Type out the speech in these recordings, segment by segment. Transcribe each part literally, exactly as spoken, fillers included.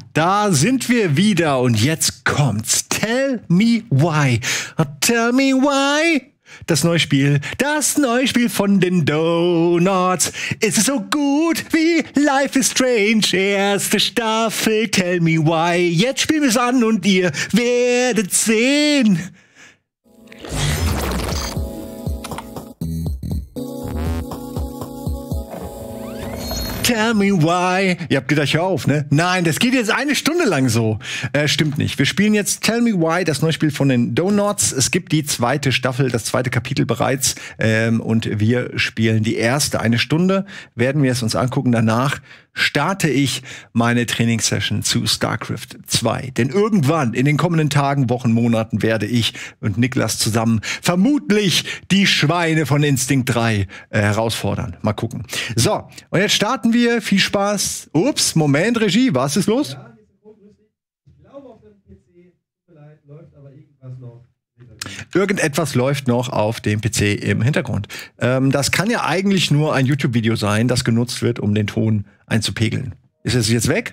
Da sind wir wieder und jetzt kommt's. Tell me why. Tell me why. Das neue Spiel, das neue Spiel von den Donuts. Ist es so gut wie Life is Strange? Erste Staffel, Tell me why. Jetzt spielen wir es an und ihr werdet sehen. Tell me why. Ihr habt gedacht, hör auf, ne? Nein, das geht jetzt eine Stunde lang so. Äh, stimmt nicht. Wir spielen jetzt Tell me why, das neue Spiel von den Donuts. Es gibt die zweite Staffel, das zweite Kapitel bereits. Ähm, und wir spielen die erste. Eine Stunde werden wir es uns angucken. Danach starte ich meine Trainingssession zu StarCraft zwei. Denn irgendwann in den kommenden Tagen, Wochen, Monaten werde ich und Niklas zusammen vermutlich die Schweine von Instinct drei äh, herausfordern. Mal gucken. So, und jetzt starten wir. Viel Spaß. Ups, Moment, Regie, was ist los? Ja, hier ist ein Punkt, ich glaube auf dem P C, vielleicht läuft aber irgendwas noch. Irgendetwas läuft noch auf dem P C im Hintergrund. Ähm, das kann ja eigentlich nur ein YouTube-Video sein, das genutzt wird, um den Ton einzupegeln. Ist es jetzt weg?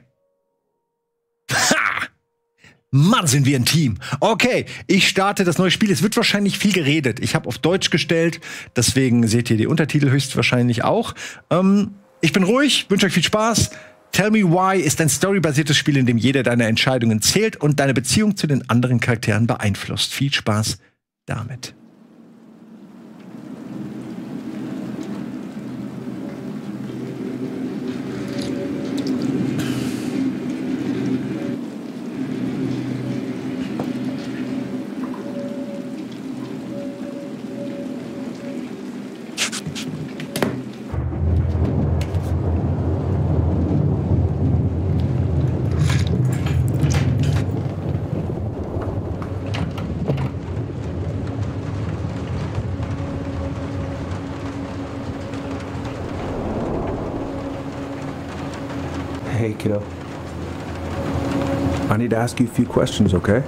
Ha! Mann, sind wir ein Team. Okay, ich starte das neue Spiel. Es wird wahrscheinlich viel geredet. Ich habe auf Deutsch gestellt, deswegen seht ihr die Untertitel höchstwahrscheinlich auch. Ähm, ich bin ruhig, wünsche euch viel Spaß. Tell Me Why ist ein storybasiertes Spiel, in dem jede deiner Entscheidungen zählt und deine Beziehung zu den anderen Charakteren beeinflusst. Viel Spaß damit. Hey, kiddo. I need to ask you a few questions, okay?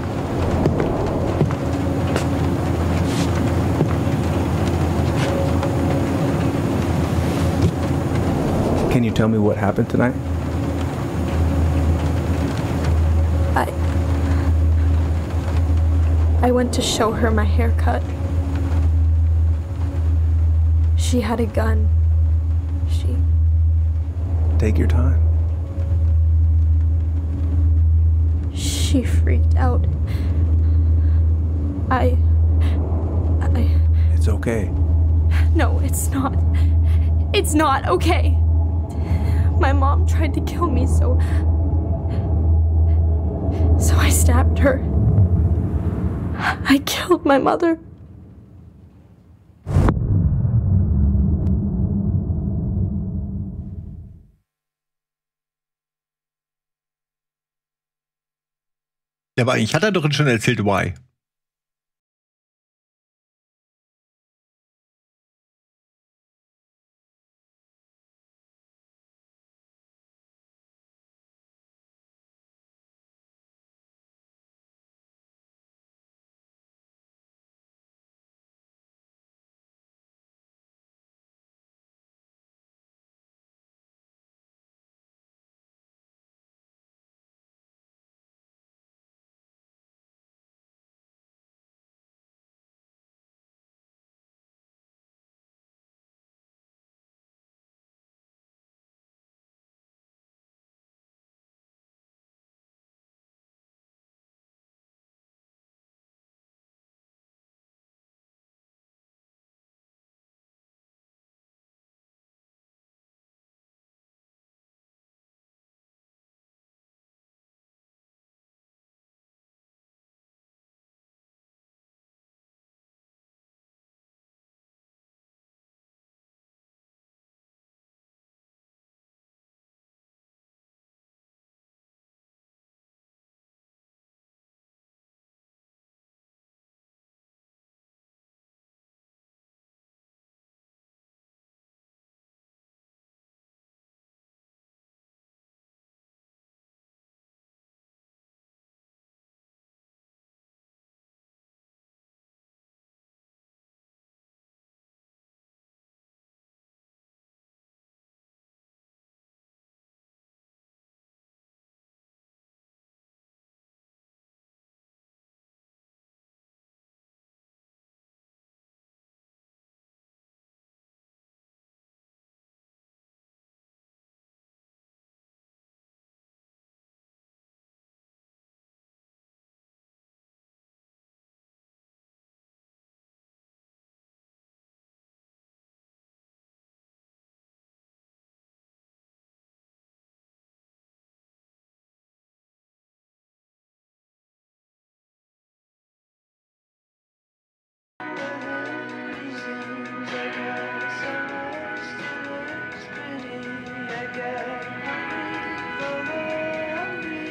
Can you tell me what happened tonight? I... I went to show her my haircut. She had a gun. She... Take your time. She freaked out. I... I... It's okay. No, it's not. It's not okay. My mom tried to kill me, so... So I stabbed her. I killed my mother. Ja, aber eigentlich hat er doch schon erzählt, why.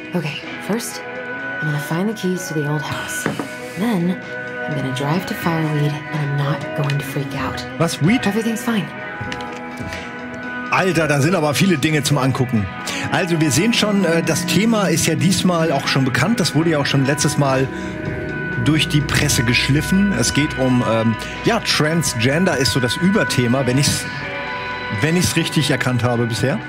Okay, first, I'm gonna find the keys to the old house. Then, I'm gonna drive to Fireweed and I'm not going to freak out. Was? Weed? Everything's fine. Alter, da sind aber viele Dinge zum Angucken. Also wir sehen schon, äh, das Thema ist ja diesmal auch schon bekannt. Das wurde ja auch schon letztes Mal durch die Presse geschliffen. Es geht um, ähm, ja, Transgender ist so das Überthema, wenn ich's, wenn ich's richtig erkannt habe bisher.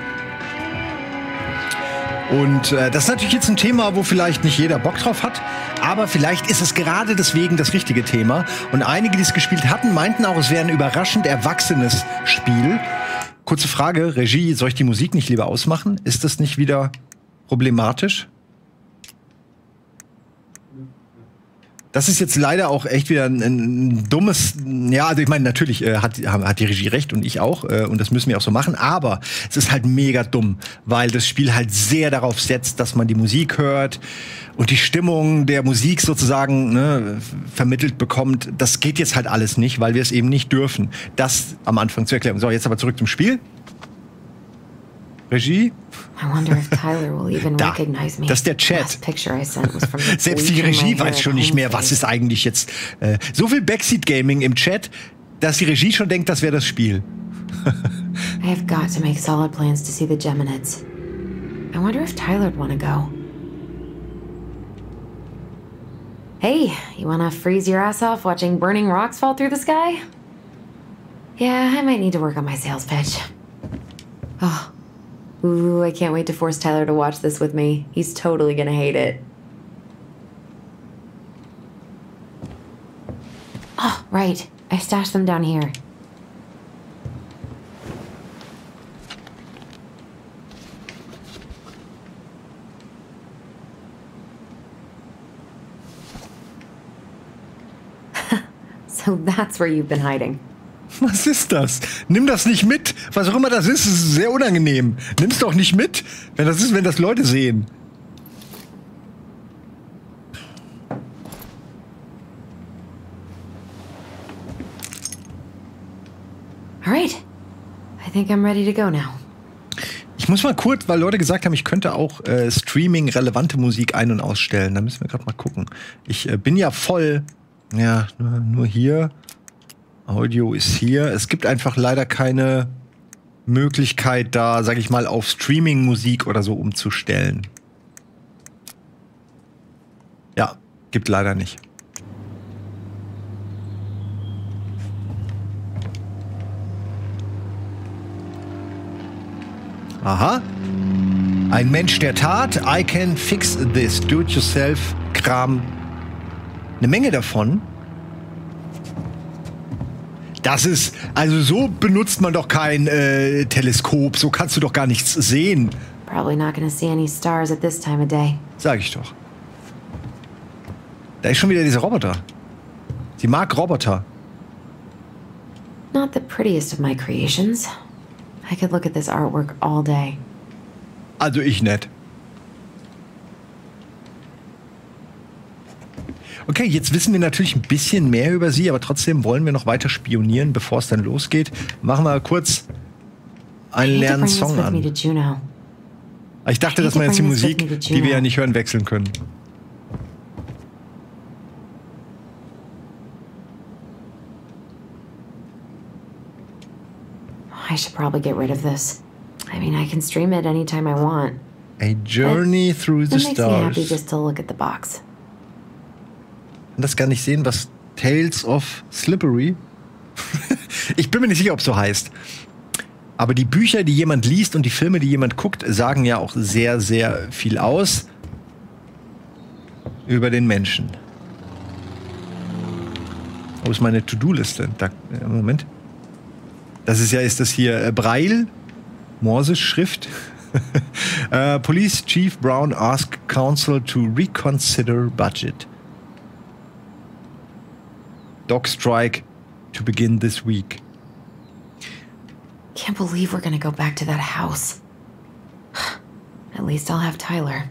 Und äh, das ist natürlich jetzt ein Thema, wo vielleicht nicht jeder Bock drauf hat, aber vielleicht ist es gerade deswegen das richtige Thema. Und einige, die es gespielt hatten, meinten auch, es wäre ein überraschend erwachsenes Spiel. Kurze Frage, Regie, soll ich die Musik nicht lieber ausmachen? Ist das nicht wieder problematisch? Das ist jetzt leider auch echt wieder ein, ein dummes, ja, also ich meine, natürlich äh, hat, hat die Regie recht und ich auch äh, und das müssen wir auch so machen, aber es ist halt mega dumm, weil das Spiel halt sehr darauf setzt, dass man die Musik hört und die Stimmung der Musik sozusagen ne, vermittelt bekommt. Das geht jetzt halt alles nicht, weil wir es eben nicht dürfen. Das am Anfang zu erklären. So, jetzt aber zurück zum Spiel. Regie? I wonder if Tyler will even Da. recognize me. Das ist der Chat. Last picture I sent was from the Selbst die bleach in my Regie hair weiß at schon nicht home mehr, was phase. ist eigentlich jetzt. Äh, so viel Backseat-Gaming im Chat, dass die Regie schon denkt, das wäre das Spiel. I have got to make solid plans to see the Geminids. I wonder if Tyler'd want to go. Hey, you want to freeze your ass off watching burning rocks fall through the sky? Yeah, I might need to work on my sales pitch. Oh. Ooh, I can't wait to force Tyler to watch this with me. He's totally gonna hate it. Oh, right. I stashed them down here. So that's where you've been hiding. Was ist das? Nimm das nicht mit. Was auch immer das ist, ist sehr unangenehm. Nimm's doch nicht mit, wenn das ist, wenn das Leute sehen. All right. I think I'm ready to go now. Ich muss mal kurz, weil Leute gesagt haben, ich könnte auch äh, Streaming-relevante Musik ein- und ausstellen. Da müssen wir gerade mal gucken. Ich äh, bin ja voll, ja, nur, nur hier. Audio ist hier. Es gibt einfach leider keine Möglichkeit, da, sag ich mal, auf Streaming-Musik oder so umzustellen. Ja, gibt leider nicht. Aha. Ein Mensch der Tat. I can fix this. Do-it-yourself-Kram. Eine Menge davon. Das ist, also so benutzt man doch kein äh, Teleskop. So kannst du doch gar nichts sehen. Probably not gonna see any stars at this time of day. Sag ich doch. Da ist schon wieder dieser Roboter. Sie mag Roboter. Not the prettiest of my creations. I could look at this artwork all day. Also ich nicht. Okay, jetzt wissen wir natürlich ein bisschen mehr über sie, aber trotzdem wollen wir noch weiter spionieren, bevor es dann losgeht. Machen wir kurz einen I hate to leeren bring this Song with me an. to Juneau. Ich dachte, dass man jetzt die Musik, die wir ja nicht hören, wechseln können. I should probably get rid of this. I mean, I can stream it anytime I want. A Journey Through the It makes me happy Stars. just to look at the box. Ich kann das gar nicht sehen, was Tales of Slippery. Ich bin mir nicht sicher, ob es so heißt. Aber die Bücher, die jemand liest und die Filme, die jemand guckt, sagen ja auch sehr, sehr viel aus über den Menschen. Wo ist meine To-Do-Liste? Da, äh, Moment. Das ist ja, ist das hier äh, Braille? Morse-Schrift? uh, Police Chief Brown asked Council to reconsider budget. Dog strike to begin this week. Can't believe we're gonna go back to that house. At least I'll have Tyler.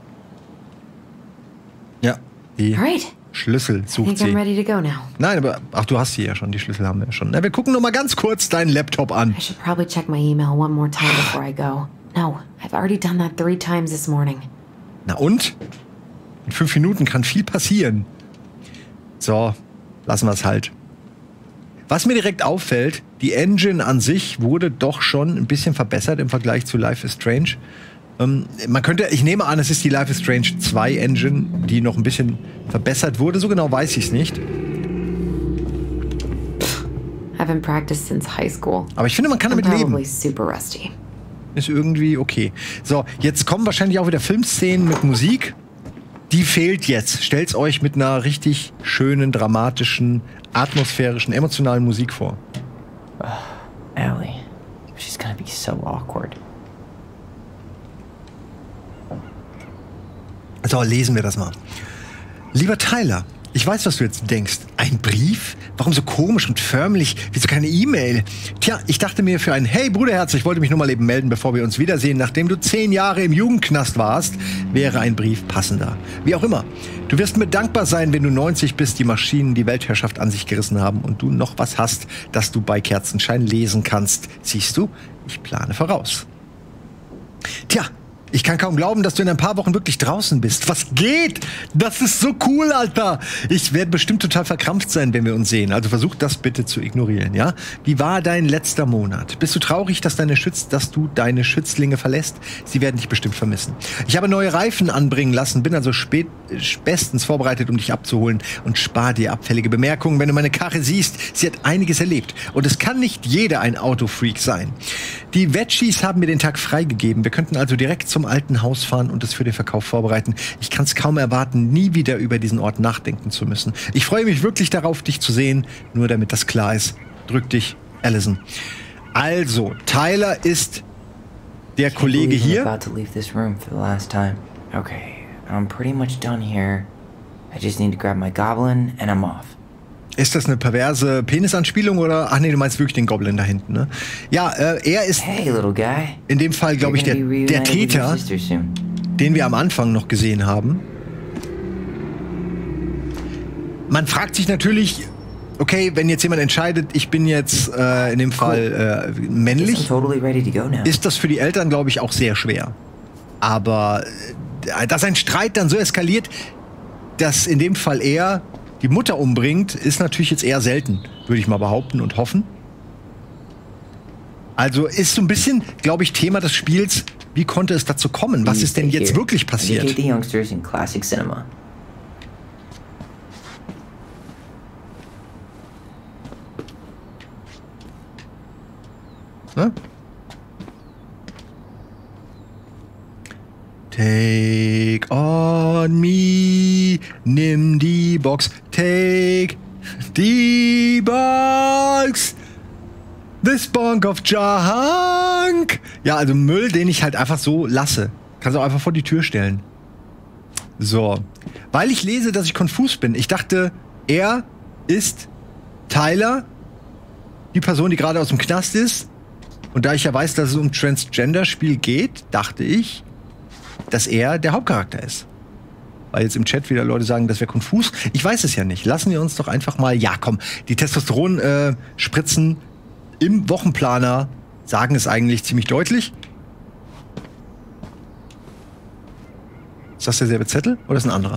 Ja, die All right. Schlüssel I sucht think I'm sie. ready to go now. Nein, aber ach, du hast sie ja schon. Die Schlüssel haben wir ja schon. Na, wir gucken noch mal ganz kurz deinen Laptop an. I should probably check my email one more time before I go. No, I've already done that three times this morning. Na und? In fünf Minuten kann viel passieren. So, lassen wir es halt. Was mir direkt auffällt, die Engine an sich wurde doch schon ein bisschen verbessert im Vergleich zu Life is Strange. Ähm, man könnte, ich nehme an, es ist die Life is Strange zwei Engine, die noch ein bisschen verbessert wurde. So genau weiß ich es nicht. Haven't practiced since high school. Aber ich finde, man kann I'm damit leben. probably super rusty. Ist irgendwie okay. So, jetzt kommen wahrscheinlich auch wieder Filmszenen mit Musik. Die fehlt jetzt. Stellt's euch mit einer richtig schönen, dramatischen, atmosphärischen, emotionalen Musik vor. Uh, Ellie, she's gonna be so awkward. So, lesen wir das mal. Lieber Tyler, ich weiß, was du jetzt denkst. Ein Brief? Warum so komisch und förmlich? Wieso keine E-Mail? Tja, ich dachte mir für ein Hey Bruderherz, ich wollte mich nur mal eben melden, bevor wir uns wiedersehen, nachdem du zehn Jahre im Jugendknast warst, wäre ein Brief passender. Wie auch immer. Du wirst mir dankbar sein, wenn du neunzig bist, die Maschinen die Weltherrschaft an sich gerissen haben und du noch was hast, das du bei Kerzenschein lesen kannst. Siehst du, ich plane voraus. Tja, ich kann kaum glauben, dass du in ein paar Wochen wirklich draußen bist. Was geht? Das ist so cool, Alter. Ich werde bestimmt total verkrampft sein, wenn wir uns sehen. Also versuch das bitte zu ignorieren, ja? Wie war dein letzter Monat? Bist du traurig, dass, deine Schütz, dass du deine Schützlinge verlässt? Sie werden dich bestimmt vermissen. Ich habe neue Reifen anbringen lassen, bin also spät, bestens vorbereitet, um dich abzuholen und spar dir abfällige Bemerkungen, wenn du meine Karre siehst. Sie hat einiges erlebt. Und es kann nicht jeder ein Autofreak sein. Die Veggies haben mir den Tag freigegeben. Wir könnten also direkt zum alten Haus fahren und es für den Verkauf vorbereiten. Ich kann es kaum erwarten, nie wieder über diesen Ort nachdenken zu müssen. Ich freue mich wirklich darauf, dich zu sehen, nur damit das klar ist. Drück dich, Allison. Also, Tyler ist der Kollege hier. I'm about to leave this room for the last time. Okay, I'm pretty much done here. I just need to grab my goblin and I'm off. Ist das eine perverse Penisanspielung oder? Ach nee, du meinst wirklich den Goblin da hinten, ne? Ja, äh, er ist Hey, little guy. in dem Fall, glaube ich, der, der Täter, den wir am Anfang noch gesehen haben. Man fragt sich natürlich, okay, wenn jetzt jemand entscheidet, ich bin jetzt äh, in dem Fall äh, männlich, ist das für die Eltern, glaube ich, auch sehr schwer. Aber äh, dass ein Streit dann so eskaliert, dass in dem Fall er die Mutter umbringt, ist natürlich jetzt eher selten, würde ich mal behaupten und hoffen. Also ist so ein bisschen, glaube ich, Thema des Spiels, wie konnte es dazu kommen? Was ist denn jetzt wirklich passiert? Ne? Take on me, nimm die Box, take die Box, this bunk of junk. Ja, also Müll, den ich halt einfach so lasse. Kannst du auch einfach vor die Tür stellen. So. Weil ich lese, dass ich konfus bin. Ich dachte, er ist Tyler, die Person, die gerade aus dem Knast ist. Und da ich ja weiß, dass es um Transgender-Spiel geht, dachte ich, dass er der Hauptcharakter ist. Weil jetzt im Chat wieder Leute sagen, das wäre konfus. Ich weiß es ja nicht. Lassen wir uns doch einfach mal, ja komm, die Testosteron-Spritzen äh, im Wochenplaner sagen es eigentlich ziemlich deutlich. Ist das derselbe Zettel oder ist ein anderer?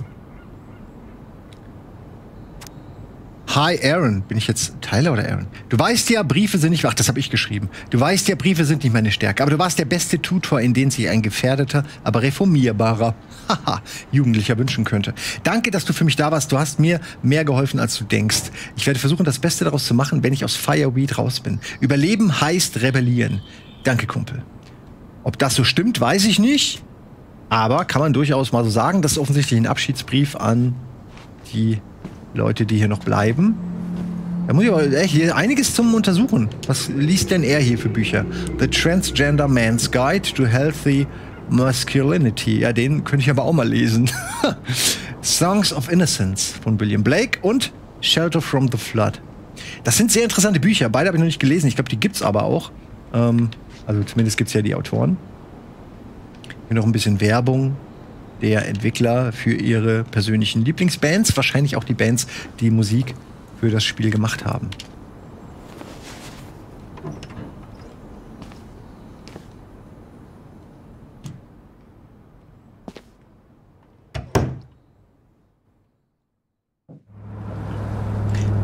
Hi Aaron. Bin ich jetzt Tyler oder Aaron? Du weißt ja, Briefe sind nicht wach. Das habe ich geschrieben. Du weißt ja, Briefe sind nicht meine Stärke. Aber du warst der beste Tutor, in den sich ein gefährdeter, aber reformierbarer haha, Jugendlicher wünschen könnte. Danke, dass du für mich da warst. Du hast mir mehr geholfen, als du denkst. Ich werde versuchen, das Beste daraus zu machen, wenn ich aus Fireweed raus bin. Überleben heißt rebellieren. Danke, Kumpel. Ob das so stimmt, weiß ich nicht. Aber kann man durchaus mal so sagen. Das ist offensichtlich ein Abschiedsbrief an die Leute, die hier noch bleiben. Da muss ich aber ey, hier einiges zum Untersuchen. Was liest denn er hier für Bücher? The Transgender Man's Guide to Healthy Masculinity. Ja, den könnte ich aber auch mal lesen. Songs of Innocence von William Blake und Shelter from the Flood. Das sind sehr interessante Bücher. Beide habe ich noch nicht gelesen. Ich glaube, die gibt's aber auch. Ähm, also zumindest gibt's ja die Autoren. Hier noch ein bisschen Werbung der Entwickler für ihre persönlichen Lieblingsbands. Wahrscheinlich auch die Bands, die Musik für das Spiel gemacht haben.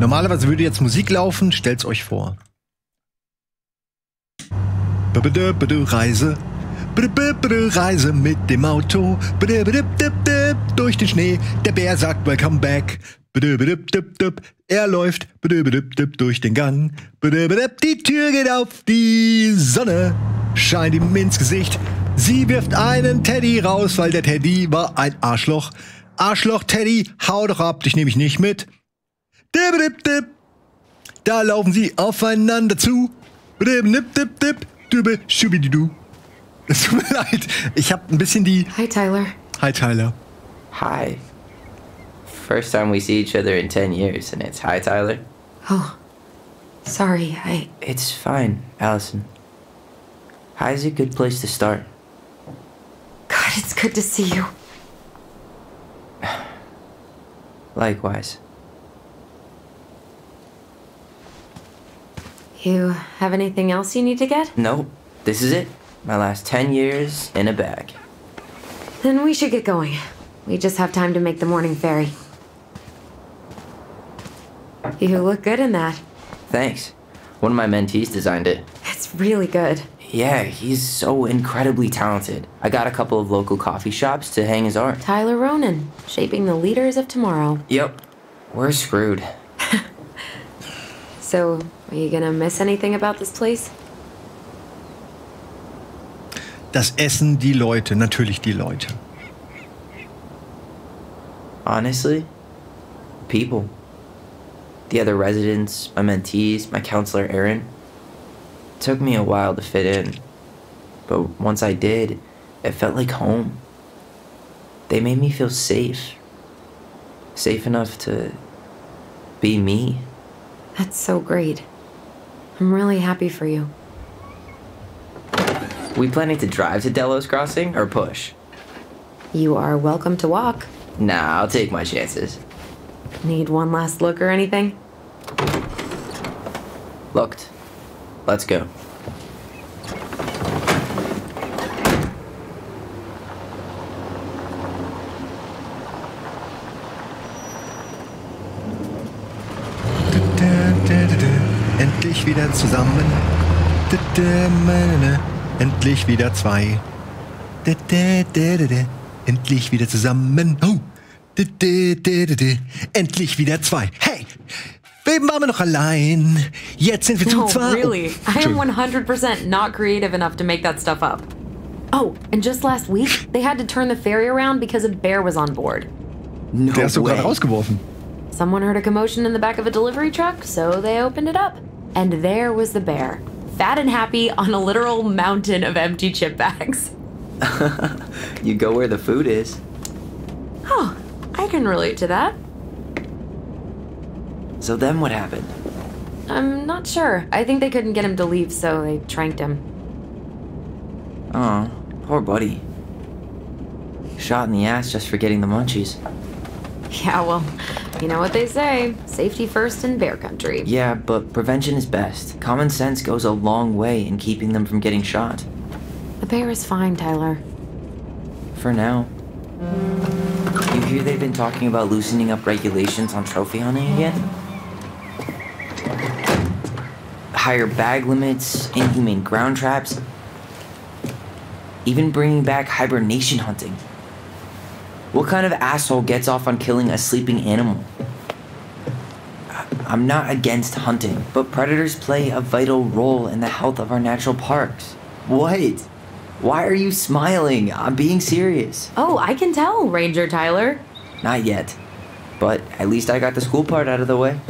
Normalerweise würde jetzt Musik laufen, stellt's euch vor. Reise. Reise mit dem Auto. Durch den Schnee. Der Bär sagt Welcome back. Er läuft durch den Gang. Die Tür geht auf. Die Sonne scheint ihm ins Gesicht. Sie wirft einen Teddy raus, weil der Teddy war ein Arschloch. Arschloch Teddy, hau doch ab, dich nehme ich nicht mit. Da laufen sie aufeinander zu. Es tut mir leid, ich habe ein bisschen die... Hi, Tyler. Hi, Tyler. Hi. First time we see each other in ten years, and it's hi, Tyler. Oh, sorry, I... It's fine, Allison. Hi's a good place to start. God, it's good to see you. Likewise. You have anything else you need to get? Nope. This is it. My last ten years in a bag. Then we should get going. We just have time to make the morning ferry. You look good in that. Thanks. One of my mentees designed it. It's really good. Yeah, he's so incredibly talented. I got a couple of local coffee shops to hang his art. Tyler Ronan, shaping the leaders of tomorrow. Yep. We're screwed. So, are you gonna miss anything about this place? Das Essen, die Leute, natürlich die Leute. Honestly, people. The other residents, my mentees, my counselor Aaron. It took me a while to fit in, but once I did, it felt like home. They made me feel safe. Safe enough to be me. That's so great. I'm really happy for you. We planning to drive to Delos Crossing or push? You are welcome to walk. Nah, I'll take my chances. Need one last look or anything? Looked. Let's go. Endlich wieder zusammen. Endlich wieder zwei. Endlich wieder zusammen. Oh. Endlich wieder zwei. Hey! Eben waren wir noch allein. Jetzt sind wir zu No, zweit. really. I am one hundred percent not creative enough to make that stuff up. Oh, and just last week, they had to turn the ferry around because a bear was on board. No Der hast du gerade way. rausgeworfen. Someone heard a commotion in the back of a delivery truck, so they opened it up. And there was the bear, fat and happy on a literal mountain of empty chip bags. You go where the food is. Oh, I can relate to that. So then what happened? I'm not sure. I think they couldn't get him to leave, so they tranked him. Oh, poor buddy. Shot in the ass just for getting the munchies. Yeah, well, you know what they say. Safety first in bear country. Yeah, but prevention is best. Common sense goes a long way in keeping them from getting shot. The bear is fine, Tyler. For now. You hear they've been talking about loosening up regulations on trophy hunting again? Higher bag limits, inhumane ground traps, even bringing back hibernation hunting. What kind of asshole gets off on killing a sleeping animal? I'm not against hunting, but predators play a vital role in the health of our natural parks. What? Why are you smiling? I'm being serious. Oh, I can tell, Ranger Tyler. Not yet, but at least I got the school part out of the way.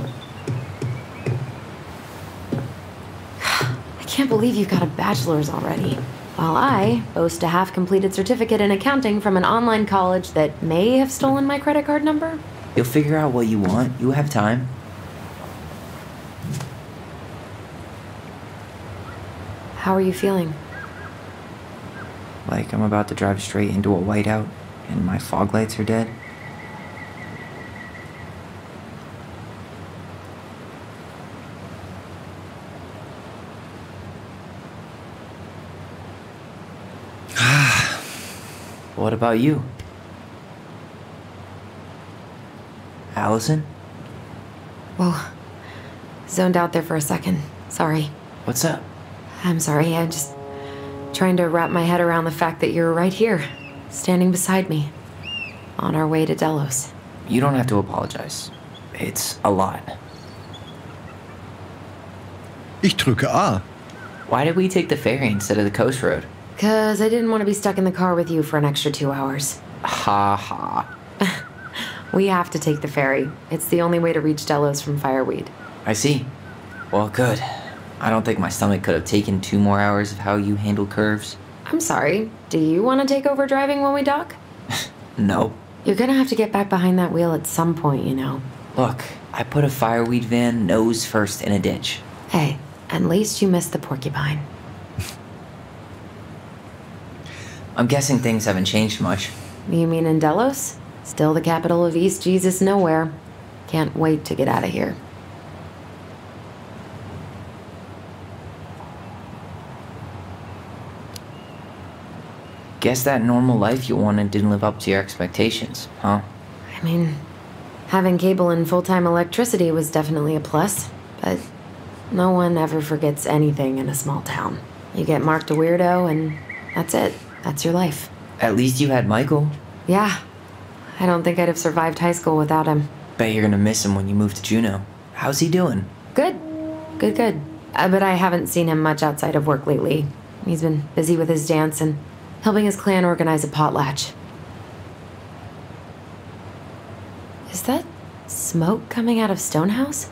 I can't believe you got a bachelor's already. While I boast a half-completed certificate in accounting from an online college that may have stolen my credit card number. You'll figure out what you want. You have time. How are you feeling? Like I'm about to drive straight into a whiteout and my fog lights are dead. What about you? Well, Zoned out there for a second. Sorry. What's up? I'm sorry, I'm just trying to wrap my head around the fact that you're right here, standing beside me, on our way to Delos. You don't have to apologize. It's a lot. Ich drücke A. Why did we take the ferry instead of the coast road? Cause I didn't want to be stuck in the car with you for an extra two hours. Ha ha. We have to take the ferry. It's the only way to reach Delos from Fireweed. I see. Well, good. I don't think my stomach could have taken two more hours of how you handle curves. I'm sorry. Do you want to take over driving when we dock? No. You're gonna have to get back behind that wheel at some point, you know. Look, I put a Fireweed van nose first in a ditch. Hey, at least you missed the porcupine. I'm guessing things haven't changed much. You mean in Delos? Still the capital of East Jesus Nowhere. Can't wait to get out of here. Guess that normal life you wanted didn't live up to your expectations, huh? I mean, having cable and full-time electricity was definitely a plus, but no one ever forgets anything in a small town. You get marked a weirdo and that's it. That's your life. At least you had Michael. Yeah. I don't think I'd have survived high school without him. Bet you're gonna miss him when you move to Juneau. How's he doing? Good. Good, good. Uh, but I haven't seen him much outside of work lately. He's been busy with his dance and helping his clan organize a potlatch. Is that smoke coming out of Stonehouse?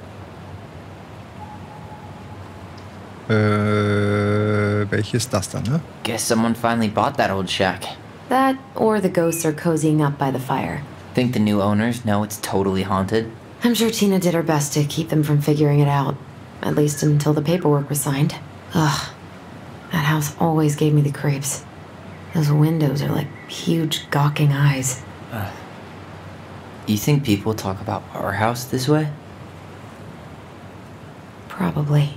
Äh, welche ist das dann, ne? Guess someone finally bought that old shack. That, or the ghosts are cozying up by the fire. Think the new owners know it's totally haunted? I'm sure Tina did her best to keep them from figuring it out. At least until the paperwork was signed. Ugh. That house always gave me the creeps. Those windows are like huge gawking eyes. Uh, you think people talk about our house this way? Probably.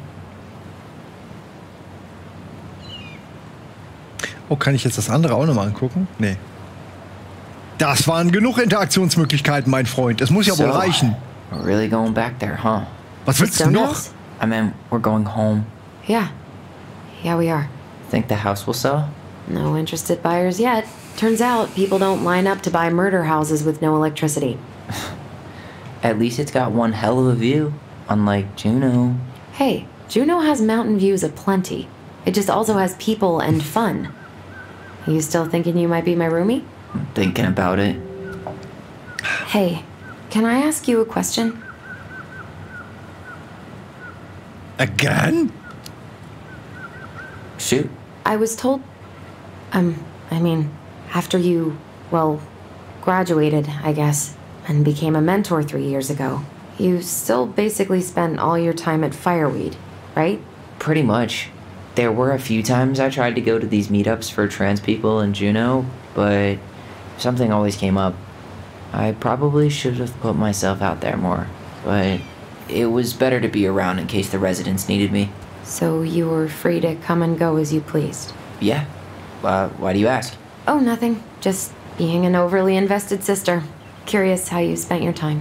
Oh, kann ich jetzt das andere auch nochmal angucken? Nee. Das waren genug Interaktionsmöglichkeiten, mein Freund. Es muss ja wohl So, reichen. We're really going back there, huh? Was willst du noch? Stonehouse? I mean, we're going home. Yeah. Yeah, we are. Think the house will sell? No interested buyers yet. Turns out people don't line up to buy murder houses with no electricity. At least it's got one hell of a view, unlike Juneau. Hey, Juneau has mountain views aplenty. It just also has people and fun. You still thinking you might be my roomie? I'm thinking about it. Hey, can I ask you a question? Again? Shoot. I was told... Um, I mean, after you, well, graduated, I guess, and became a mentor three years ago, you still basically spent all your time at Fireweed, right? Pretty much. There were a few times I tried to go to these meetups for trans people in Juneau, but something always came up. I probably should have put myself out there more, but it was better to be around in case the residents needed me. So you were free to come and go as you pleased? Yeah. Uh, why do you ask? Oh, nothing. Just being an overly invested sister. Curious how you spent your time.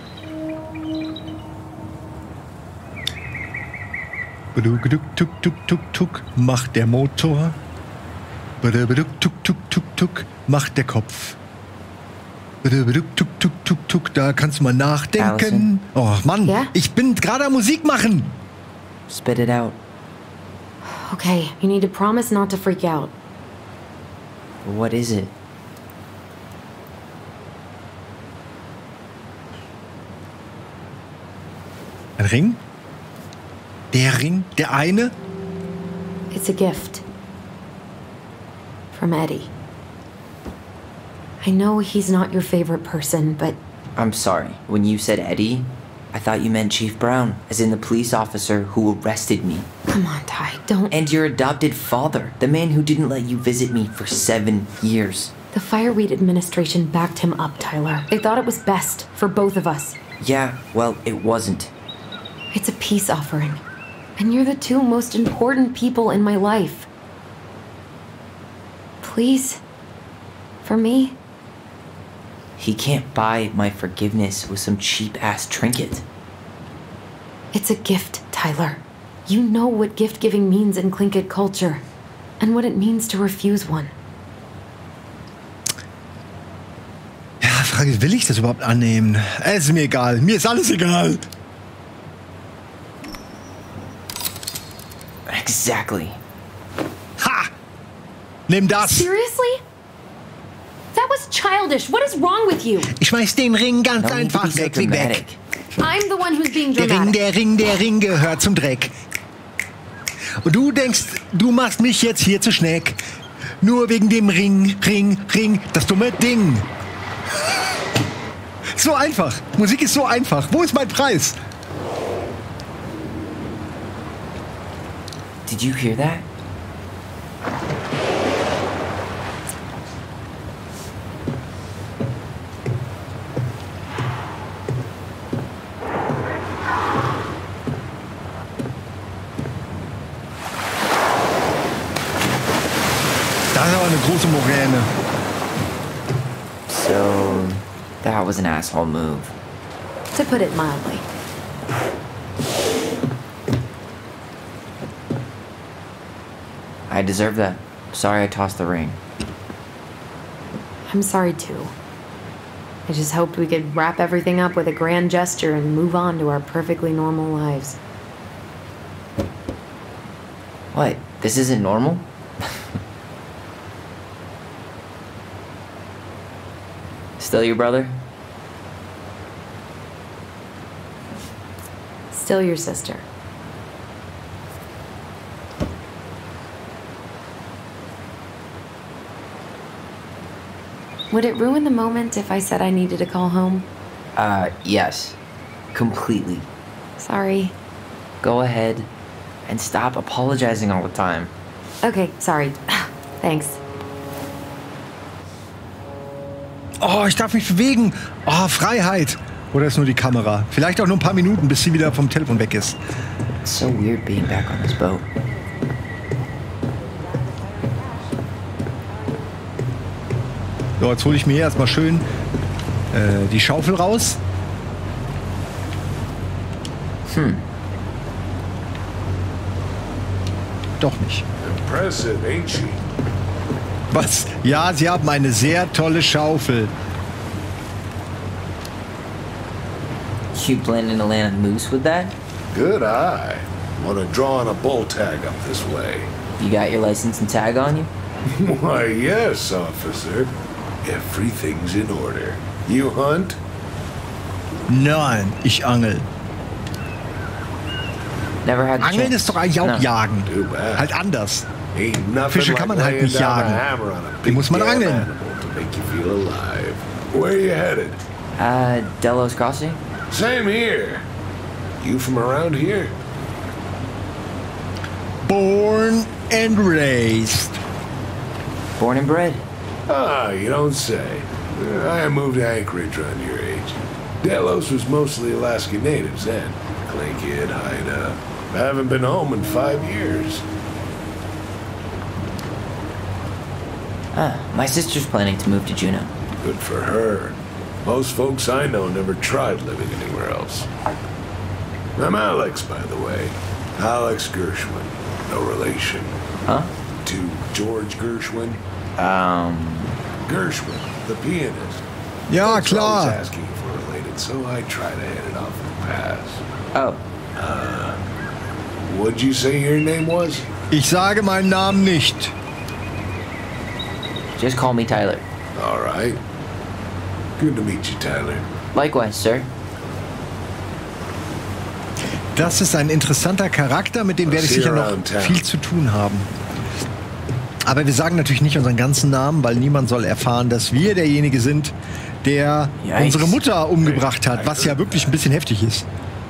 Beduk, tuk, tuk, tuk, tuk, macht der Motor. Beduk, tuk, tuk, tuk, tuk, macht der Kopf. Beduk, tuk, tuk, tuk, tuk, da kannst du mal nachdenken. Allison? Oh Mann, Ja? ich bin gerade am Musik machen. Spit it out. Okay, you need to promise not to freak out. What is it? Ein Ring? Der Ring? Der eine? It's a gift. From Eddie. I know he's not your favorite person, but I'm sorry. When you said Eddie, I thought you meant Chief Brown, as in the police officer who arrested me. come on, Ty, don't... And your adopted father, the man who didn't let you visit me for seven years. The Fireweed administration backed him up, Tyler. They thought it was best for both of us. Yeah, well, it wasn't. It's a peace offering. And you're the two most important people in my life. Please? For me? He can't buy my forgiveness with some cheap-ass trinket. It's a gift, Tyler. You know what gift giving means in Tlingit culture and what it means to refuse one. Ja, Frage ist, will ich das überhaupt annehmen? Es ist mir egal. Mir ist alles egal. Exactly. Ha! Nimm das. Seriously? That was childish. What is wrong with you? Ich schmeiß den Ring ganz No need to einfach be so weg, weg, weg. dramatic. I'm the one who's being Der Ring, dramatic. der Ring, der Ring gehört zum Dreck. Und du denkst, du machst mich jetzt hier zu Schneck. Nur wegen dem Ring, Ring, Ring, das dumme Ding. So einfach. Musik ist so einfach. Wo ist mein Preis? Did you hear that? Das ist aber eine große Moräne. So, that was an asshole move. To put it mildly. I deserve that. Sorry I tossed the ring. I'm sorry too. I just hoped we could wrap everything up with a grand gesture and move on to our perfectly normal lives. What? This isn't normal? Still your brother? Still your sister. Would it ruin the moment if I said I needed to call home? Uh, yes. Completely. Sorry. Go ahead and stop apologizing all the time. Okay, sorry. Thanks. Oh, ich darf mich bewegen. Oh, Freiheit. Oder ist nur die Kamera? Vielleicht auch nur ein paar Minuten, bis sie wieder vom Telefon weg ist. It's so weird being back on this boat. So, jetzt hole ich mir hier erstmal schön äh, die Schaufel raus. Hm. Doch nicht. Impressive, ain't she? Was? Ja, sie haben eine sehr tolle Schaufel. You planning to land a moose with that? Good eye. Wanna draw on a bull tag up this way? You got your license and tag on you? Why, yes, officer. Everything's in order. You hunt? Nein, ich angel. Never had the Angeln chance. ist doch eigentlich auch No. Jagen. Too bad. Halt anders. Ain't nothing Fische kann man halt laying nicht down a jagen. hammer on a Die big muss man damn angeln. animal to make you feel alive. Where are you headed? Uh, Delos Crossing? Same here. You from around here? Born and raised. Born and bred. Ah, you don't say. I moved to Anchorage around your age. Delos was mostly Alaskan natives then. Tlingit, Haida. I haven't been home in five years. Ah, my sister's planning to move to Juneau. Good for her. Most folks I know never tried living anywhere else. I'm Alex, by the way. Alex Gershwin. No relation. Huh? To George Gershwin. Um, Gershwin, the pianist. Ja, Folks always klar. asking if we're related, so I try to hit it off in the pass. oh, What'd you say your name was? Ich sage meinen Namen nicht. just call me Tyler. All right. Good to meet you, Tyler. Likewise, sir. Das ist ein interessanter Charakter, mit dem werde ich sicher noch viel zu tun haben. Aber wir sagen natürlich nicht unseren ganzen Namen, weil niemand soll erfahren, dass wir derjenige sind, der Yikes. unsere Mutter umgebracht hat, was ja wirklich ein bisschen heftig ist.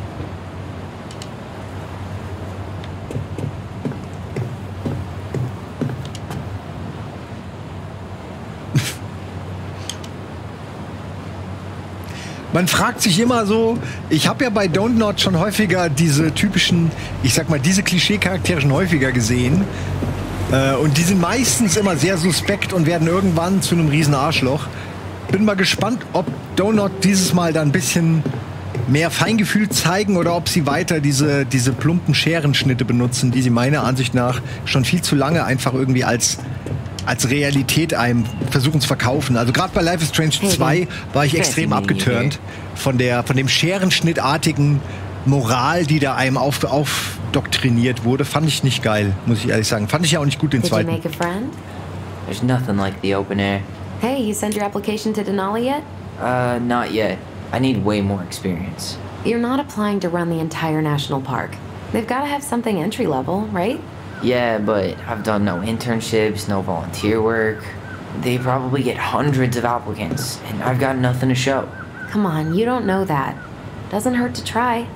Man fragt sich immer so, ich habe ja bei Don't Nod schon häufiger diese typischen, ich sag mal, diese Klischee-Charaktere schon häufiger gesehen. Äh, und die sind meistens immer sehr suspekt und werden irgendwann zu einem riesen Arschloch. Bin mal gespannt, ob Don't Nod dieses Mal da ein bisschen mehr Feingefühl zeigen oder ob sie weiter diese, diese plumpen Scherenschnitte benutzen, die sie meiner Ansicht nach schon viel zu lange einfach irgendwie als, als Realität einem versuchen zu verkaufen. Also gerade bei Life is Strange zwei war ich extrem abgeturnt von, der, von dem Scherenschnittartigen Moral, die da einem auf, aufdoktriniert wurde. Fand ich nicht geil, muss ich ehrlich sagen. Fand ich ja auch nicht gut den Did you zweiten. make a friend? There's nothing like the open air. Hey, you sent your application to Denali yet? Uh, not yet. I need way more experience. You're not applying to run the entire national park. They've got to have something entry level, right? Yeah, but I've done no internships, no volunteer work. They probably get hundreds of applicants, and I've got nothing to show. Come on, you don't know that. Doesn't hurt to try.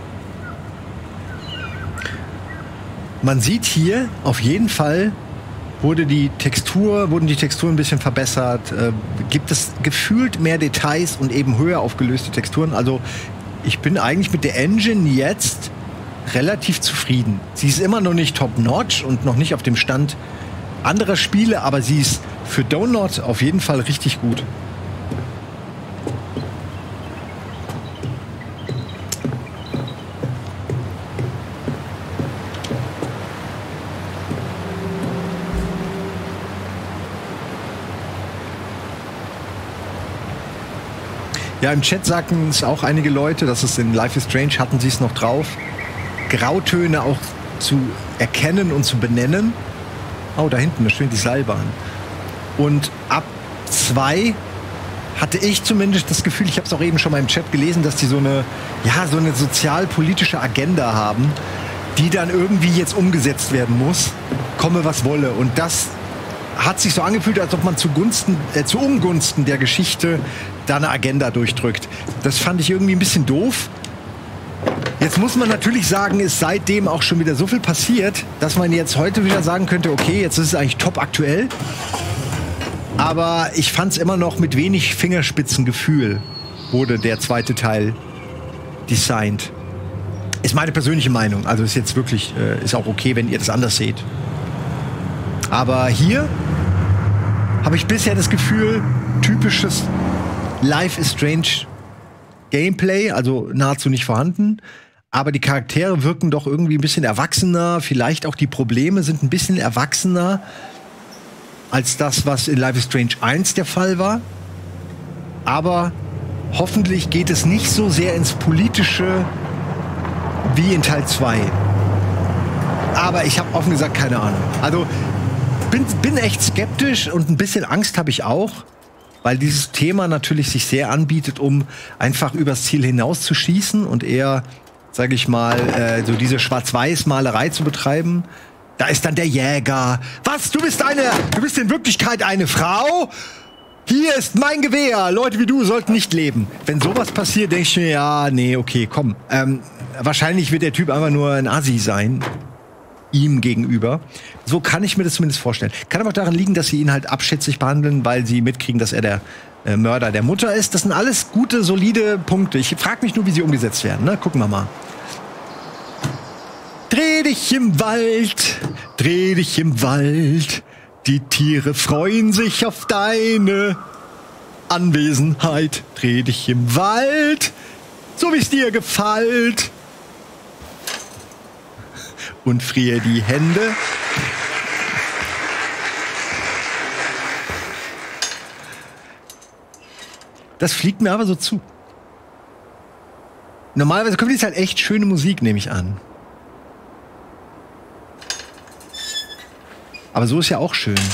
Man sieht hier auf jeden Fall, wurde die Textur, wurden die Texturen ein bisschen verbessert, äh, gibt es gefühlt mehr Details und eben höher aufgelöste Texturen. Also ich bin eigentlich mit der Engine jetzt relativ zufrieden. Sie ist immer noch nicht top-notch und noch nicht auf dem Stand anderer Spiele, aber sie ist für Donut auf jeden Fall richtig gut. Ja, im Chat sagten es auch einige Leute, dass es in Life is Strange hatten sie es noch drauf, Grautöne auch zu erkennen und zu benennen. Oh, da hinten, da steht die Seilbahn. Und ab zwei hatte ich zumindest das Gefühl, ich habe es auch eben schon mal im Chat gelesen, dass die so eine, ja, so eine sozialpolitische Agenda haben, die dann irgendwie jetzt umgesetzt werden muss, komme was wolle. Und das hat sich so angefühlt, als ob man zugunsten, äh, zu Ungunsten der Geschichte da eine Agenda durchdrückt. Das fand ich irgendwie ein bisschen doof. Jetzt muss man natürlich sagen, ist seitdem auch schon wieder so viel passiert, dass man jetzt heute wieder sagen könnte, okay, jetzt ist es eigentlich top aktuell. Aber ich fand es immer noch mit wenig Fingerspitzengefühl wurde der zweite Teil designt. Ist meine persönliche Meinung. Also ist jetzt wirklich, äh, ist auch okay, wenn ihr das anders seht. Aber hier habe ich bisher das Gefühl, typisches Life is Strange Gameplay, also nahezu nicht vorhanden. Aber die Charaktere wirken doch irgendwie ein bisschen erwachsener. Vielleicht auch die Probleme sind ein bisschen erwachsener als das, was in Life is Strange eins der Fall war. Aber hoffentlich geht es nicht so sehr ins Politische wie in Teil zwei. Aber ich habe offen gesagt keine Ahnung. Also bin, bin echt skeptisch und ein bisschen Angst habe ich auch, weil dieses Thema natürlich sich sehr anbietet, um einfach übers Ziel hinaus zu schießen und eher, sage ich mal, äh, so diese Schwarz-Weiß-Malerei zu betreiben. Da ist dann der Jäger. Was? Du bist eine, du bist in Wirklichkeit eine Frau? Hier ist mein Gewehr. Leute wie du sollten nicht leben. Wenn sowas passiert, denke ich mir, ja, nee, okay, komm. Ähm, wahrscheinlich wird der Typ einfach nur ein Assi sein. Ihm gegenüber. So kann ich mir das zumindest vorstellen. Kann aber auch daran liegen, dass sie ihn halt abschätzig behandeln, weil sie mitkriegen, dass er der äh, Mörder der Mutter ist. Das sind alles gute, solide Punkte. Ich frage mich nur, wie sie umgesetzt werden. Ne? Gucken wir mal. Dreh dich im Wald, dreh dich im Wald. Die Tiere freuen sich auf deine Anwesenheit. Dreh dich im Wald, so wie es dir gefällt. Und friere die Hände. Das fliegt mir aber so zu. Normalerweise kommt jetzt halt echt schöne Musik, nehme ich an. Aber so ist ja auch schön.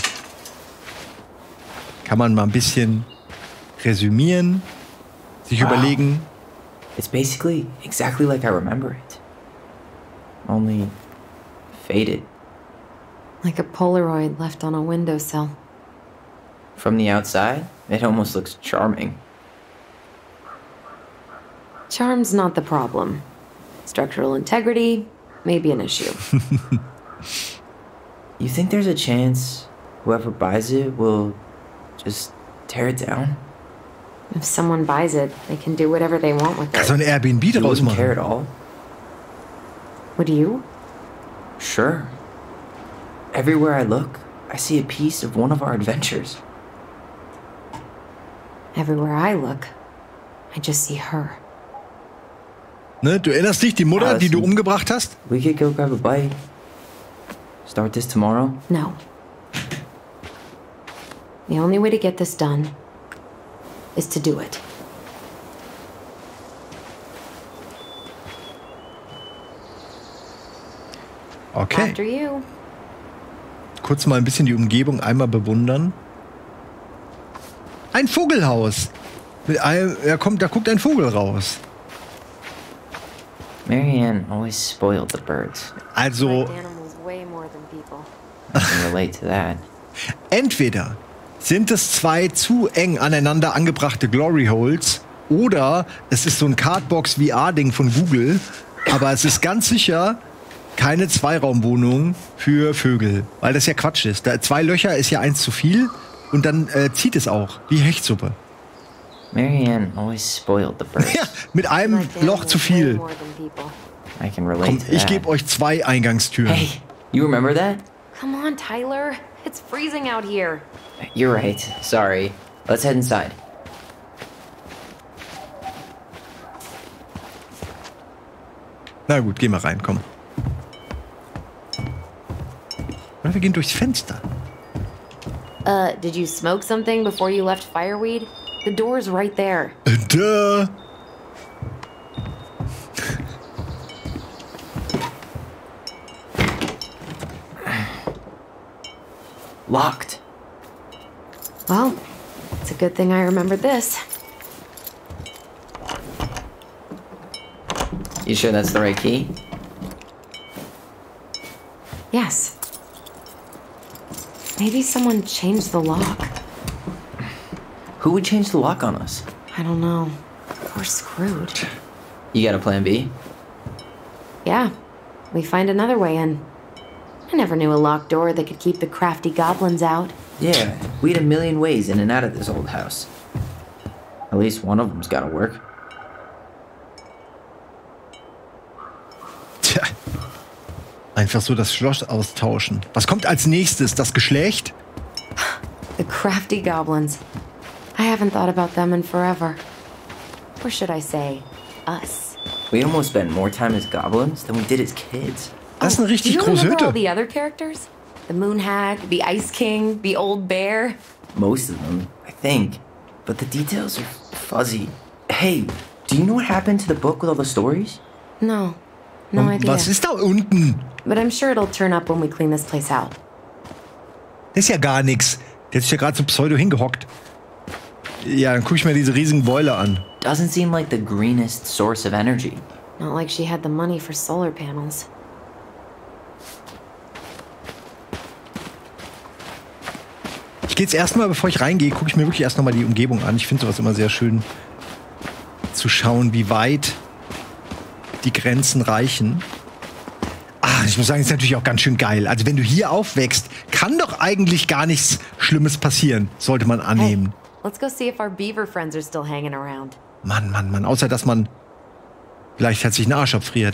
Kann man mal ein bisschen resümieren, sich wow. überlegen. It's basically exactly like I remember it. Only faded. Like a Polaroid left on a windowsill. From the outside, it almost looks charming. Charm's not the problem. Structural integrity may be an issue. You think there's a chance whoever buys it will just tear it down? If someone buys it, they can do whatever they want with it. So ein Airbnb You draus wouldn't care at machen. all? Would you? Sure. Everywhere I look, I see a piece of one of our adventures. Everywhere I look, I just see her. Ne? Du erinnerst dich, die Mutter, die du umgebracht hast? We could go grab a bite. Start this tomorrow? No. The only way to get this done is to do it. Okay. After you. Kurz mal ein bisschen die Umgebung einmal bewundern. Ein Vogelhaus. Mit einem, er kommt, da guckt ein Vogel raus. Marianne always spoiled the birds. Also, Animals way more than people. I can relate to that. entweder sind es zwei zu eng aneinander angebrachte Glory Holes oder es ist so ein Cardbox V R-Ding von Google, aber es ist ganz sicher keine Zweiraumwohnung für Vögel, weil das ja Quatsch ist. Da, zwei Löcher ist ja eins zu viel und dann äh, zieht es auch, wie Hechtsuppe. Marianne always spoiled the birds. Ja, mit einem Like Loch zu animals viel. way more than people. I can relate Komm, to ich that. gebe euch zwei Eingangstüren. Hey, you remember that? Come on, Tyler. It's freezing out here. You're right. Sorry. Let's head inside. Na gut, geh mal rein, komm. Oder wir gehen durchs Fenster. Uh, did you smoke something before you left Fireweed? The door's right there. Äh, duh. Locked. Well, it's a good thing I remembered this. You sure that's the right key? Yes. Maybe someone changed the lock. Who would change the lock on us? I don't know. We're screwed. You got a plan B? Yeah, we find another way in. I never knew a locked door that could keep the crafty goblins out. Yeah, we had a million ways in and out of this old house. At least one of them's gotta work. Tja. Einfach so das Schloss austauschen. Was kommt als nächstes? Das Geschlecht? The crafty goblins. I haven't thought about them in forever. Or should I say, us. We almost spent more time as goblins than we did as kids. Das ist eine Do richtig you große remember all Hütte. the other characters? The Moon Hag, the Ice King, the Old Bear? Most of them, I think. But the details are fuzzy. Hey, do you know what happened to the book with all the stories? No, no Und idea. was ist da unten? But I'm sure it'll turn up when we clean this place out. Das ist ja gar nichts. Der hat sich ja gerade so pseudo hingehockt. Ja, dann guck ich mir diese riesigen Boiler an. Doesn't seem like the greenest source of energy. Not like she had the money for solar panels. Ich gehe jetzt erstmal, bevor ich reingehe, gucke ich mir wirklich erst nochmal die Umgebung an. Ich finde sowas immer sehr schön zu schauen, wie weit die Grenzen reichen. Ah, ich muss sagen, ist natürlich auch ganz schön geil. Also wenn du hier aufwächst, kann doch eigentlich gar nichts Schlimmes passieren, sollte man annehmen. Let's go see if our beaver friends are still hanging around. Mann, Mann, Mann. Außer, dass man vielleicht hat sich einen Arsch abfriert.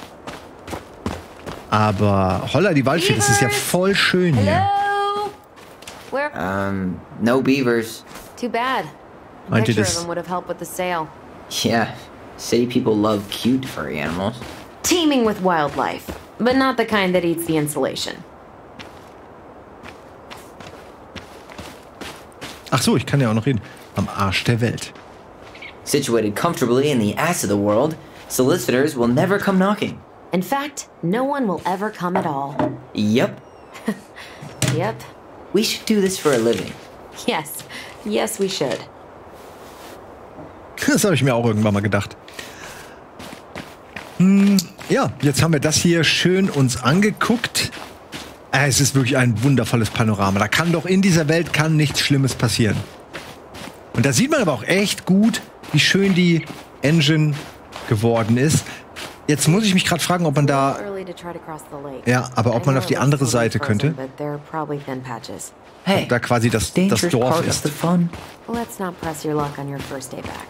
Aber holla, die Waldfee, das ist ja voll schön hier. Hello? Where? Um, no beavers. Too bad. A Meint ihr picture of das? them would have helped with the sale. Yeah, city people love cute furry animals. Teeming with wildlife, but not the kind that eats the insulation. Ach so, ich kann ja auch noch reden. Am Arsch der Welt. Situated comfortably in the ass of the world, solicitors will never come knocking. In fact, no one will ever come at all. Yep, Yep. we should do this for a living. Yes. Yes, we should. Das habe ich mir auch irgendwann mal gedacht. Hm, ja, jetzt haben wir das hier schön uns angeguckt. Äh, Es ist wirklich ein wundervolles Panorama. Da kann doch in dieser Welt kann nichts Schlimmes passieren. Und da sieht man aber auch echt gut, wie schön die Engine geworden ist. Jetzt muss ich mich gerade fragen, ob man da... Early to try to cross the lake. Ja, aber ob I man know auf die it andere looks totally Seite frozen, könnte. But there are probably thin patches. Hey, Da quasi das, das dangerous Dorf part of ist. the fun. Let's not press your luck on your first day back.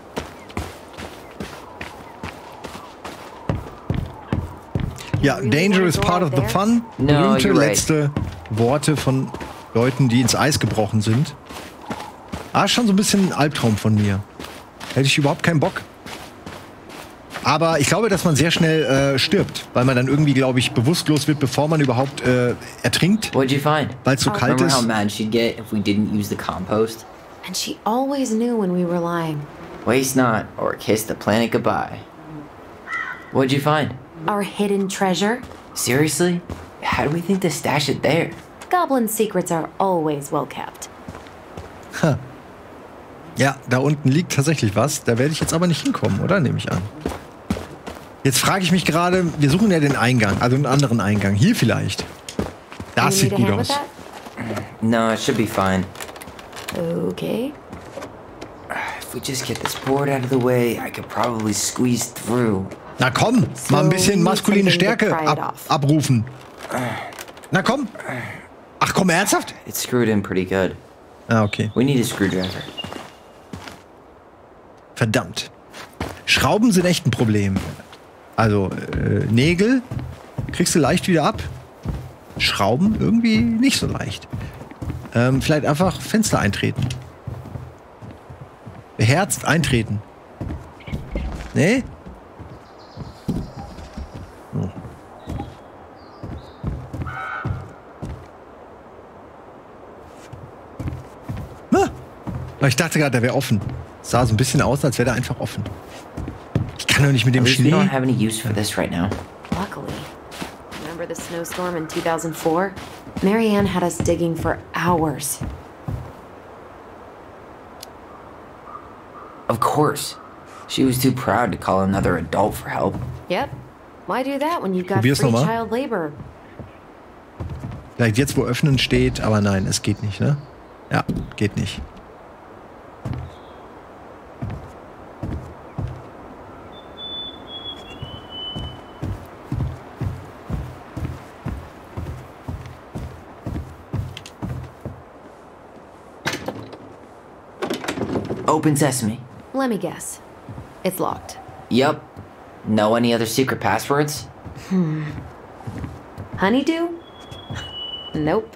Ja, danger is part of the fun. No, Berühmte you're right. letzte Worte von Leuten, die ins Eis gebrochen sind. Ah, schon so ein bisschen ein Albtraum von mir. Hätte ich überhaupt keinen Bock. Aber ich glaube, dass man sehr schnell äh, stirbt, weil man dann irgendwie, glaube ich, bewusstlos wird, bevor man überhaupt äh, ertrinkt, What'd you find? weil es so Oh. kalt Remember how ist. mad she'd get if we didn't use the compost? And she always knew when we were lying. Waste not, or kiss the planet goodbye. What'd you find? Our hidden treasure. Seriously? How do we think to stash it there? Goblin secrets are always well kept. Ja, da unten liegt tatsächlich was. Da werde ich jetzt aber nicht hinkommen, oder? Nehme ich an. Jetzt frage ich mich gerade, wir suchen ja den Eingang, also einen anderen Eingang. Hier vielleicht. Das You sieht need a gut hand aus. with No, it should be fine. that? Okay. If we just get this board out of the way, I could probably squeeze through. Na komm, mal ein bisschen maskuline Stärke ab, abrufen. Na komm. Ach komm, ernsthaft? It's screwed in pretty good. Ah, okay. We need a screwdriver. Verdammt. Schrauben sind echt ein Problem. Also, äh, Nägel kriegst du leicht wieder ab. Schrauben irgendwie nicht so leicht. Ähm, vielleicht einfach Fenster eintreten. Beherzt eintreten. Nee? Oh. Ah, ich dachte gerade, der wäre offen. Sah so ein bisschen aus, als wäre der einfach offen. Ich kann doch nicht mit At dem least we don't Schnee. have any use for this right now. Luckily. Remember the snowstorm in two thousand four? Marianne had us digging for hours. Of course. She was too proud to call another adult for help. Yep. Why do that when you've got Probier's free noch mal. child labor? Vielleicht jetzt, wo öffnen steht, aber nein, es geht nicht, ne? Ja, geht nicht. Open sesame. Let me guess. It's locked. Yup. Know any other secret passwords? Honeydew? Nope.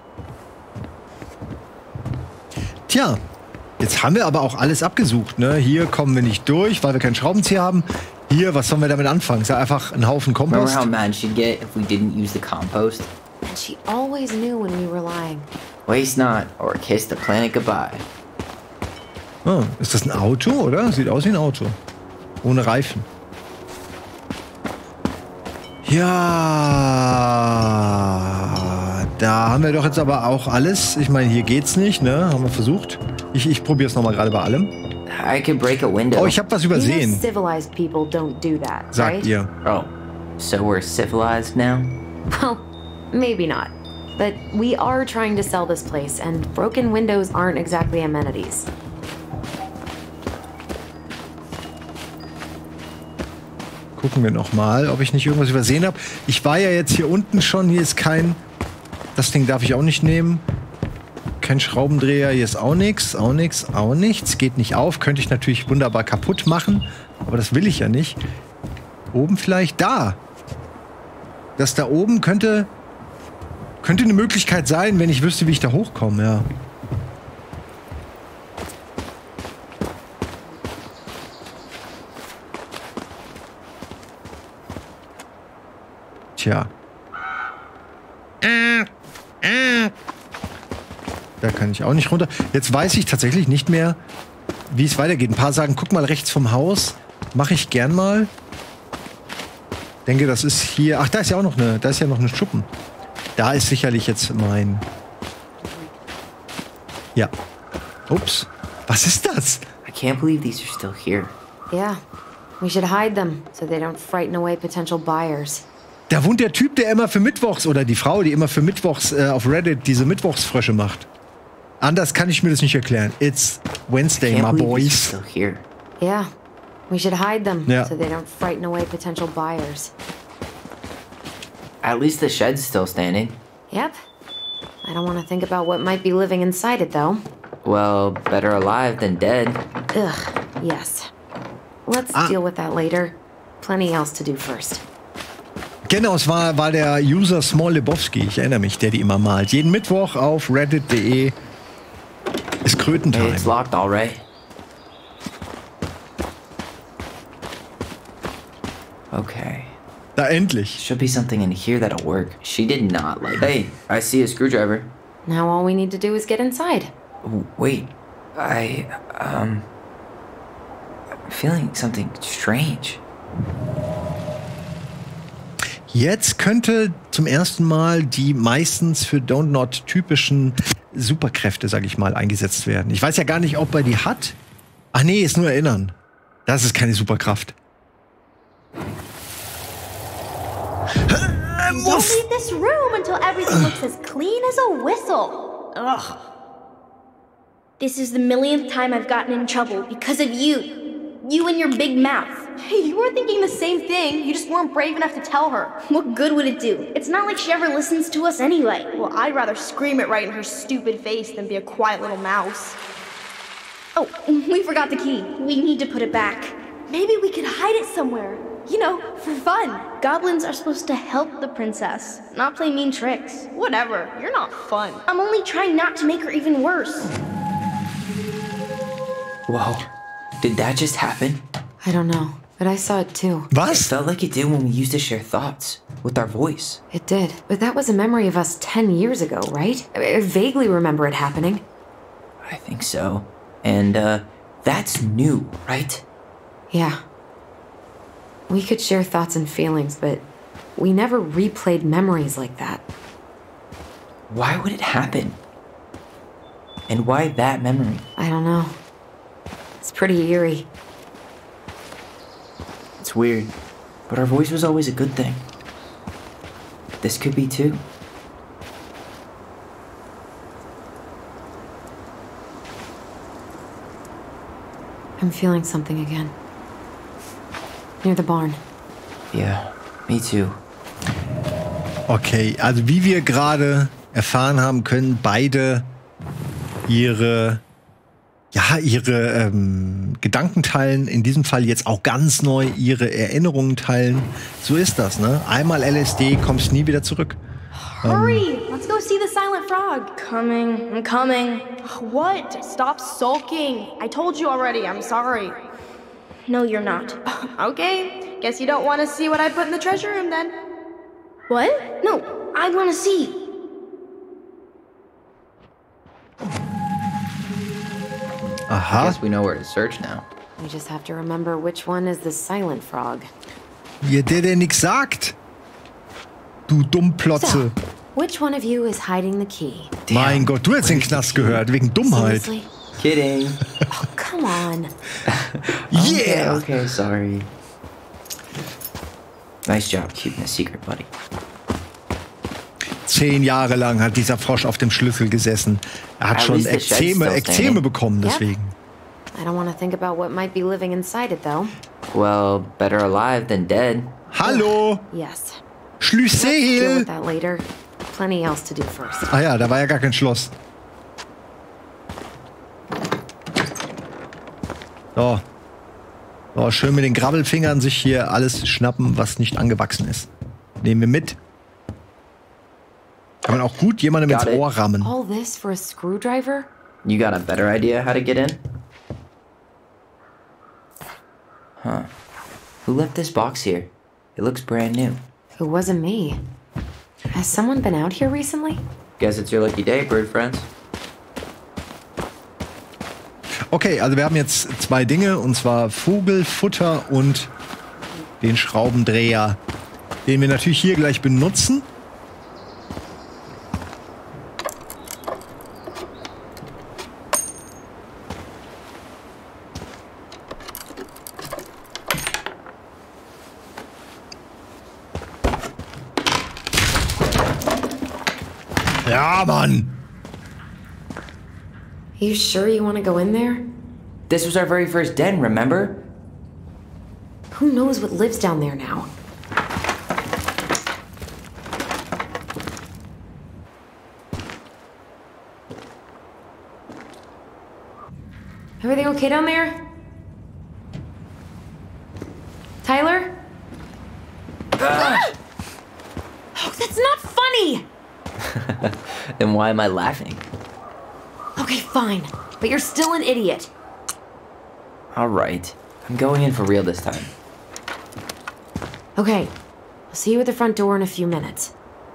Tja, jetzt haben wir aber auch alles abgesucht, ne? Hier kommen wir nicht durch, weil wir keinen Schraubenzieher haben. Hier, was sollen wir damit anfangen? Ist ja einfach ein Haufen Remember Kompost. how mad she'd get if we didn't use the compost? And she always knew when we were lying. Waste not, or kiss the planet goodbye. Oh, ist das ein Auto, oder? Sieht aus wie ein Auto. Ohne Reifen. Ja, da haben wir doch jetzt aber auch alles. Ich meine, hier geht's nicht, ne? Haben wir versucht. Ich, ich probiere es nochmal gerade bei allem. I could break a window. Oh, ich habe was You know übersehen, civilized people don't do that, sagt right? ihr. Oh, so we're civilized now? Well, maybe not. But we are trying to sell this place, and broken windows aren't exactly amenities. Gucken wir noch mal, ob ich nicht irgendwas übersehen habe. Ich war ja jetzt hier unten schon. Hier ist kein... Das Ding darf ich auch nicht nehmen. Kein Schraubendreher. Hier ist auch nichts. Auch nichts. Auch nichts. Geht nicht auf. Könnte ich natürlich wunderbar kaputt machen. Aber das will ich ja nicht. Oben vielleicht da. Das da oben könnte... Könnte eine Möglichkeit sein, wenn ich wüsste, wie ich da hochkomme, ja. Tja. Da kann ich auch nicht runter. Jetzt weiß ich tatsächlich nicht mehr, wie es weitergeht. Ein paar sagen, guck mal rechts vom Haus. Mache ich gern mal. Denke, das ist hier... Ach, da ist ja auch noch eine... Da ist ja noch eine Schuppen. Da ist sicherlich jetzt mein... Ja. Ups. Was ist das? I can't believe these are still here. Yeah. We should hide them so they don't frighten away potential buyers. Da wohnt der Typ, der immer für Mittwochs... Oder die Frau, die immer für Mittwochs äh, auf Reddit diese Mittwochsfrösche macht. Anders kann ich mir das nicht erklären. It's Wednesday, Can't my believe these are boys. still here. Yeah. We should hide them Yeah. so they don't frighten away potential buyers. At least the shed's still standing. Yep. I don't want to think about what might be living inside it, though. Well, better alive than dead. Ugh, yes. Let's Ah. deal with that later. Plenty else to do first. Genau, es war, war der User Small Lebowski, ich erinnere mich, der die immer malt. Jeden Mittwoch auf reddit punkt de ist Krötentime. Hey, it's locked, all right. Okay. Da endlich. Should be something in here that'll work. She did not like. Hey, I see a screwdriver. Now all we need to do is get inside. W- Wait, I um. I'm feeling something strange. Jetzt könnte zum ersten Mal die meistens für Don't Not typischen Superkräfte, sag ich mal, eingesetzt werden. Ich weiß ja gar nicht, ob er die hat. Ach nee, ist nur erinnern. Das ist keine Superkraft. Don't leave this room until everything looks as clean as a whistle. Ugh. This is the millionth time I've gotten in trouble because of you. You and your big mouth. Hey, you were thinking the same thing. You just weren't brave enough to tell her. What good would it do? It's not like she ever listens to us anyway. Well, I'd rather scream it right in her stupid face than be a quiet little mouse. Oh, we forgot the key. We need to put it back. Maybe we could hide it somewhere. You know, for fun. Goblins are supposed to help the princess, not play mean tricks. Whatever, you're not fun. I'm only trying not to make her even worse. Whoa. Did that just happen? I don't know, but I saw it too. It Was? felt like it did when we used to share thoughts with our voice. It did, but that was a memory of us ten years ago, right? I, I vaguely remember it happening. I think so. And, uh, that's new, right? Yeah. We could share thoughts and feelings, but we never replayed memories like that. Why would it happen? And why that memory? I don't know. It's pretty eerie. It's weird, but our voice was always a good thing. This could be too. I'm feeling something again. Near the barn. Yeah, me too. Okay, also wie wir gerade erfahren haben, können beide ihre ja, ihre ähm, Gedanken teilen, in diesem Fall jetzt auch ganz neu ihre Erinnerungen teilen. So ist das, ne? Einmal L S D, kommst nie wieder zurück. Hurry! Let's go see the silent frog. Coming, I'm coming. What? Stop sulking. I told you already, I'm sorry. No, you're not. Okay, guess you don't want to see what I put in the treasure room then. What? No, I want to see. I Aha. guess we know where to search now. We just have to remember which one is the silent frog. Ihr, der, der nix sagt. Du Dummplotze. So, which one of you is hiding the key? Mein Gott, du hättest den Knast gehört, wegen Dummheit. Seriously? Kidding. Oh, come on. Yeah! Okay, okay, sorry. Nice job keeping a secret, buddy. Zehn Jahre lang hat dieser Frosch auf dem Schlüssel gesessen. Er hat At schon least the shed's Ekzeme, still Ekzeme standing. bekommen, Yep. deswegen. I don't want to think about what might be living inside it, though. Well, better alive than dead. Hallo! Yes. Let's deal Schlüssel! with that later. Plenty else to do first. Ah ja, da war ja gar kein Schloss. So. So, schön mit den Grabbelfingern sich hier alles schnappen, was nicht angewachsen ist. Nehmen wir mit. Kann man auch gut jemandem ins Got it. Ohr rammen. All this for a screwdriver? You got a better idea how to get in? Huh. Who left this box here? It looks brand new. It wasn't me. Has someone been out here recently? Guess it's your lucky day, bird friends. Okay, also wir haben jetzt zwei Dinge, und zwar Vogelfutter und den Schraubendreher, den wir natürlich hier gleich benutzen. Ja, Mann! You sure you want to go in there? This was our very first den, remember? Who knows what lives down there now? Everything okay down there? Tyler? Oh, that's not funny! Then why am I laughing? Okay, fine. But you're still an idiot. Alright. I'm going in for real this time. Okay, I'll see you at the front door in a few minutes.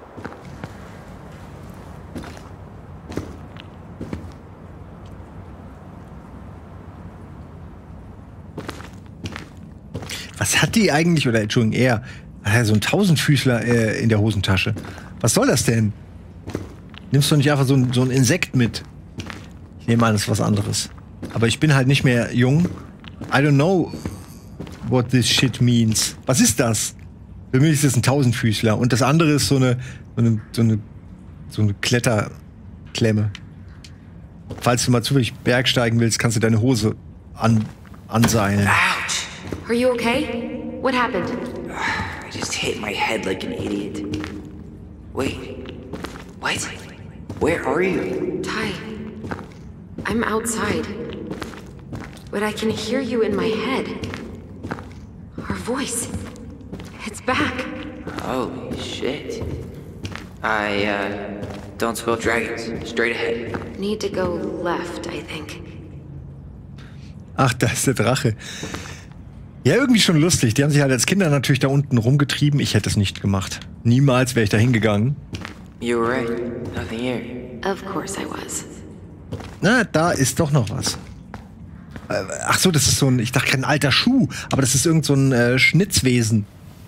Was hat die eigentlich, oder Entschuldigung, er, hat ja so ein Tausendfüßler äh, in der Hosentasche. Was soll das denn? Nimmst du nicht einfach so ein, so ein Insekt mit? Ich nehme an, das ist was anderes. Aber ich bin halt nicht mehr jung. I don't know what this shit means. Was ist das? Für mich ist das ein Tausendfüßler. Und das andere ist so eine, so eine, so eine, so eine Kletterklemme. Falls du mal zufällig bergsteigen willst, kannst du deine Hose an, anseilen. Ouch! Are you okay? What happened? I just hit my head like an idiot. Wait. What? Where are you? Ty, I'm outside. But I can hear you in my head. Our voice. It's back. Holy shit. I, uh, don't spoil dragons. Straight ahead. Need to go left, I think. Ach, da ist der Drache. Ja, irgendwie schon lustig. Die haben sich halt als Kinder natürlich da unten rumgetrieben. Ich hätte es nicht gemacht. Niemals wäre ich da hingegangen. You were right. Nothing here. Of course I was. Na, da ist doch noch was. Äh, Ach so, das ist so ein, ich dachte kein alter Schuh, aber das ist irgend so ein äh, Schnitzwesen.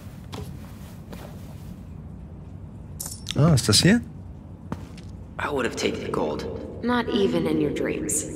Ah, ist das hier? I would have taken the gold. Not even in your dreams.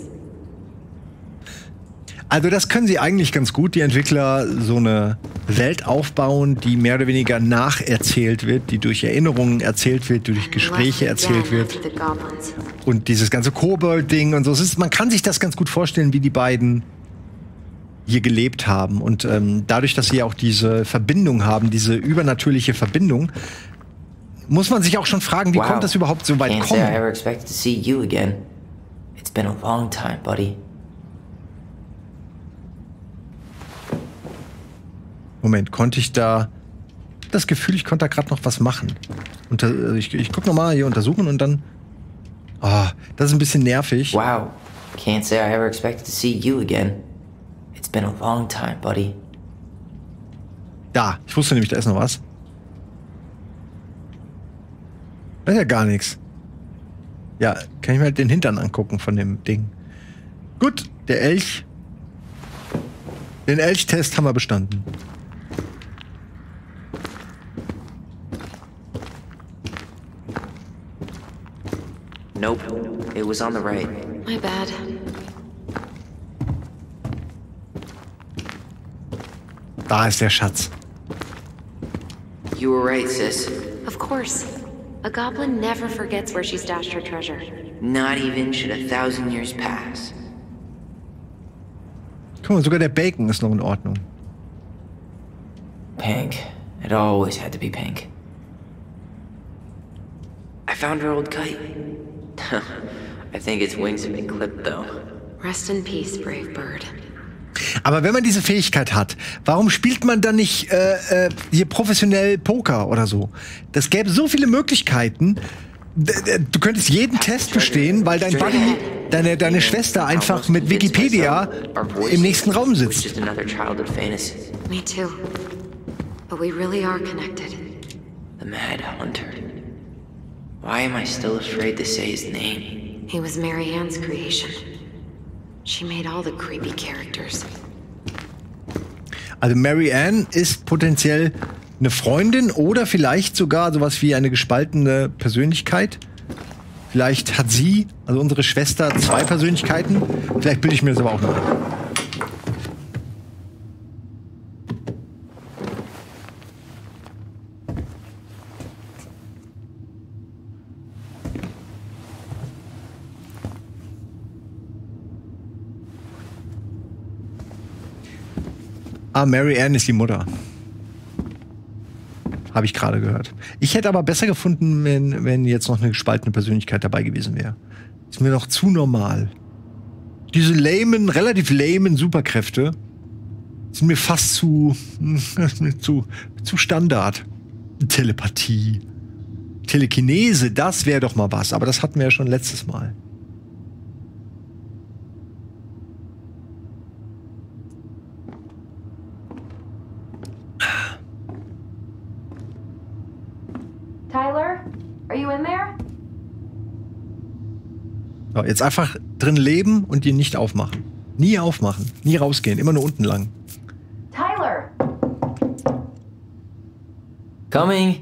Also das können sie eigentlich ganz gut, die Entwickler, so eine Welt aufbauen, die mehr oder weniger nacherzählt wird, die durch Erinnerungen erzählt wird, die durch Gespräche erzählt wird. Und dieses ganze Kobold-Ding und so. Es ist, man kann sich das ganz gut vorstellen, wie die beiden hier gelebt haben. Und ähm, dadurch, dass sie ja auch diese Verbindung haben, diese übernatürliche Verbindung, muss man sich auch schon fragen, wie Wow. kommt das überhaupt so weit Can't say I kommen? ever expected to see you again. It's been a long time, buddy. Moment, konnte ich da das Gefühl, ich konnte da gerade noch was machen. Unter, ich ich guck noch mal hier untersuchen und dann. Ah, das ist ein bisschen nervig. Wow. Can't say I ever expected to see you again. It's been a long time, buddy. Da, ich wusste nämlich, da ist noch was. Da ist ja gar nichts. Ja, kann ich mir halt den Hintern angucken von dem Ding. Gut, der Elch. Den Elchtest haben wir bestanden. Nope. It was on the right. My bad. Da ist der Schatz. You were right, sis. Of course. A goblin never forgets where she stashed her treasure. Not even should a thousand years pass. Guck mal, sogar der Bacon ist noch in Ordnung. Pink. It always had to be pink. I found her old kite. I think its wings have been clipped, though. Rest in peace, brave bird. Aber wenn man diese Fähigkeit hat, warum spielt man dann nicht äh, äh, hier professionell Poker oder so? Das gäbe so viele Möglichkeiten. D d du könntest jeden Test bestehen, weil dein Buddy, deine, deine Schwester einfach mit Wikipedia im nächsten Raum sitzt. Just another childhood fantasy. Me too. But we really are connected. The Mad Hunter. Why am I still afraid to say his name? He was Mary Ann's creation. She made all the creepy characters. Also Mary Ann ist potenziell eine Freundin oder vielleicht sogar sowas wie eine gespaltene Persönlichkeit. Vielleicht hat sie, also unsere Schwester, zwei Persönlichkeiten. Vielleicht bilde ich mir das aber auch noch ein. Ah, Mary Ann ist die Mutter. Habe ich gerade gehört. Ich hätte aber besser gefunden, wenn, wenn jetzt noch eine gespaltene Persönlichkeit dabei gewesen wäre. Ist mir noch zu normal. Diese lamen, relativ lamen Superkräfte sind mir fast zu, zu, zu Standard. Telepathie. Telekinese, das wäre doch mal was. Aber das hatten wir ja schon letztes Mal. So, jetzt einfach drin leben und die nicht aufmachen. Nie aufmachen, nie rausgehen, immer nur unten lang. Tyler! Coming.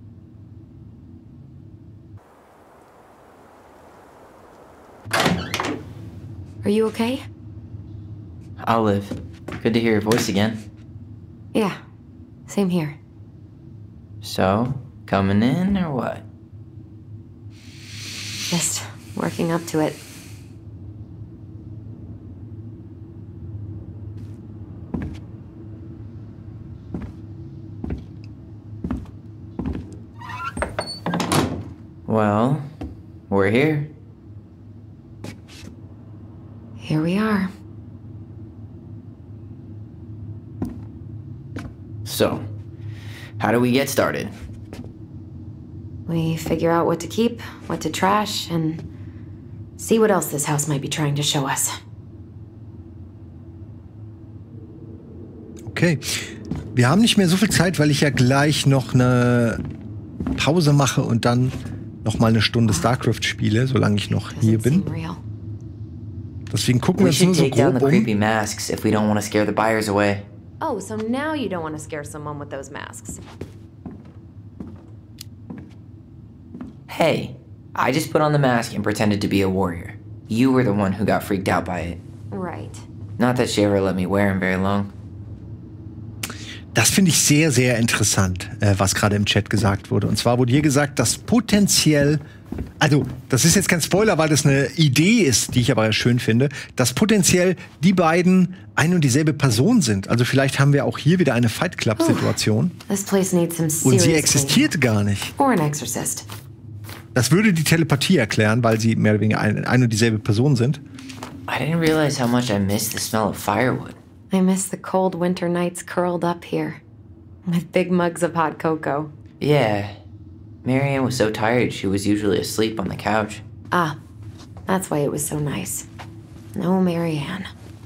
Are you okay? Olive, good to hear your voice again. Yeah, same here. So, coming in or what? Just working up to it. Well, we're here. Here we are. So, how do we get started? We figure out what to keep, what to trash, and see what else this house might be trying to show us. Okay. Wir haben nicht mehr so viel Zeit, weil ich ja gleich noch eine Pause mache und dann noch mal eine Stunde StarCraft spiele, solange ich noch hier bin. Deswegen gucken wir We uns nur should so take down grob the um. creepy masks if we don't want to scare the buyers away. Oh, so now you don't want to scare someone with those masks. Hey, I just put on the mask and pretended to be a warrior. You were the one who got freaked out by it. Right. Not that she ever let me wear him very long. Das finde ich sehr, sehr interessant, äh, was gerade im Chat gesagt wurde. Und zwar wurde hier gesagt, dass potenziell, also das ist jetzt kein Spoiler, weil das eine Idee ist, die ich aber schön finde, dass potenziell die beiden ein und dieselbe Person sind. Also vielleicht haben wir auch hier wieder eine Fight Club-Situation. This place needs some Und sie serious existiert gar nicht. cleaning. Or an exorcist. Das würde die Telepathie erklären, weil sie mehr oder weniger ein, ein und dieselbe Person sind. I didn't realize how much I missed the smell of firewood. I miss the cold winter nights curled up here. With big mugs of hot cocoa. Yeah, Marianne was so tired she was usually asleep on the couch. Ah, that's why it was so nice. No Marianne.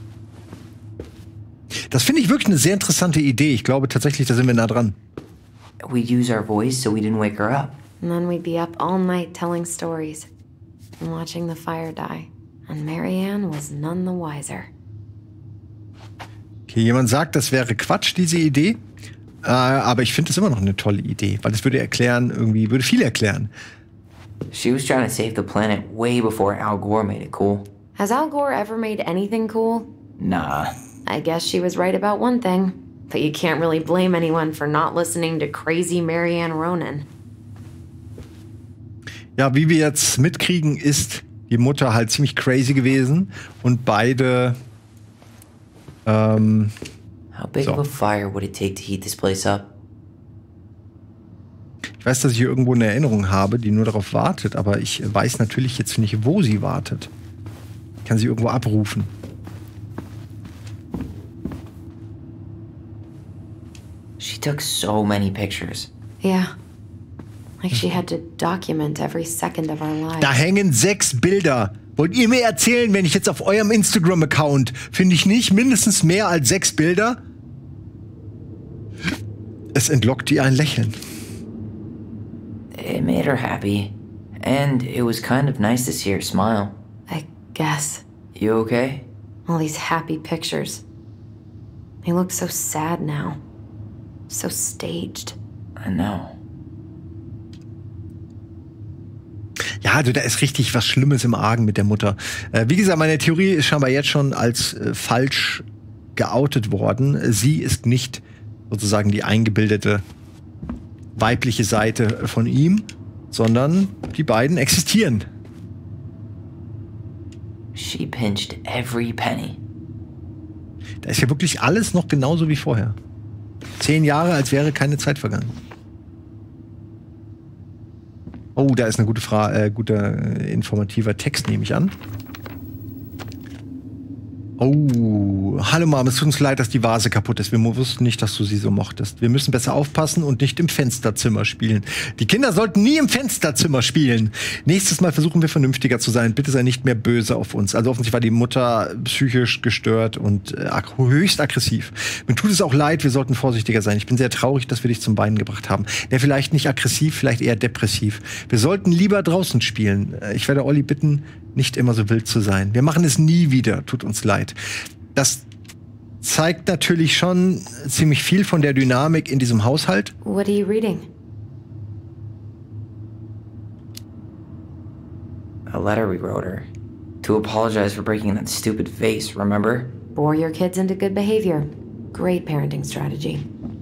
Das finde ich wirklich eine sehr interessante Idee. Ich glaube tatsächlich, da sind wir nah dran. We'd use our voice so we didn't wake her up. And then we'd be up all night telling stories. And watching the fire die. And Marianne was none the wiser. Okay, jemand sagt, das wäre Quatsch, diese Idee. Äh, aber ich finde es immer noch eine tolle Idee, weil es würde erklären, irgendwie, würde viel erklären. She was trying to save the planet way before Al Gore made it cool. Has Al Gore ever made anything cool? Nah. I guess she was right about one thing. But you can't really blame anyone for not listening to crazy Marianne Ronan. Ja, wie wir jetzt mitkriegen, ist die Mutter halt ziemlich crazy gewesen und beide ähm, How big so. of a fire would it take to heat this place up? Ich weiß, dass ich hier irgendwo eine Erinnerung habe, die nur darauf wartet, aber ich weiß natürlich jetzt nicht, wo sie wartet. Ich kann sie irgendwo abrufen. She took so many pictures. Yeah. Like she had to document every second of our lives. Da hängen sechs Bilder. Wollt ihr mir erzählen, wenn ich jetzt auf eurem Instagram-Account, finde ich nicht mindestens mehr als sechs Bilder? Es entlockt ihr ein Lächeln. It made her happy. And it was kind of nice to see her smile. I guess. You okay? All these happy pictures. They look so sad now. So staged. I know. Ja, also da ist richtig was Schlimmes im Argen mit der Mutter. Äh, wie gesagt, meine Theorie ist scheinbar jetzt schon als äh, falsch geoutet worden. Sie ist nicht sozusagen die eingebildete weibliche Seite von ihm, sondern die beiden existieren. She pinched every penny. Da ist ja wirklich alles noch genauso wie vorher. Zehn Jahre, als wäre keine Zeit vergangen. Oh, da ist eine gute Frage, äh, guter äh, informativer Text, nehme ich an. Oh, hallo Mom, es tut uns leid, dass die Vase kaputt ist. Wir wussten nicht, dass du sie so mochtest. Wir müssen besser aufpassen und nicht im Fensterzimmer spielen. Die Kinder sollten nie im Fensterzimmer spielen. Nächstes Mal versuchen wir vernünftiger zu sein. Bitte sei nicht mehr böse auf uns. Also offensichtlich war die Mutter psychisch gestört und äh, höchst aggressiv. Mir tut es auch leid, wir sollten vorsichtiger sein. Ich bin sehr traurig, dass wir dich zum Weinen gebracht haben. Der vielleicht nicht aggressiv, vielleicht eher depressiv. Wir sollten lieber draußen spielen. Ich werde Olli bitten, nicht immer so wild zu sein. Wir machen es nie wieder. Tut uns leid. Das zeigt natürlich schon ziemlich viel von der Dynamik in diesem Haushalt. What are you reading? A letter we wrote her. To apologize for breaking that stupid vase, remember? Bore your kids into good behavior. Great parenting strategy.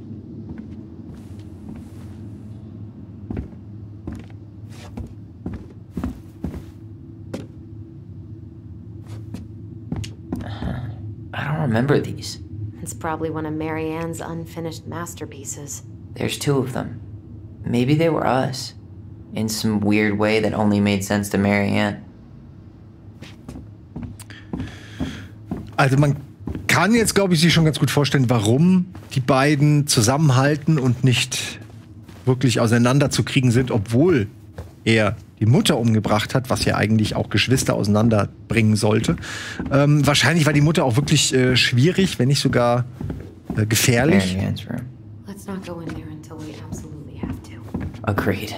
I don't remember these. It's probably one of Marianne's unfinished masterpieces. There's two of them. Maybe they were us. In some weird way that only made sense to Marianne. Also man kann jetzt, glaube ich, sich schon ganz gut vorstellen, warum die beiden zusammenhalten und nicht wirklich auseinanderzukriegen sind, obwohl er die Mutter umgebracht hat, was ja eigentlich auch Geschwister auseinanderbringen sollte. Ähm, wahrscheinlich war die Mutter auch wirklich äh, schwierig, wenn nicht sogar äh, gefährlich. Marianne's room. Let's not go in there until we absolutely have to. Agreed.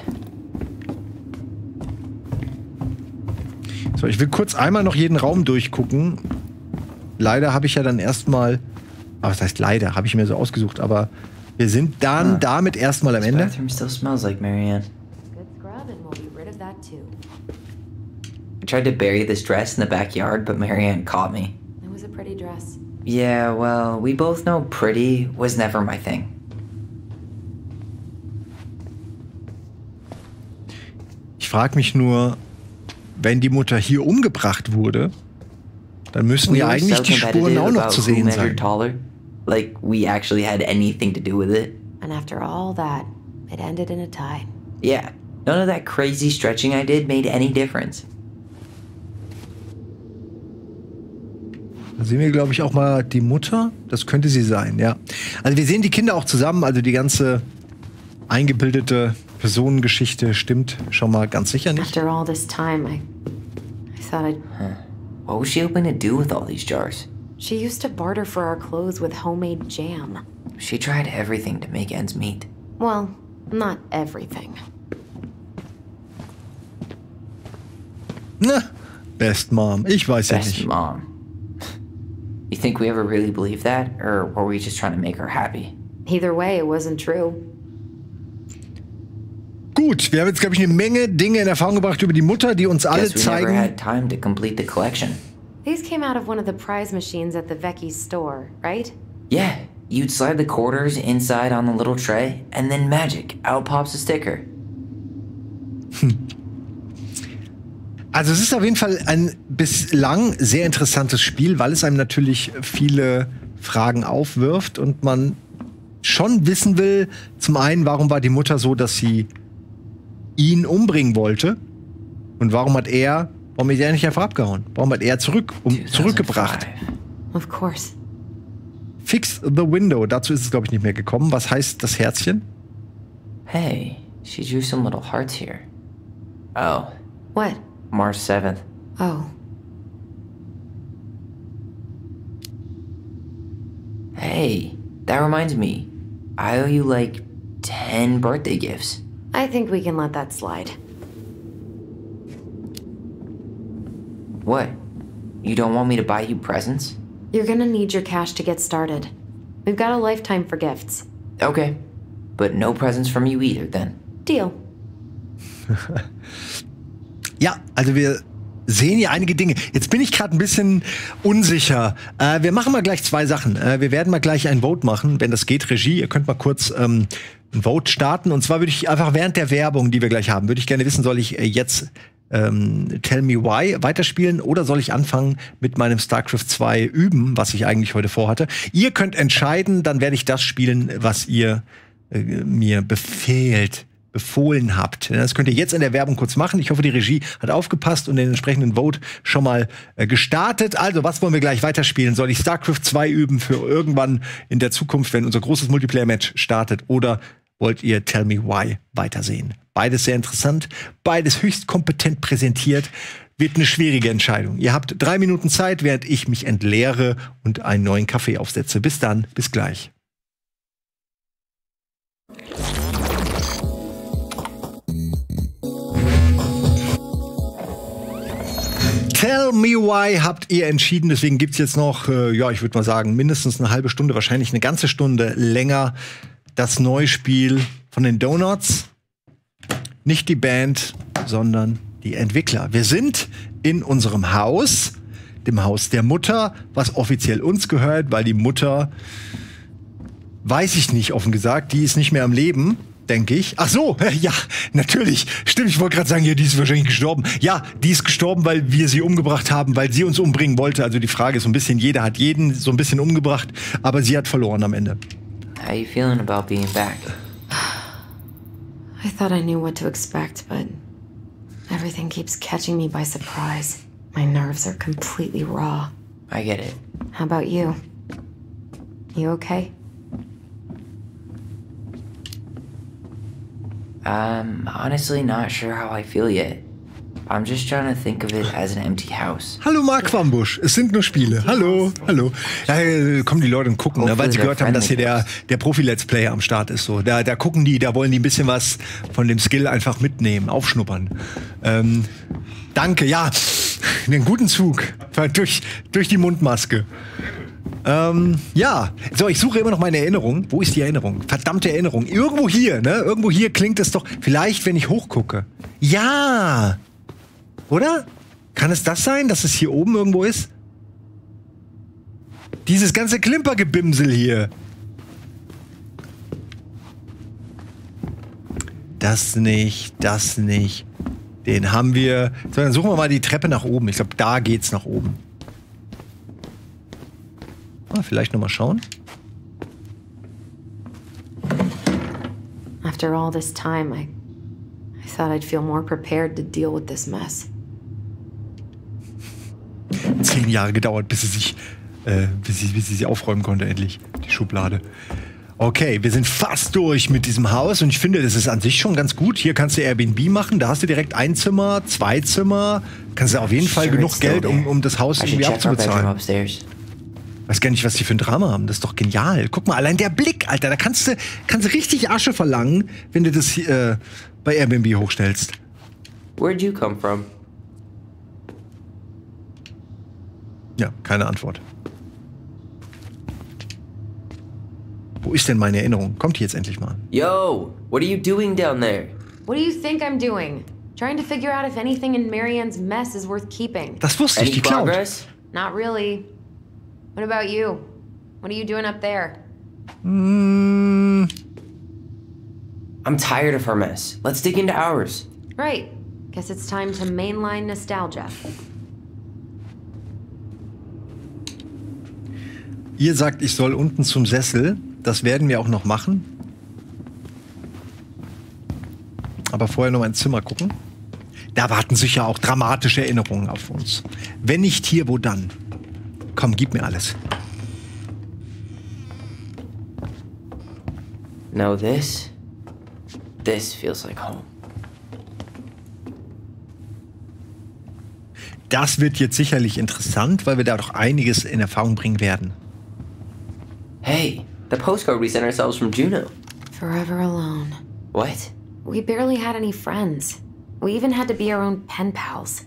So, ich will kurz einmal noch jeden Raum durchgucken. Leider habe ich ja dann erstmal, aber was heißt leider, habe ich mir so ausgesucht, aber wir sind dann Huh. damit erstmal am This Ende. bathroom still smells like Marianne. Good scrub and we'll be rid of that too. I tried to bury this dress in the backyard, but Marianne caught me. It was a pretty dress. Yeah, well, we both know pretty was never my thing. Ich frage mich nur, wenn die Mutter hier umgebracht wurde, dann müssten We ja were eigentlich so die Spuren competitive auch noch about zu who sehen measured sein. taller. Like we actually had anything to do with it. And after all that, it ended in a tie. Yeah, none of that crazy stretching I did made any difference. Da sehen wir, glaube ich, auch mal die Mutter. Das könnte sie sein, ja. Also wir sehen die Kinder auch zusammen, also die ganze eingebildete Personengeschichte stimmt schon mal ganz sicher nicht. After all this time, I, I thought I'd... What was she hoping to do with all these jars? She used to barter for our clothes with homemade jam. She tried everything to make ends meet. Well, not everything. Na, Best Mom. Ich weiß ja Best nicht. mom. You think we ever really believed that? Or were we just trying to make her happy? Either way, it wasn't true. Gut, wir haben jetzt, glaube ich, eine Menge Dinge in Erfahrung gebracht über die Mutter, die uns alle Guess we never zeigen. had time to complete the collection. These came out of one of the prize machines at the Vecchi's store, right? Yeah, you'd slide the quarters inside on the little tray, and then magic, out pops a sticker. Also es ist auf jeden Fall ein bislang sehr interessantes Spiel, weil es einem natürlich viele Fragen aufwirft und man schon wissen will, zum einen, warum war die Mutter so, dass sie ihn umbringen wollte und warum hat er, warum ist er nicht einfach abgehauen? Warum hat er zurück, um, zurückgebracht? Of course. Fix the window, dazu ist es, glaube ich, nicht mehr gekommen. Was heißt das Herzchen? Hey, she drew some little hearts here. Oh, What? March seventh. Oh. Hey, that reminds me. I owe you like ten birthday gifts. I think we can let that slide. What? You don't want me to buy you presents? You're gonna need your cash to get started. We've got a lifetime for gifts. Okay. But no presents from you either, then. Deal. Ja, also wir sehen hier einige Dinge. Jetzt bin ich gerade ein bisschen unsicher. Äh, wir machen mal gleich zwei Sachen. Äh, wir werden mal gleich ein Vote machen, wenn das geht. Regie, ihr könnt mal kurz ähm, ein Vote starten. Und zwar würde ich einfach während der Werbung, die wir gleich haben, würde ich gerne wissen, soll ich äh, jetzt ähm, Tell Me Why weiterspielen oder soll ich anfangen mit meinem StarCraft zwei üben, was ich eigentlich heute vorhatte. Ihr könnt entscheiden, dann werde ich das spielen, was ihr äh, mir befehlt. befohlen habt. Das könnt ihr jetzt in der Werbung kurz machen. Ich hoffe, die Regie hat aufgepasst und den entsprechenden Vote schon mal äh, gestartet. Also, was wollen wir gleich weiterspielen? Soll ich StarCraft zwei üben für irgendwann in der Zukunft, wenn unser großes Multiplayer-Match startet? Oder wollt ihr Tell Me Why weitersehen? Beides sehr interessant, beides höchst kompetent präsentiert. Wird eine schwierige Entscheidung. Ihr habt drei Minuten Zeit, während ich mich entleere und einen neuen Kaffee aufsetze. Bis dann, bis gleich. Tell Me Why habt ihr entschieden, deswegen gibt's jetzt noch, äh, ja, ich würde mal sagen, mindestens eine halbe Stunde, wahrscheinlich eine ganze Stunde länger das neue Spiel von den Donuts. Nicht die Band, sondern die Entwickler. Wir sind in unserem Haus, dem Haus der Mutter, was offiziell uns gehört, weil die Mutter, weiß ich nicht, offen gesagt, die ist nicht mehr am Leben. Denke ich. Ach so, ja, natürlich. Stimmt, ich wollte gerade sagen, ja, die ist wahrscheinlich gestorben. Ja, die ist gestorben, weil wir sie umgebracht haben, weil sie uns umbringen wollte. Also die Frage ist so ein bisschen, jeder hat jeden so ein bisschen umgebracht, aber sie hat verloren am Ende. How are you feeling about being back? I thought I knew what to expect, but everything keeps catching me by surprise. My nerves are completely raw. I get it. How about you? You okay? I'm honestly not sure how I feel yet. I'm just trying to think of it as an empty house. Hallo Mark Wambusch, es sind nur Spiele. Hallo, hallo. Ja, äh, kommen die Leute und gucken, ne, weil sie gehört haben, dass hier der, der Profi-Let's Player am Start ist. So. Da, da gucken die, da wollen die ein bisschen was von dem Skill einfach mitnehmen, aufschnuppern. Ähm, danke, ja, einen guten Zug. Durch, durch die Mundmaske. Ähm, ja, so, ich suche immer noch meine Erinnerung. Wo ist die Erinnerung? Verdammte Erinnerung. Irgendwo hier, ne? Irgendwo hier klingt es doch. Vielleicht, wenn ich hochgucke. Ja! Oder? Kann es das sein, dass es hier oben irgendwo ist? Dieses ganze Klimpergebimsel hier. Das nicht, das nicht. Den haben wir. So, dann suchen wir mal die Treppe nach oben. Ich glaube, da geht's nach oben. Ah, vielleicht noch mal schauen. After all this time, I, I thought I'd feel more prepared to deal with this mess. Zehn Jahre gedauert, bis sie sich, äh, bis sie, bis sie sie aufräumen konnte, endlich, die Schublade. Okay, wir sind fast durch mit diesem Haus und ich finde, das ist an sich schon ganz gut. Hier kannst du Airbnb machen, da hast du direkt ein Zimmer, zwei Zimmer. Kannst du auf jeden Fall genug Geld, um, um das Haus irgendwie abzubezahlen. Weiß gar nicht, was die für ein Drama haben. Das ist doch genial. Guck mal, allein der Blick, Alter. Da kannst du, kannst du richtig Asche verlangen, wenn du das äh, bei Airbnb hochstellst. Where'd you come from? Ja, keine Antwort. Wo ist denn meine Erinnerung? Kommt die jetzt endlich mal? Yo, what are you doing down there? What do you think I'm doing? Trying to figure out if anything in Marianne's mess is worth keeping. Das wusste ich, Any die klaut. progress? Not really. What about you? What are you doing up there? Mm. I'm tired of her mess. Let's dig into ours. Right. Guess it's time to mainline nostalgia. Ihr sagt, ich soll unten zum Sessel. Das werden wir auch noch machen. Aber vorher noch mal ins Zimmer gucken. Da warten sicher auch dramatische Erinnerungen auf uns. Wenn nicht hier, wo dann? Komm, gib mir alles. No, this. This feels like home. Das wird jetzt sicherlich interessant, weil wir da doch einiges in Erfahrung bringen werden. Hey, the postcard we sent ourselves from Juno. Forever alone. What? We barely had any friends. We even had to be our own pen pals.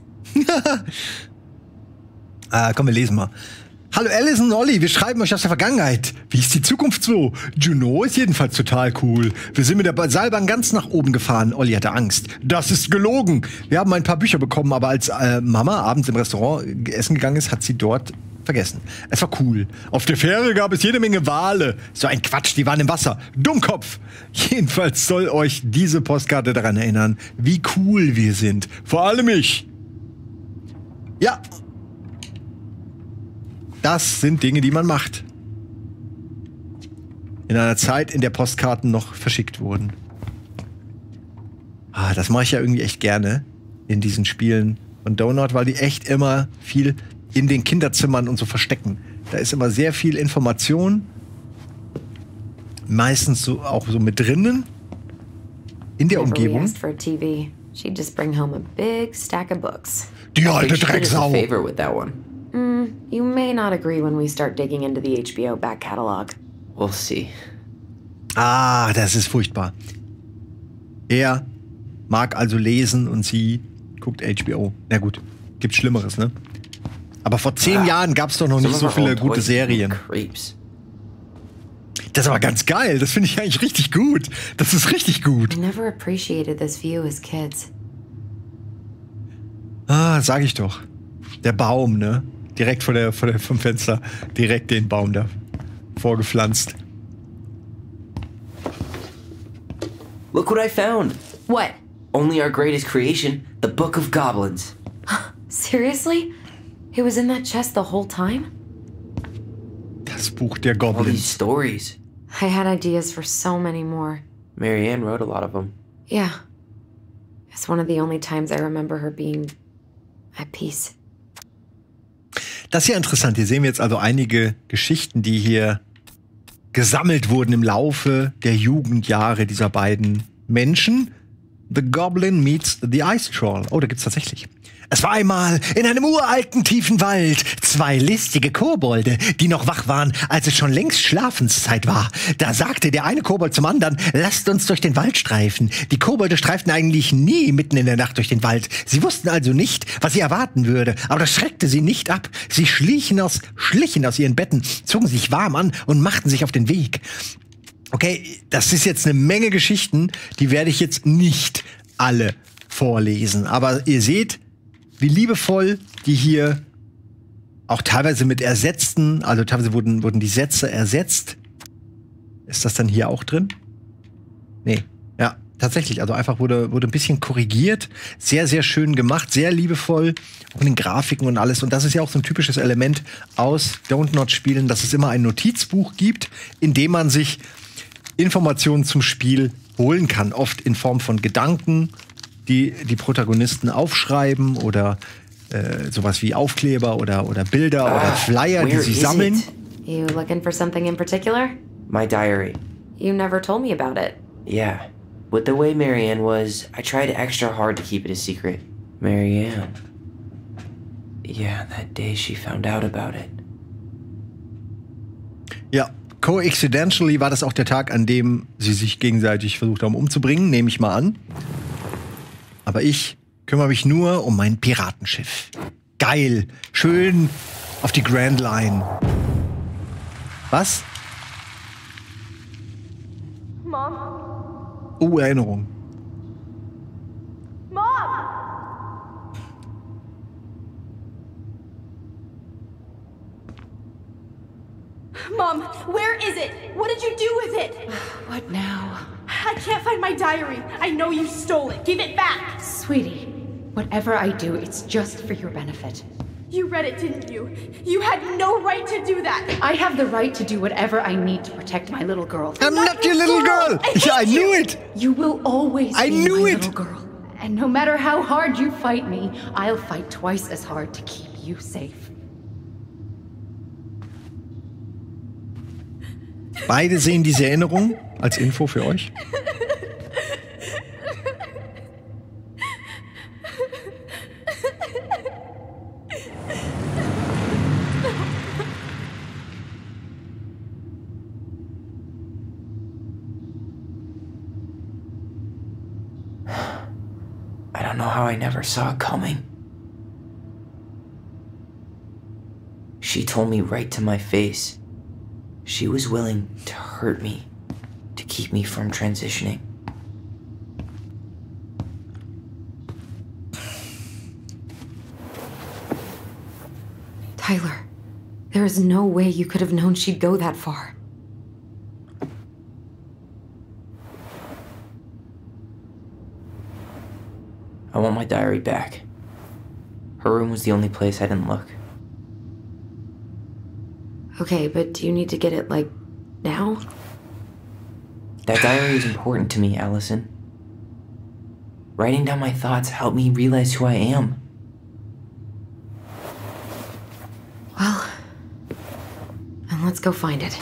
Ah, komm, wir lesen mal. Hallo Alice und Olli, wir schreiben euch aus der Vergangenheit. Wie ist die Zukunft so? Juno ist jedenfalls total cool. Wir sind mit der Seilbahn ganz nach oben gefahren. Olli hatte Angst. Das ist gelogen. Wir haben ein paar Bücher bekommen, aber als äh, Mama abends im Restaurant essen gegangen ist, hat sie dort vergessen. Es war cool. Auf der Fähre gab es jede Menge Wale. So ein Quatsch, die waren im Wasser. Dummkopf. Jedenfalls soll euch diese Postkarte daran erinnern, wie cool wir sind. Vor allem ich. Ja. Das sind Dinge, die man macht. In einer Zeit, in der Postkarten noch verschickt wurden. Ah, das mache ich ja irgendwie echt gerne in diesen Spielen von Donut, weil die echt immer viel in den Kinderzimmern und so verstecken. Da ist immer sehr viel Information. Meistens so auch so mit drinnen. In der Whenever we Umgebung. asked for a T V, she'd just bring home a big stack of books. Die I alte think she did us a Drecksau. favor with that one. Mm, you may not agree when we start digging into the H B O back catalog. We'll see. Ah, das ist furchtbar. Er mag also lesen und sie guckt H B O. Na gut, gibt's Schlimmeres, ne? Aber vor zehn Jahren gab's doch noch Some nicht of so our viele old gute toys give me Serien. Creeps. Das ist aber ganz geil. Das finde ich eigentlich richtig gut. Das ist richtig gut. I never appreciated this view as kids. Ah, sag ich doch. Der Baum, ne? Direkt vor der, vor der, vom Fenster. Direkt den Baum da vorgepflanzt. Look what I found. What? Only our greatest creation, the Book of Goblins. Seriously? It was in that chest the whole time? Das Buch der All these Goblins. stories. I had ideas for so many more. Marianne wrote a lot of them. Yeah. It's one of the only times I remember her being at peace. Das ist ja interessant. Hier sehen wir jetzt also einige Geschichten, die hier gesammelt wurden im Laufe der Jugendjahre dieser beiden Menschen. The Goblin meets the Ice Troll. Oh, da gibt's tatsächlich. Es war einmal in einem uralten, tiefen Wald zwei listige Kobolde, die noch wach waren, als es schon längst Schlafenszeit war. Da sagte der eine Kobold zum anderen, lasst uns durch den Wald streifen. Die Kobolde streiften eigentlich nie mitten in der Nacht durch den Wald. Sie wussten also nicht, was sie erwarten würde. Aber das schreckte sie nicht ab. Sie schlichen aus, schlichen aus ihren Betten, zogen sich warm an und machten sich auf den Weg. Okay, das ist jetzt eine Menge Geschichten, die werde ich jetzt nicht alle vorlesen. Aber ihr seht, wie liebevoll die hier auch teilweise mit ersetzten, also teilweise wurden, wurden die Sätze ersetzt. Ist das dann hier auch drin? Nee, ja, tatsächlich. Also einfach wurde, wurde ein bisschen korrigiert. Sehr, sehr schön gemacht, sehr liebevoll. Auch in den Grafiken und alles. Und das ist ja auch so ein typisches Element aus Don't Not Spielen, dass es immer ein Notizbuch gibt, in dem man sich Informationen zum Spiel holen kann. Oft in Form von Gedanken, die die Protagonisten aufschreiben oder äh, sowas wie Aufkleber oder, oder Bilder Ah, oder Flyer, die where sie is sammeln. it? You looking for something in particular? My diary. You never told me about it. Yeah. With the way Marianne was, I tried extra hard to keep it a secret. Marianne. Yeah, that day she found out about it. Ja, coincidentally war das auch der Tag, an dem sie sich gegenseitig versucht haben umzubringen, nehme ich mal an. Aber ich kümmere mich nur um mein Piratenschiff. Geil, schön auf die Grand Line. Was? Mom? Oh, Erinnerung. Mom! Mom, where is it? What did you do with it? What now? I can't find my diary. I know you stole it. Give it back. Sweetie, whatever I do, it's just for your benefit. You read it, didn't you? You had no right to do that. I have the right to do whatever I need to protect my little girl. I'm not your little girl. I Yeah, I hate knew you. it. You will always I be knew my it. little girl. And no matter how hard you fight me, I'll fight twice as hard to keep you safe. Beide sehen diese Erinnerung als Info für euch. I don't know how I never saw it coming. She told me right to my face. She was willing to hurt me, to keep me from transitioning. Tyler, there is no way you could have known she'd go that far. I want my diary back. Her room was the only place I didn't look. Okay, but do you need to get it, like, now? That diary is important to me, Allison. Writing down my thoughts helped me realize who I am. Well, then let's go find it.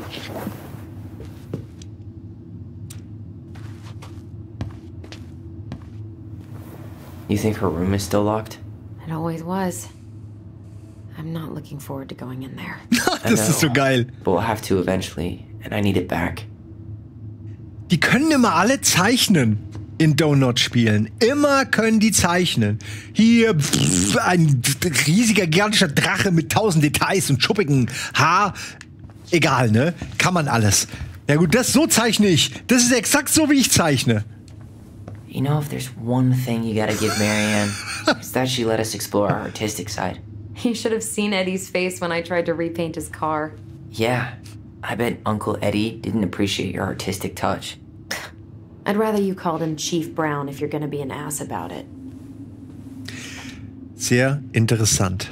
You think her room is still locked? It always was. I'm not looking forward to going in there. Das ist so geil. But we'll have to eventually, and I need it back. Die können immer alle zeichnen in Donut-Spielen. Immer können die zeichnen. Hier pff, ein riesiger, gigantischer Drache mit tausend Details und schuppigen Haar. Egal, ne? Kann man alles. Ja gut, das so zeichne ich. Das ist exakt so, wie ich zeichne. You know, if there's one thing you gotta give Marianne, it's that she let us explore our artistic side. You should have seen Eddie's face when I tried to repaint his car. Yeah, I bet Uncle Eddie didn't appreciate your artistic touch. I'd rather you called him Chief Brown if you're gonna be an ass about it. Sehr interessant.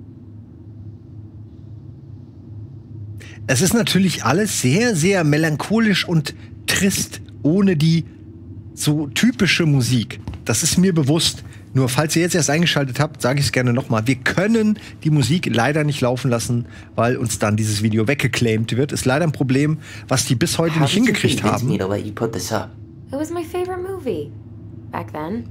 Es ist natürlich alles sehr, sehr melancholisch und trist, ohne die so typische Musik. Das ist mir bewusst. Nur falls ihr jetzt erst eingeschaltet habt, sage ich es gerne nochmal. Wir können die Musik leider nicht laufen lassen, weil uns dann dieses Video weggeclaimt wird. Ist leider ein Problem, was die bis heute nicht hingekriegt haben. Me to let you put this up? It was my favorite movie. Back then.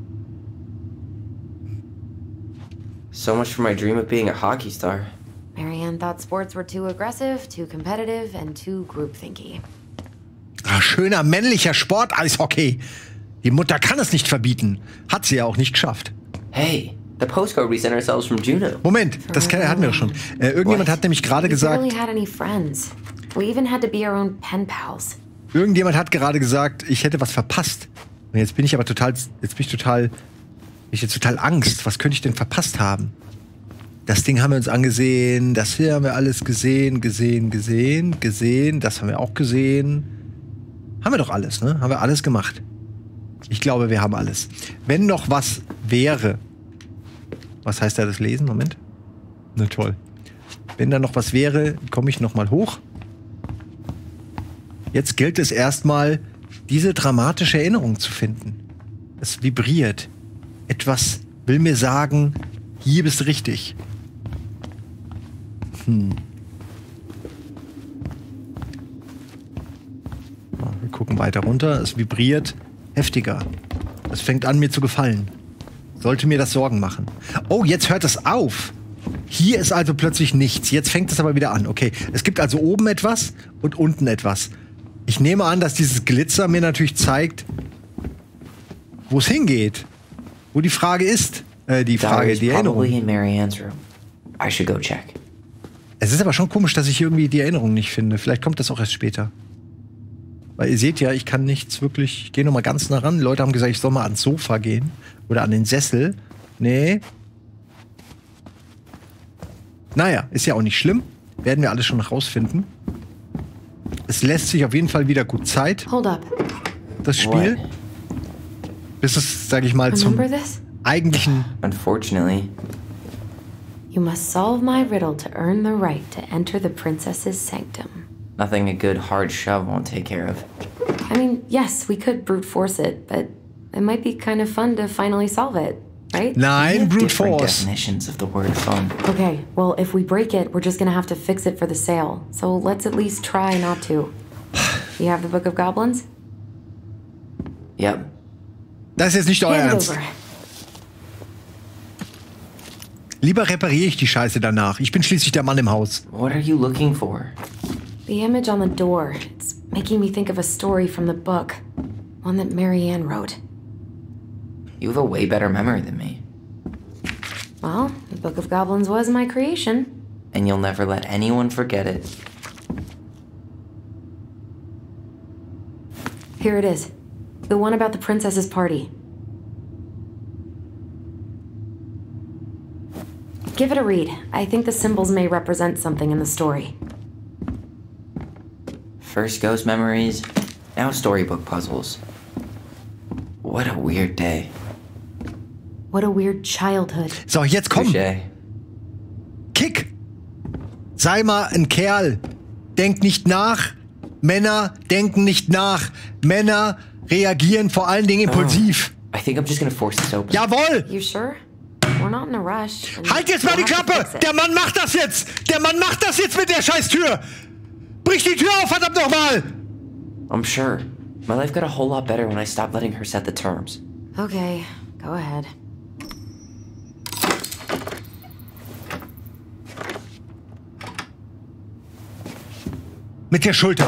So much for my dream of being a hockey star. Marianne thought sports were too aggressive, too competitive, and too groupthinky. Ah, schöner männlicher Sport, Eishockey. Die Mutter kann es nicht verbieten. Hat sie ja auch nicht geschafft. Hey, the postcard we sent ourselves from Juneau. Moment, das hatten wir doch schon. Äh, irgendjemand hat nämlich gerade gesagt... We barely had any friends. We even had to be our own pen pals. Irgendjemand hat gerade gesagt, ich hätte was verpasst. Und jetzt bin ich aber total... Jetzt bin ich total... Ich jetzt total Angst. Was könnte ich denn verpasst haben? Das Ding haben wir uns angesehen. Das hier haben wir alles gesehen, gesehen, gesehen, gesehen. Das haben wir auch gesehen. Haben wir doch alles, ne? Haben wir alles gemacht. Ich glaube, wir haben alles. Wenn noch was wäre. Was heißt da das Lesen? Moment. Na toll. Wenn da noch was wäre, komme ich noch mal hoch. Jetzt gilt es erstmal, diese dramatische Erinnerung zu finden. Es vibriert. Etwas will mir sagen, hier bist du richtig. Hm. Wir gucken weiter runter. Es vibriert heftiger. Es fängt an, mir zu gefallen. Sollte mir das Sorgen machen. Oh, jetzt hört es auf. Hier ist also plötzlich nichts. Jetzt fängt es aber wieder an. Okay, es gibt also oben etwas und unten etwas. Ich nehme an, dass dieses Glitzer mir natürlich zeigt, wo es hingeht. Wo die Frage ist. Äh, die Frage, die Erinnerung. In Marianne's room. I should go check. Es ist aber schon komisch, dass ich irgendwie die Erinnerung nicht finde. Vielleicht kommt das auch erst später. Weil ihr seht ja, ich kann nichts wirklich... Ich gehe noch mal ganz nah ran. Leute haben gesagt, ich soll mal ans Sofa gehen. Oder an den Sessel. Nee. Naja, ist ja auch nicht schlimm. Werden wir alles schon rausfinden. Es lässt sich auf jeden Fall wieder gut Zeit. Hold up. Das Spiel. What? Bis es, sag ich mal, zum eigentlichen... Unfortunately. You must solve my riddle to earn the right to enter the princess's sanctum. Nothing a good hard shove won't take care of. I mean, yes, we could brute force it, but it might be kind of fun to finally solve it, right? Nein, brute Different force. definitions of the word fun. Okay, well, if we break it, we're just gonna have to fix it for the sale. So let's at least try not to. You have the Book of Goblins? Yep. Das ist jetzt nicht euer Hand it Ernst. over. Lieber repariere ich die Scheiße danach. Ich bin schließlich der Mann im Haus. What are you looking for? The image on the door. It's making me think of a story from the book. One that Marianne wrote. You have a way better memory than me. Well, the Book of Goblins was my creation. And you'll never let anyone forget it. Here it is. The one about the princess's party. Give it a read. I think the symbols may represent something in the story. First ghost memories, now storybook puzzles. What a weird day. What a weird childhood. So, jetzt komm. Touché. Kick. Sei mal ein Kerl. Denk nicht nach. Männer denken nicht nach. Männer reagieren vor allen Dingen impulsiv. I I think I'm just gonna force this open. Jawohl! You sure? We're not in a rush. and Halt jetzt mal we'll die have to Klappe! fix it. Der Mann macht das jetzt! Der Mann macht das jetzt mit der scheiß Tür! Brich die Tür auf, verdammt nochmal! I'm sure. My life got a whole lot better when I stopped letting her set the terms. Okay, go ahead. Mit der Schulter.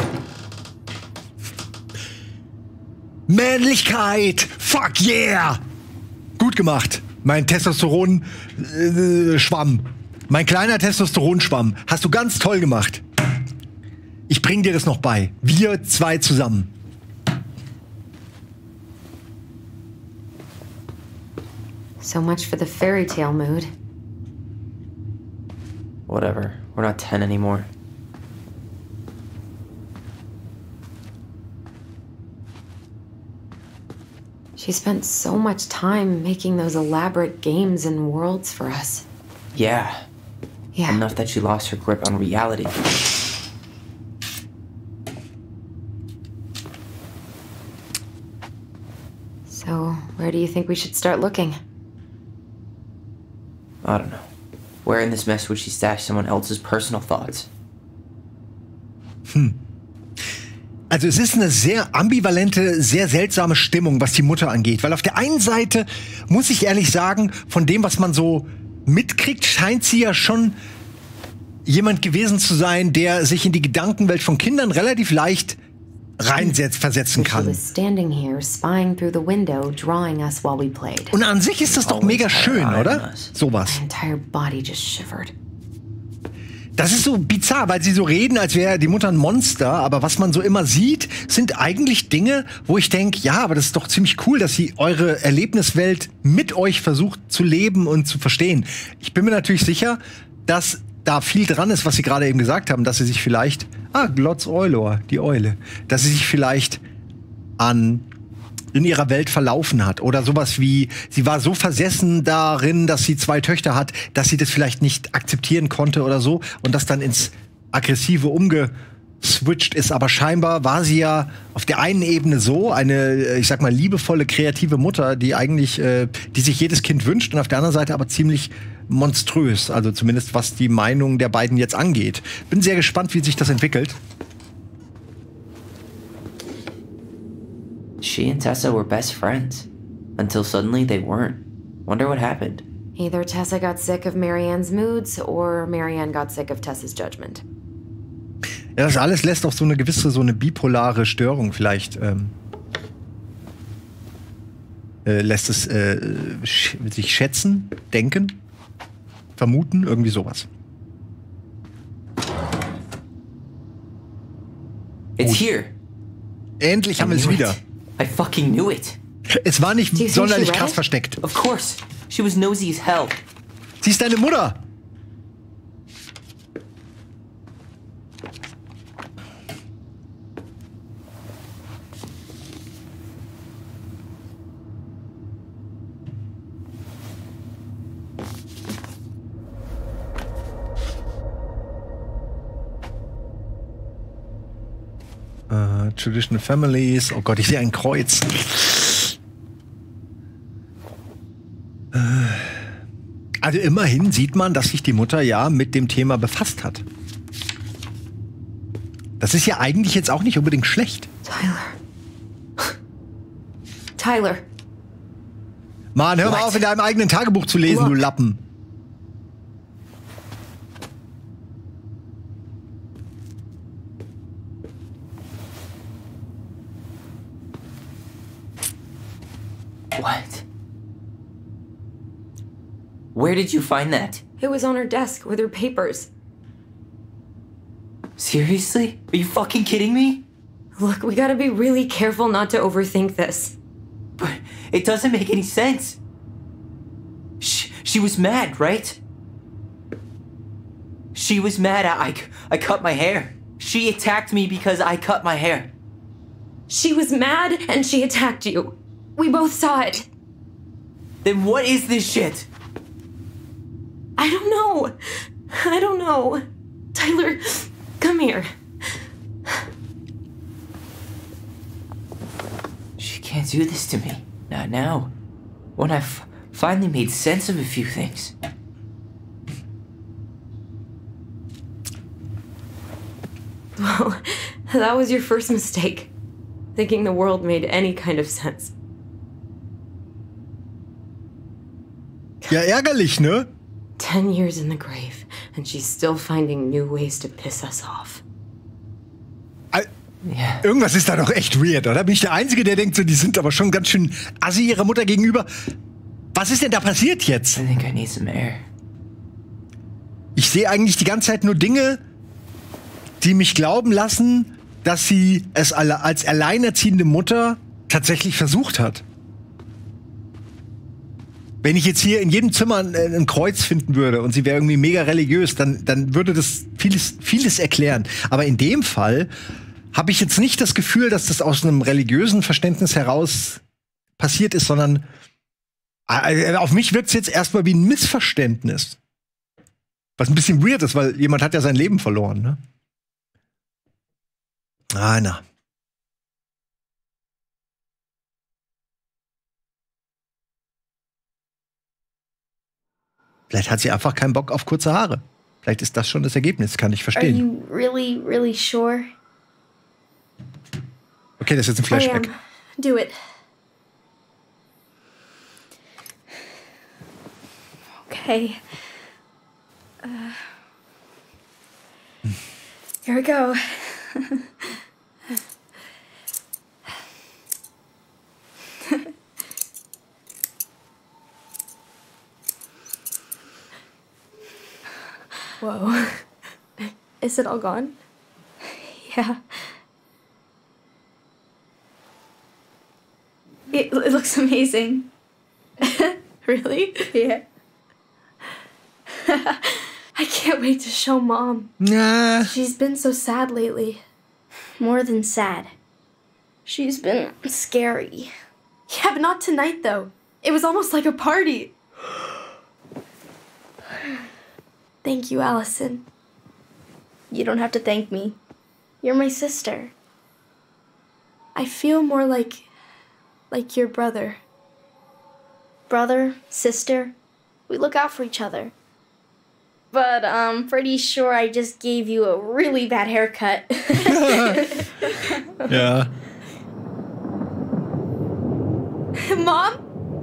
Männlichkeit! Fuck yeah! Gut gemacht. Mein Testosteron-Schwamm. Mein kleiner Testosteronschwamm. Hast du ganz toll gemacht. Ich bring dir das noch bei. Wir zwei zusammen. So much for the fairy tale mood. Whatever. We're not ten anymore. She spent so much time making those elaborate games and worlds for us. Yeah. Yeah. Enough that she lost her grip on reality. So, where do you think we should start looking? I don't know. Where in this mess would she stash someone else's personal thoughts? Hm. Also es ist eine sehr ambivalente, sehr seltsame Stimmung, was die Mutter angeht. Weil auf der einen Seite, muss ich ehrlich sagen, von dem, was man so mitkriegt, scheint sie ja schon jemand gewesen zu sein, der sich in die Gedankenwelt von Kindern relativ leicht reinsetzt, versetzen She kann. was standing here, spying through the window, drawing us while we played. Und an sich ist das doch mega schön, oder? Sowas. My entire body just shivered. Das ist so bizarr, weil sie so reden, als wäre die Mutter ein Monster. Aber was man so immer sieht, sind eigentlich Dinge, wo ich denke, ja, aber das ist doch ziemlich cool, dass sie eure Erlebniswelt mit euch versucht zu leben und zu verstehen. Ich bin mir natürlich sicher, dass da viel dran ist, was sie gerade eben gesagt haben, dass sie sich vielleicht, ah, Glotz Eulor, die Eule, dass sie sich vielleicht an in ihrer Welt verlaufen hat oder sowas wie, sie war so versessen darin, dass sie zwei Töchter hat, dass sie das vielleicht nicht akzeptieren konnte oder so und das dann ins Aggressive umgeswitcht ist. Aber scheinbar war sie ja auf der einen Ebene so eine, ich sag mal, liebevolle, kreative Mutter, die eigentlich, äh, die sich jedes Kind wünscht und auf der anderen Seite aber ziemlich monströs, also zumindest was die Meinung der beiden jetzt angeht. Bin sehr gespannt, wie sich das entwickelt. She and Tessa were best friends. Until suddenly they weren't. Wonder what happened. Either Tessa got sick of Marianne's moods or Marianne got sick of Tessa's judgment. Ja, das alles lässt auch so eine gewisse, so eine bipolare Störung vielleicht, ähm, äh, lässt es äh, sch sich schätzen, denken, vermuten, irgendwie sowas. It's here. Endlich haben wir es wieder. I fucking knew it. Es war nicht sonderlich krass versteckt. Of course. She was nosy as hell. Sie ist deine Mutter. Uh, traditional families. Oh Gott, ich sehe ein Kreuz. Uh, also immerhin sieht man, dass sich die Mutter ja mit dem Thema befasst hat. Das ist ja eigentlich jetzt auch nicht unbedingt schlecht. Tyler. Tyler. Mann, hör mal auf, in deinem eigenen Tagebuch zu lesen, du Lappen. What? Where did you find that? It was on her desk with her papers. Seriously? Are you fucking kidding me? Look, we gotta be really careful not to overthink this. But it doesn't make any sense. She, she was mad, right? She was mad I, I cut my hair. She attacked me because I cut my hair. She was mad and she attacked you. We both saw it. Then what is this shit? I don't know. I don't know. Tyler, come here. She can't do this to me. Not now. when I f finally made sense of a few things. Well, that was your first mistake. Thinking the world made any kind of sense. Ja, ärgerlich, ne? Ten years in the grave, and she's still finding new ways to piss us off. I yeah. Irgendwas ist da doch echt weird, oder? Bin ich der Einzige, der denkt so, die sind aber schon ganz schön assi ihrer Mutter gegenüber? Was ist denn da passiert jetzt? I think I need some air. Ich sehe eigentlich die ganze Zeit nur Dinge, die mich glauben lassen, dass sie es alle als alleinerziehende Mutter tatsächlich versucht hat. Wenn ich jetzt hier in jedem Zimmer ein, ein Kreuz finden würde und sie wäre irgendwie mega religiös, dann, dann würde das vieles, vieles erklären. Aber in dem Fall habe ich jetzt nicht das Gefühl, dass das aus einem religiösen Verständnis heraus passiert ist, sondern äh, auf mich wirkt es jetzt erstmal wie ein Missverständnis. Was ein bisschen weird ist, weil jemand hat ja sein Leben verloren, ne? Ah, na. Vielleicht hat sie einfach keinen Bock auf kurze Haare. Vielleicht ist das schon das Ergebnis, kann ich verstehen. Are you really, really sure? Okay, das ist jetzt ein Flashback. I am. Do it. Okay. Uh, here we go. Whoa. Is it all gone? Yeah. It, it looks amazing. Really? Yeah. I can't wait to show Mom. Nah. She's been so sad lately. More than sad. She's been scary. Yeah, but not tonight, though. It was almost like a party. Thank you, Allison. You don't have to thank me. You're my sister. I feel more like... like your brother. Brother, sister, we look out for each other. But I'm pretty sure I just gave you a really bad haircut. Ja. Mom?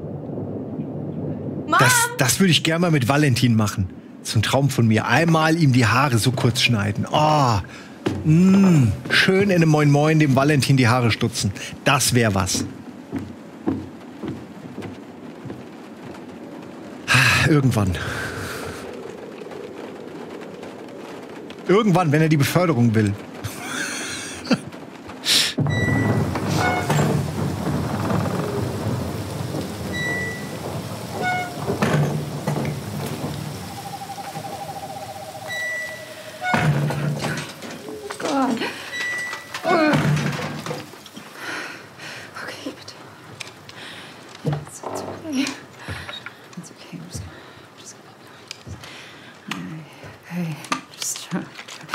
Mom? Das, das würde ich gerne mal mit Valentin machen. Das ist ein Traum von mir. Einmal ihm die Haare so kurz schneiden. Oh, mm, schön in einem Moin Moin dem Valentin die Haare stutzen. Das wäre was. Irgendwann. Irgendwann, wenn er die Beförderung will. God. Uh. Okay, but it's, it's okay. It's okay. I'm just gonna, I'm just gonna. Hey, just try.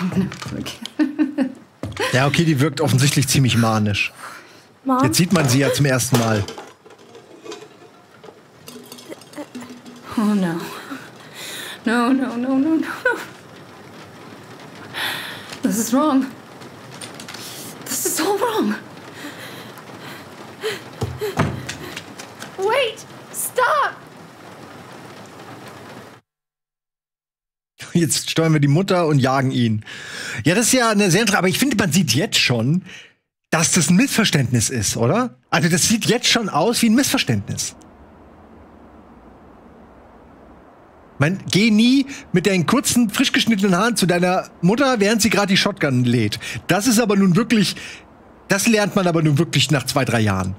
Ja, okay, die wirkt offensichtlich ziemlich manisch. Mom? Jetzt sieht man sie ja zum ersten Mal. Oh no. No, no, no, no, no. This is wrong. This is all wrong. Wait! Stop! Jetzt steuern wir die Mutter und jagen ihn. Ja, das ist ja eine sehr, aber ich finde, man sieht jetzt schon, dass das ein Missverständnis ist, oder? Also das sieht jetzt schon aus wie ein Missverständnis. Man, geh nie mit deinen kurzen, frisch geschnittenen Haaren zu deiner Mutter, während sie gerade die Shotgun lädt. Das ist aber nun wirklich, das lernt man aber nun wirklich nach zwei, drei Jahren.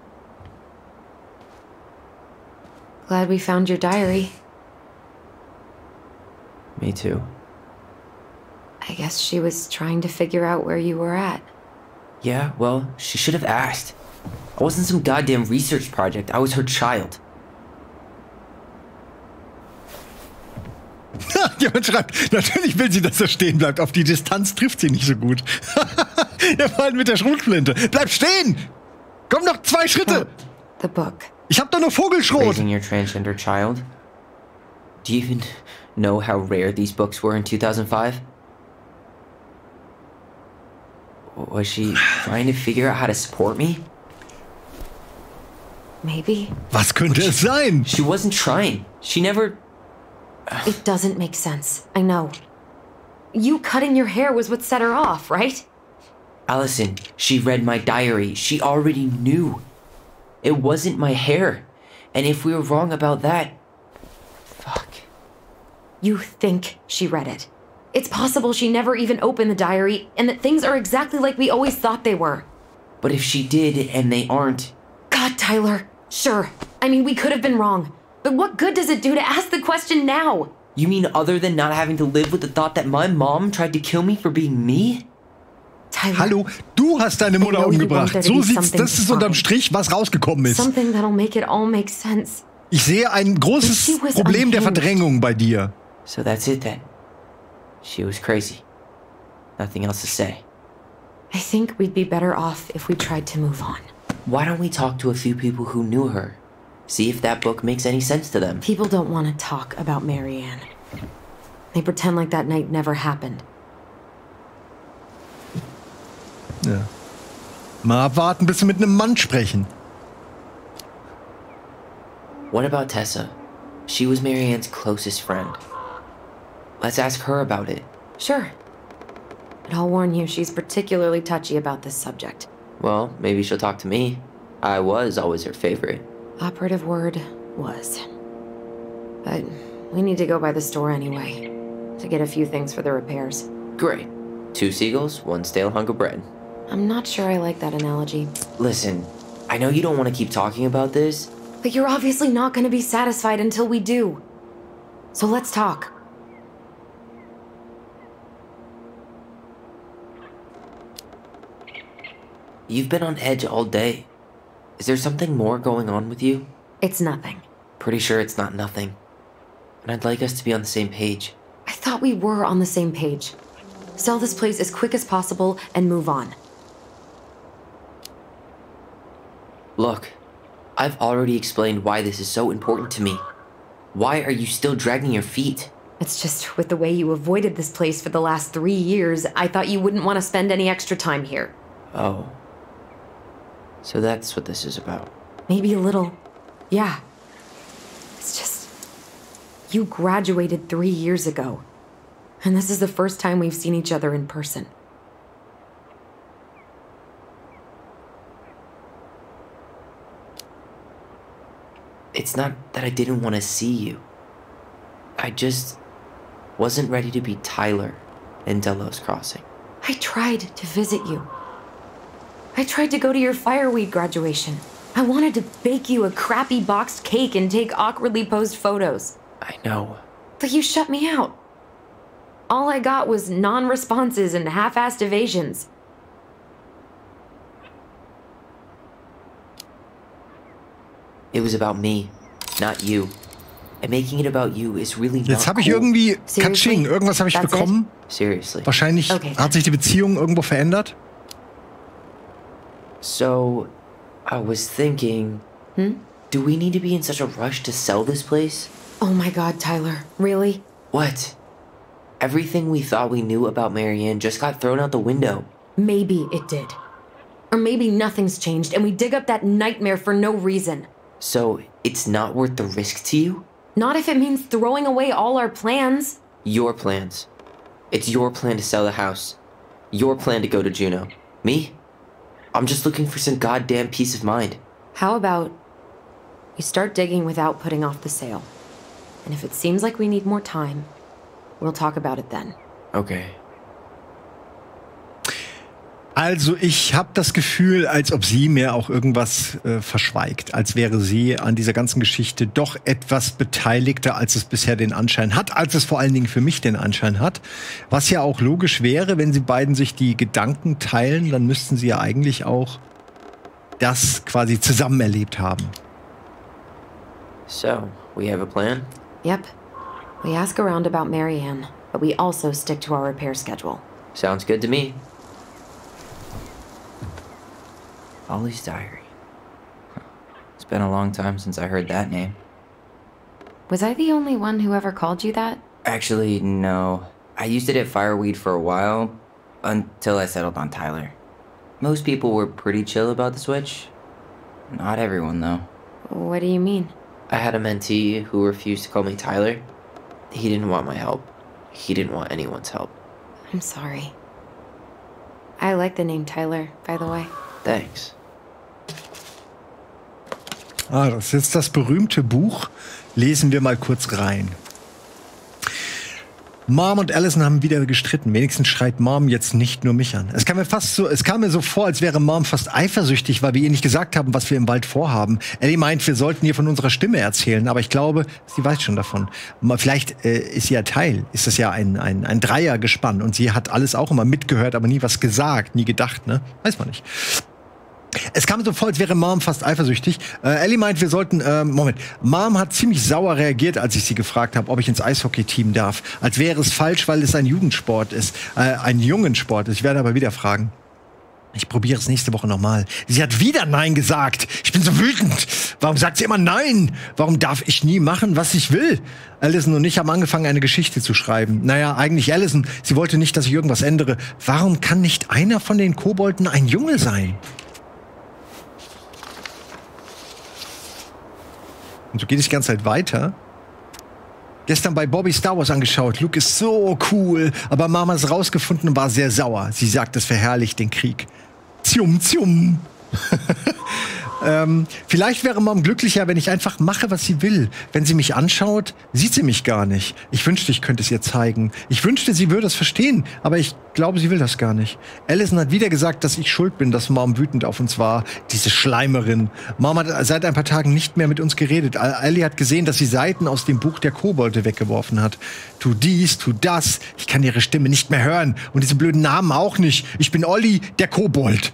Glad we found your diary. Me too. I guess she was trying to figure out where you were at. Yeah, well, she should have asked. I wasn't some goddamn research project. I was her child. Jemand schreibt, natürlich will sie, dass er stehen bleibt. Auf die Distanz trifft sie nicht so gut. Der Mann mit der Schrotflinte. Bleib stehen! Komm noch zwei Schritte! Oh, the book. Ich hab doch nur Vogelschrot. Raising your transgender child. Do you even know how rare these books were in two thousand five? Was she trying to figure out how to support me? Maybe. Was könnte es sein? She wasn't trying. She never... It doesn't make sense. I know. You cutting your hair was what set her off, right? Allison, she read my diary. She already knew. It wasn't my hair. And if we were wrong about that... Fuck. You think she read it. It's possible she never even opened the diary, and that things are exactly like we always thought they were. But if she did, and they aren't... God, Tyler. Sure. I mean, we could have been wrong. But what good does it do to ask the question now? You mean other than not having to live with the thought that my mom tried to kill me for being me? Tyler, Hallo, du hast deine Mutter umgebracht. So sieht's, das ist unterm Strich, was rausgekommen ist. Something that'll make it all make sense. Ich sehe ein großes Problem der Verdrängung bei dir. So that's it then. She was crazy. Nothing else to say. I think we'd be better off if we tried to move on. Why don't we talk to a few people who knew her? See if that book makes any sense to them. People don't want to talk about Marianne. They pretend like that night never happened. Ja. Mal abwarten, bis wir mit einem Mann sprechen. What about Tessa? She was Marianne's closest friend. Let's ask her about it. Sure. But I'll warn you, she's particularly touchy about this subject. Well, maybe she'll talk to me. I was always her favorite. Operative word was. But we need to go by the store anyway, to get a few things for the repairs. Great. Two seagulls, one stale hunk of bread. I'm not sure I like that analogy. Listen, I know you don't want to keep talking about this. But you're obviously not going to be satisfied until we do. So let's talk. You've been on edge all day. Is there something more going on with you? It's nothing. Pretty sure it's not nothing. And I'd like us to be on the same page. I thought we were on the same page. Sell this place as quick as possible and move on. Look, I've already explained why this is so important to me. Why are you still dragging your feet? It's just with the way you avoided this place for the last three years, I thought you wouldn't want to spend any extra time here. Oh. So that's what this is about. Maybe a little. Yeah. It's just... You graduated three years ago. And this is the first time we've seen each other in person. It's not that I didn't want to see you. I just wasn't ready to be Tyler in Delos Crossing. I tried to visit you. I tried to go to your fireweed graduation. I wanted to bake you a crappy boxed cake and take awkwardly posed photos. I know. But you shut me out. All I got was non-responses and half-assed evasions. It was about me, not you. And making it about you is really not Jetzt habe ich cool. irgendwie Katsching, irgendwas habe ich That's bekommen. Seriously. Wahrscheinlich Okay. hat sich die Beziehung irgendwo verändert. So, I was thinking, Hmm? do we need to be in such a rush to sell this place? Oh my god, Tyler. Really? What? Everything we thought we knew about Marianne just got thrown out the window. Maybe it did. Or maybe nothing's changed and we dig up that nightmare for no reason. So, it's not worth the risk to you? Not if it means throwing away all our plans. Your plans. It's your plan to sell the house. Your plan to go to Juneau. Me? I'm just looking for some goddamn peace of mind. How about we start digging without putting off the sale? And if it seems like we need more time, we'll talk about it then. Okay. Also ich habe das Gefühl, als ob sie mir auch irgendwas äh, verschweigt. Als wäre sie an dieser ganzen Geschichte doch etwas beteiligter, als es bisher den Anschein hat. Als es vor allen Dingen für mich den Anschein hat. Was ja auch logisch wäre, wenn sie beiden sich die Gedanken teilen, dann müssten sie ja eigentlich auch das quasi zusammen erlebt haben. So, we have a plan? Yep. We ask around about Marianne, but we also stick to our repair schedule. Sounds good to me. Ollie's diary. It's been a long time since I heard that name. Was I the only one who ever called you that? Actually, no. I used it at Fireweed for a while, until I settled on Tyler. Most people were pretty chill about the switch. Not everyone, though. What do you mean? I had a mentee who refused to call me Tyler. He didn't want my help. He didn't want anyone's help. I'm sorry. I like the name Tyler, by the way. Thanks. Ah, das ist jetzt das berühmte Buch. Lesen wir mal kurz rein. Mom und Allison haben wieder gestritten. Wenigstens schreit Mom jetzt nicht nur mich an. Es kam mir fast so, es kam mir so vor, als wäre Mom fast eifersüchtig, weil wir ihr nicht gesagt haben, was wir im Wald vorhaben. Ellie meint, wir sollten ihr von unserer Stimme erzählen, aber ich glaube, sie weiß schon davon. Vielleicht äh, ist sie ja Teil, ist das ja ein, ein, ein Dreiergespann und sie hat alles auch immer mitgehört, aber nie was gesagt, nie gedacht, ne? Weiß man nicht. Es kam so vor, als wäre Mom fast eifersüchtig. Äh, Ellie meint, wir sollten, äh, Moment, Mom hat ziemlich sauer reagiert, als ich sie gefragt habe, ob ich ins Eishockey-Team darf. Als wäre es falsch, weil es ein Jugendsport ist, äh, ein Jungensport ist. Ich werde aber wieder fragen. Ich probiere es nächste Woche nochmal. Sie hat wieder Nein gesagt. Ich bin so wütend. Warum sagt sie immer Nein? Warum darf ich nie machen, was ich will? Allison und ich haben angefangen, eine Geschichte zu schreiben. Naja, eigentlich Allison. Sie wollte nicht, dass ich irgendwas ändere. Warum kann nicht einer von den Kobolden ein Junge sein? Und so geht es die ganze Zeit weiter. Gestern bei Bobby Star Wars angeschaut. Luke ist so cool. Aber Mama ist rausgefunden und war sehr sauer. Sie sagt, es verherrlicht den Krieg. Zium, zium. ähm, vielleicht wäre Mom glücklicher, wenn ich einfach mache, was sie will. Wenn sie mich anschaut, sieht sie mich gar nicht. Ich wünschte, ich könnte es ihr zeigen. Ich wünschte, sie würde es verstehen. Aber ich glaube, sie will das gar nicht. Allison hat wieder gesagt, dass ich schuld bin, dass Mom wütend auf uns war. Diese Schleimerin. Mom hat seit ein paar Tagen nicht mehr mit uns geredet. Ellie hat gesehen, dass sie Seiten aus dem Buch der Kobolde weggeworfen hat. Tu dies, tu das. Ich kann ihre Stimme nicht mehr hören. Und diese blöden Namen auch nicht. Ich bin Olli, der Kobold.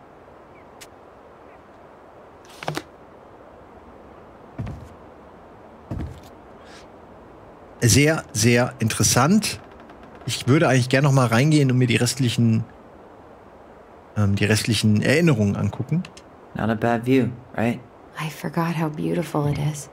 Sehr, sehr interessant. Ich würde eigentlich gerne noch mal reingehen und mir die restlichen, ähm, die restlichen Erinnerungen angucken. Not a bad view, right? I forgot how beautiful it is.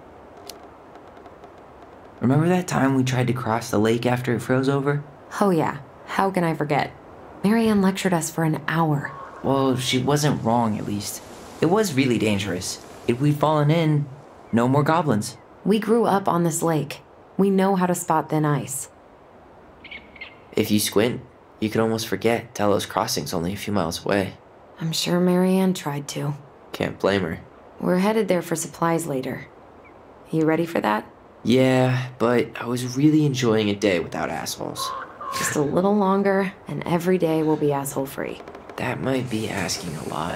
Remember that time we tried to cross the lake after it froze over? Oh yeah, how can I forget? Marianne lectured us for an hour. Well, she wasn't wrong, at least. It was really dangerous. If we'd fallen in, no more goblins. We grew up on this lake. We know how to spot thin ice. If you squint, you could almost forget Delos Crossing's only a few miles away. I'm sure Marianne tried to. Can't blame her. We're headed there for supplies later. You ready for that? Yeah, but I was really enjoying a day without assholes. Just a little longer, and every day will be asshole-free. That might be asking a lot.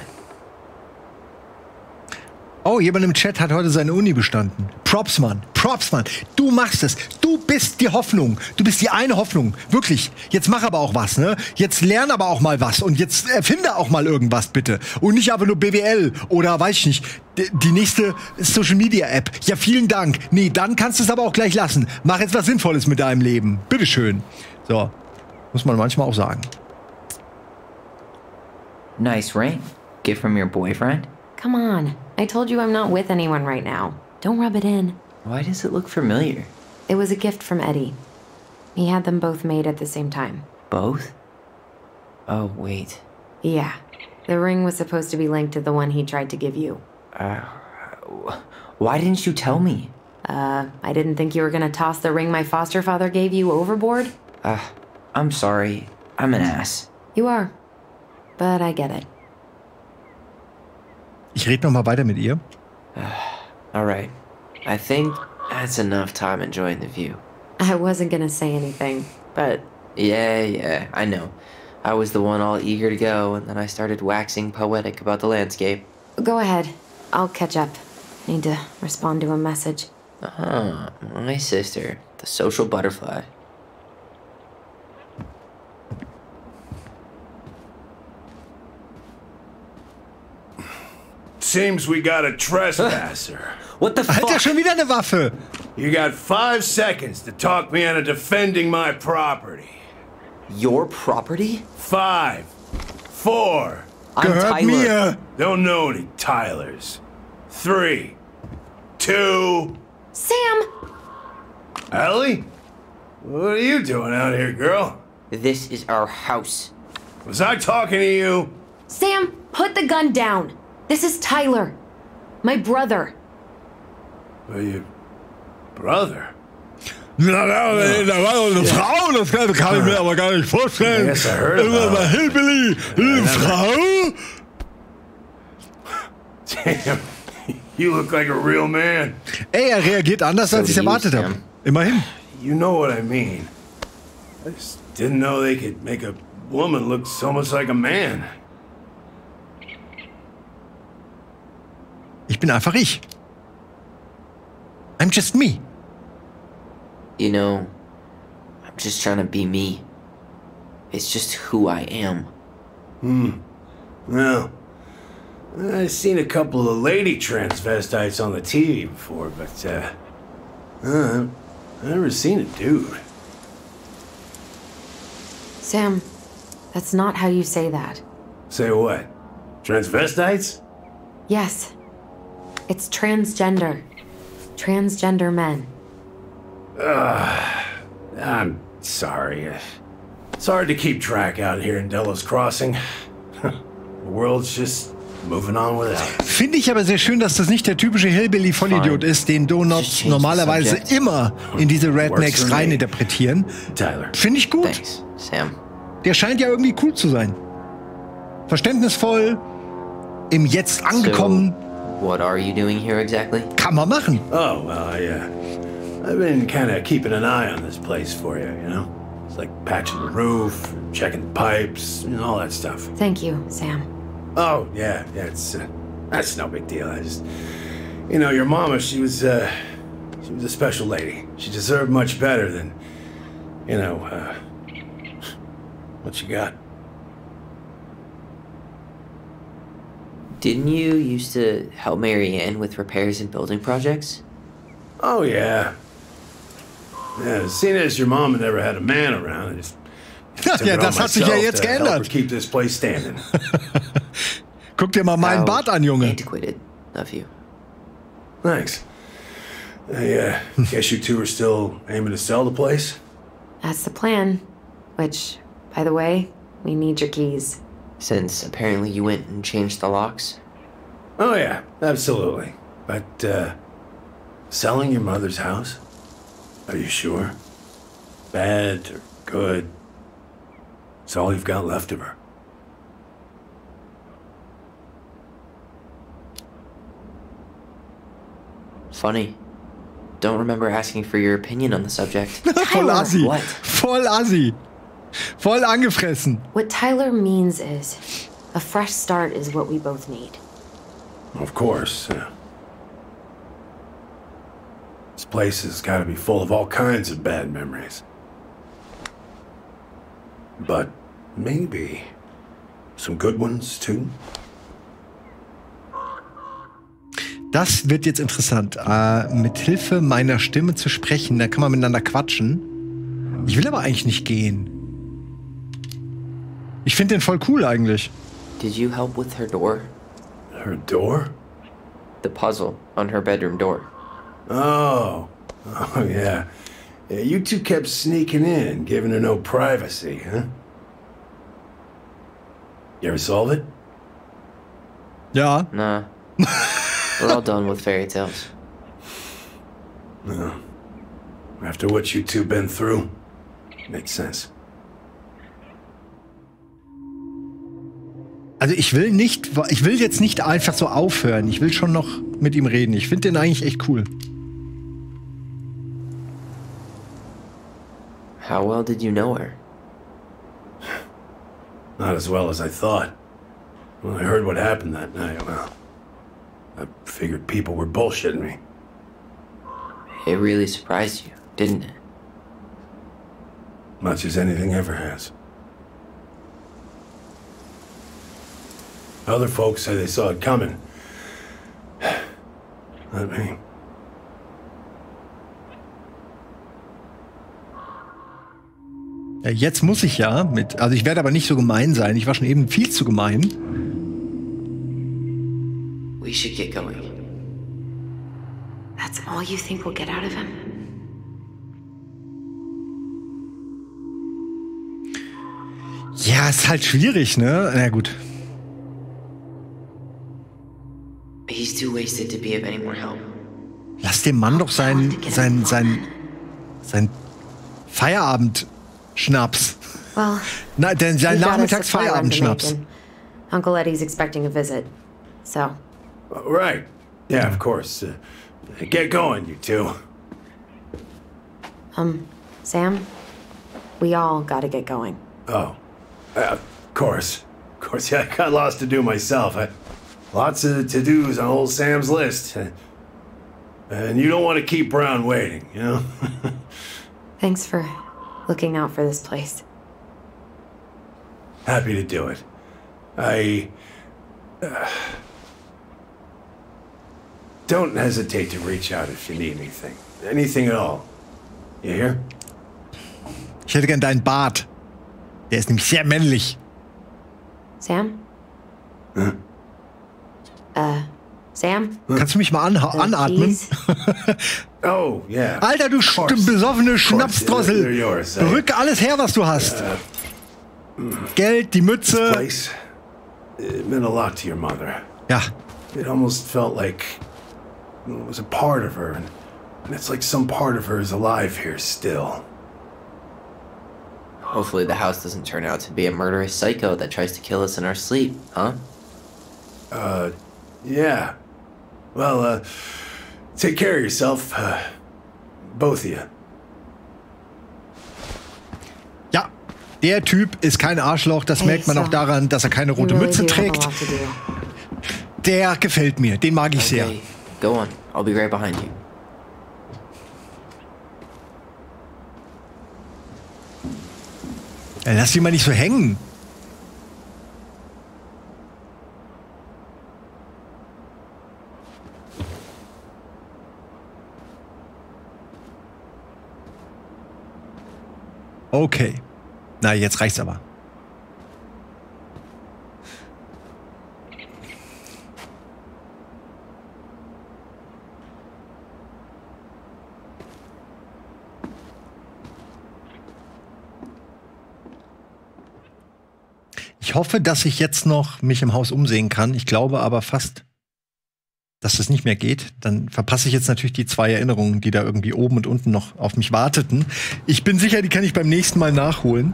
Oh, jemand im Chat hat heute seine Uni bestanden. Props, Mann. Props, Mann. Du machst es. Du bist die Hoffnung. Du bist die eine Hoffnung. Wirklich. Jetzt mach aber auch was, ne? Jetzt lern aber auch mal was. Und jetzt erfinde auch mal irgendwas, bitte. Und nicht einfach nur B W L oder, weiß ich nicht, die nächste Social-Media-App. Ja, vielen Dank. Nee, dann kannst du es aber auch gleich lassen. Mach jetzt was Sinnvolles mit deinem Leben. Bitteschön. So. Muss man manchmal auch sagen. Nice ring. Gift from your boyfriend? Come on. I told you I'm not with anyone right now. Don't rub it in. Why does it look familiar? It was a gift from Eddie. He had them both made at the same time. Both? Oh, wait. Yeah. The ring was supposed to be linked to the one he tried to give you. Uh, why didn't you tell me? Uh, I didn't think you were gonna toss the ring my foster father gave you overboard. Uh, I'm sorry. I'm an ass. You are. But I get it. Ich rede noch mal weiter mit ihr. All right. I think that's enough time enjoying the view. I wasn't gonna say anything, but... Yeah, yeah, I know. I was the one all eager to go, and then I started waxing poetic about the landscape. Go ahead. I'll catch up. Need to respond to a message. Ah, my sister, the social butterfly. Seems we got a trespasser. What the fuck? Alter, schon wieder eine Waffe. You got five seconds to talk me out of defending my property. Your property? Five. Four. I'm Gehört Tyler. mir. Don't know any Tylers. Three. too. Sam! Ellie? What are you doing out here, girl? This is our house. Was I talking to you? Sam, put the gun down. This is Tyler. My brother. Are you brother? Na, da, da war doch eine Frau, das kann, kann ich mir aber gar nicht vorstellen. Yes, I heard Irgendwann about mal it. Hillbilly, eine Frau? Damn, you look like a real man. Ey, er reagiert anders, So als ich do you, erwartet habe. Sam. Immerhin. You know what I mean. I just didn't know they could make a woman look so much like a man. Ich bin einfach ich. I'm just me. You know, I'm just trying to be me. It's just who I am. Well, I've seen a couple of lady transvestites on the T V before, but, uh, uh I've never seen a dude. Sam, that's not how you say that. Say what? Transvestites? Yes. It's transgender. Transgender men. I'm sorry. It's hard to keep track out here in Delos Crossing. The world's just moving on without. Finde ich aber sehr schön, dass das nicht der typische Hillbilly-Vollidiot Fine. ist, den Donuts Just change the normalerweise subject. immer in diese Rednecks Works for me. reininterpretieren. Tyler. Finde ich gut. Thanks, Sam. Der scheint ja irgendwie cool zu sein. Verständnisvoll, im Jetzt angekommen, So, what are you doing here exactly? kann man machen. Oh, well, I, uh, I've been kind of keeping an eye on this place for you, you know? It's like patching the roof, checking the pipes, and all that stuff. Thank you, Sam. Oh, yeah, yeah, it's, uh, that's no big deal. I just, you know, your mama, she was, uh, she was a special lady. She deserved much better than, you know, uh, what you got. Didn't you used to help Mary Ann with repairs and building projects? Oh, yeah. Yeah, seeing as your mama never had a man around, I just took Ja, it das on hat sich ja myself jetzt to help her geändert. keep this place standing. Guck dir mal meinen How Bart an, Junge. Antiquated of you. Thanks. I uh, guess you two are still aiming to sell the place? That's the plan. Which, by the way, we need your keys. Since apparently you went and changed the locks. Oh, yeah, absolutely. But, uh, selling your mother's house? Are you sure? Bad or good? It's all you've got left of her. Funny. Don't remember asking for your opinion on the subject. Voll assi. What? Voll assi. Voll angefressen. What Tyler means is, a fresh start is what we both need. Of course. Uh, this place has got to be full of all kinds of bad memories. But maybe some good ones, too. Das wird jetzt interessant. Äh, mit Hilfe meiner Stimme zu sprechen, da kann man miteinander quatschen. Ich will aber eigentlich nicht gehen. Ich finde den voll cool eigentlich. Did you help with her door? Her door? The puzzle on her bedroom door. Oh. Oh, yeah. Yeah, you two kept sneaking in, giving her no privacy, huh? You ever solve it? Ja. Nah. We're all done with fairy tales. No. After what you two been through, makes sense. Also ich will nicht, ich will jetzt nicht einfach so aufhören. Ich will schon noch mit ihm reden. Ich finde den eigentlich echt cool. How well did you know her? Not as well as I thought. When I heard what happened that night, well, I figured people were bullshitting me. It really surprised you, didn't it? Much as anything ever has. Other folks say they saw it coming. Not me. Ja, jetzt muss ich ja mit, also ich werde aber nicht so gemein sein. Ich war schon eben viel zu gemein. We should get going. That's all you think we'll get out of him? Ja, ist halt schwierig, ne? Na gut. He's too wasted to be of any more help. Lass dem Mann doch sein, sein, sein, sein Feierabend-Schnaps. Well, Na, denn sein we've got a Nachmittags supply run to Feierabend-Schnaps. make, and Uncle Eddie's expecting a visit. So, Right. Yeah, of course. Uh, get going, you two. um, Sam, we all gotta get going. Oh. Uh, of course. Of course, yeah, I got lots to do myself. I, lots of to-dos on old Sam's list. Uh, and you don't want to keep Brown waiting, you know? Thanks for looking out for this place. Happy to do it. I... Uh, don't hesitate to reach out if you need anything. Anything at all. You hear? Ich hätte gern deinen Bart. Der ist nämlich sehr männlich. Sam? Huh? Uh, Sam? Kannst du mich mal anha- Uh, anatmen? please? Oh, yeah. Alter, du Of st- course. besoffene Of course. They're Schnapsdrossel. yours. I- Rück alles her, was du hast. Geld, die Mütze. place. It meant a lot to your mother. Ja. It almost felt like it was a part of her, and, and it's like some part of her is alive here still. Hopefully the house doesn't turn out to be a murderous psycho that tries to kill us in our sleep, huh? Uh, yeah. Well, uh, take care of yourself, uh, both of you. Ja. Der Typ ist kein Arschloch. Das Hey, merkt man so. auch daran, dass er keine You rote really Mütze do have a trägt. lot to do. Der gefällt mir. Den mag ich sehr. Okay, go on. I'll be right behind you. Ja, lass dich mal nicht so hängen. Okay. Na, jetzt reicht's aber. Ich hoffe, dass ich jetzt noch mich im Haus umsehen kann. Ich glaube aber fast, dass das nicht mehr geht. Dann verpasse ich jetzt natürlich die zwei Erinnerungen, die da irgendwie oben und unten noch auf mich warteten. Ich bin sicher, die kann ich beim nächsten Mal nachholen.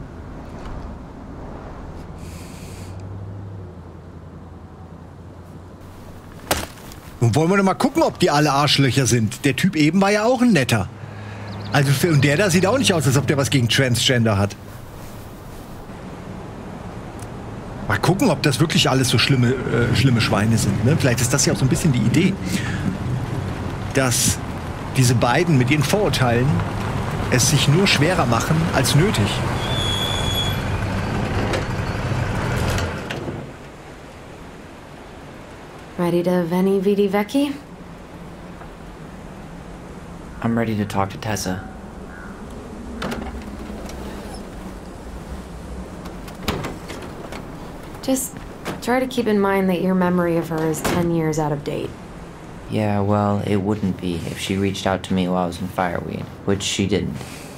Und wollen wir noch mal gucken, ob die alle Arschlöcher sind. Der Typ eben war ja auch ein netter. Also für, und der da sieht auch nicht aus, als ob der was gegen Transgender hat. Mal gucken, ob das wirklich alles so schlimme, äh, schlimme Schweine sind. Ne? Vielleicht ist das ja auch so ein bisschen die Idee, dass diese beiden mit ihren Vorurteilen es sich nur schwerer machen als nötig. Ready to Veni Vidi Vecchi? I'm ready to talk to Tessa. Just try to keep in mind that your memory of her is ten years out of date. Yeah, well, it wouldn't be if she reached out to me while I was in Fireweed, which she didn't.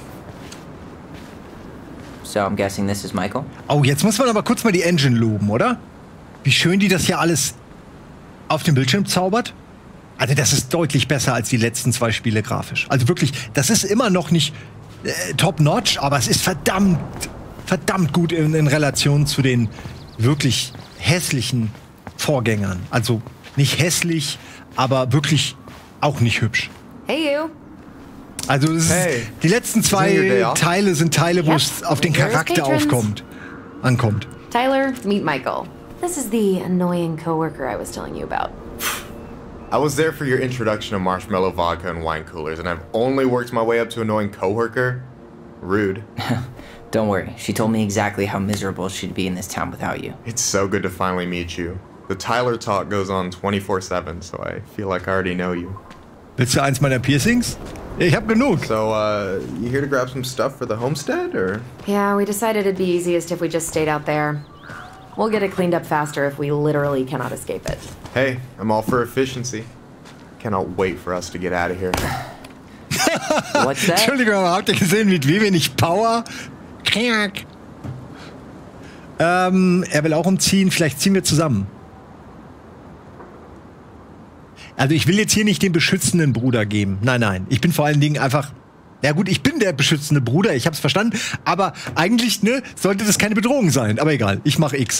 So I'm guessing this is Michael? Oh, jetzt muss man aber kurz mal die Engine loben, oder? Wie schön die das hier alles auf dem Bildschirm zaubert. Also das ist deutlich besser als die letzten zwei Spiele grafisch. Also wirklich, das ist immer noch nicht äh, top-notch, aber es ist verdammt, verdammt gut in, in Relation zu den wirklich hässlichen Vorgängern. Also nicht hässlich, aber wirklich auch nicht hübsch. Hey, you. Also es Hey. ist, die letzten Isn't your day zwei off? Teile sind Teile, wo Yep. es auf den Here's Charakter patrons. aufkommt, ankommt. Tyler, meet Michael. This is the annoying coworker I was telling you about. I was there for your introduction of marshmallow vodka and wine coolers, and I've only worked my way up to annoying coworker. Rude. Don't worry, she told me exactly how miserable she'd be in this town without you. It's so good to finally meet you. The Tyler talk goes on twenty-four seven, so I feel like I already know you. Willst du eins meiner Piercings? Ich hab genug. So, uh, you here to grab some stuff for the homestead, or? Yeah, we decided it'd be easiest if we just stayed out there. We'll get it cleaned up faster if we literally cannot escape it. Hey, I'm all for efficiency. Cannot wait for us to get out of here. What's that? Entschuldigung, aber habt ihr gesehen, mit wie wenig Power? Ähm, er will auch umziehen, vielleicht ziehen wir zusammen. Also ich will jetzt hier nicht den beschützenden Bruder geben. Nein, nein. Ich bin vor allen Dingen einfach. Ja gut, ich bin der beschützende Bruder, ich hab's verstanden. Aber eigentlich, ne, sollte das keine Bedrohung sein. Aber egal, ich mach X.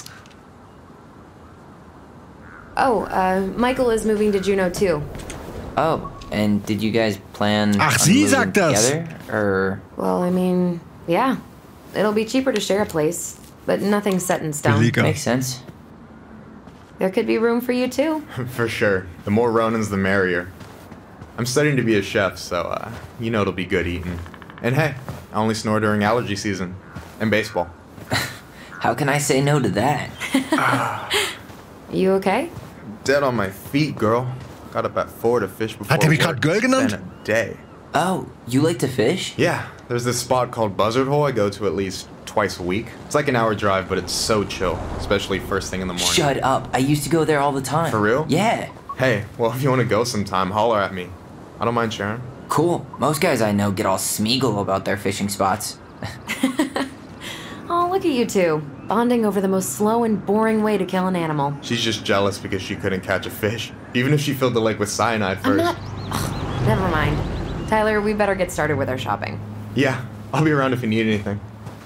Oh, uh, Michael is moving to Juneau too. Oh, and did you guys plan Ach, on sie moving sagt das. together, or Well, I mean, yeah. It'll be cheaper to share a place, but nothing's set in stone. Billiger. makes sense? There could be room for you too. For sure. The more Ronins, the merrier. I'm studying to be a chef, so, uh, you know it'll be good eating. And hey, I only snore during allergy season. And baseball. How can I say no to that? You okay? Dead on my feet, girl. Got up at four to fish before Hat er mich work. grad Girl genannt? Spent a day. Oh, you like to fish? Yeah, there's this spot called Buzzard Hole I go to at least twice a week. It's like an hour drive, but it's so chill, especially first thing in the morning. Shut up. I used to go there all the time. For real? Yeah. Hey, well, if you want to go sometime, holler at me. I don't mind sharing. Cool. Most guys I know get all Smeagol about their fishing spots. Oh, look at you two. Bonding over the most slow and boring way to kill an animal. She's just jealous because she couldn't catch a fish, even if she filled the lake with cyanide I'm first. not... Ugh, never mind. Tyler, we better get started with our shopping. Yeah, I'll be around if you need anything.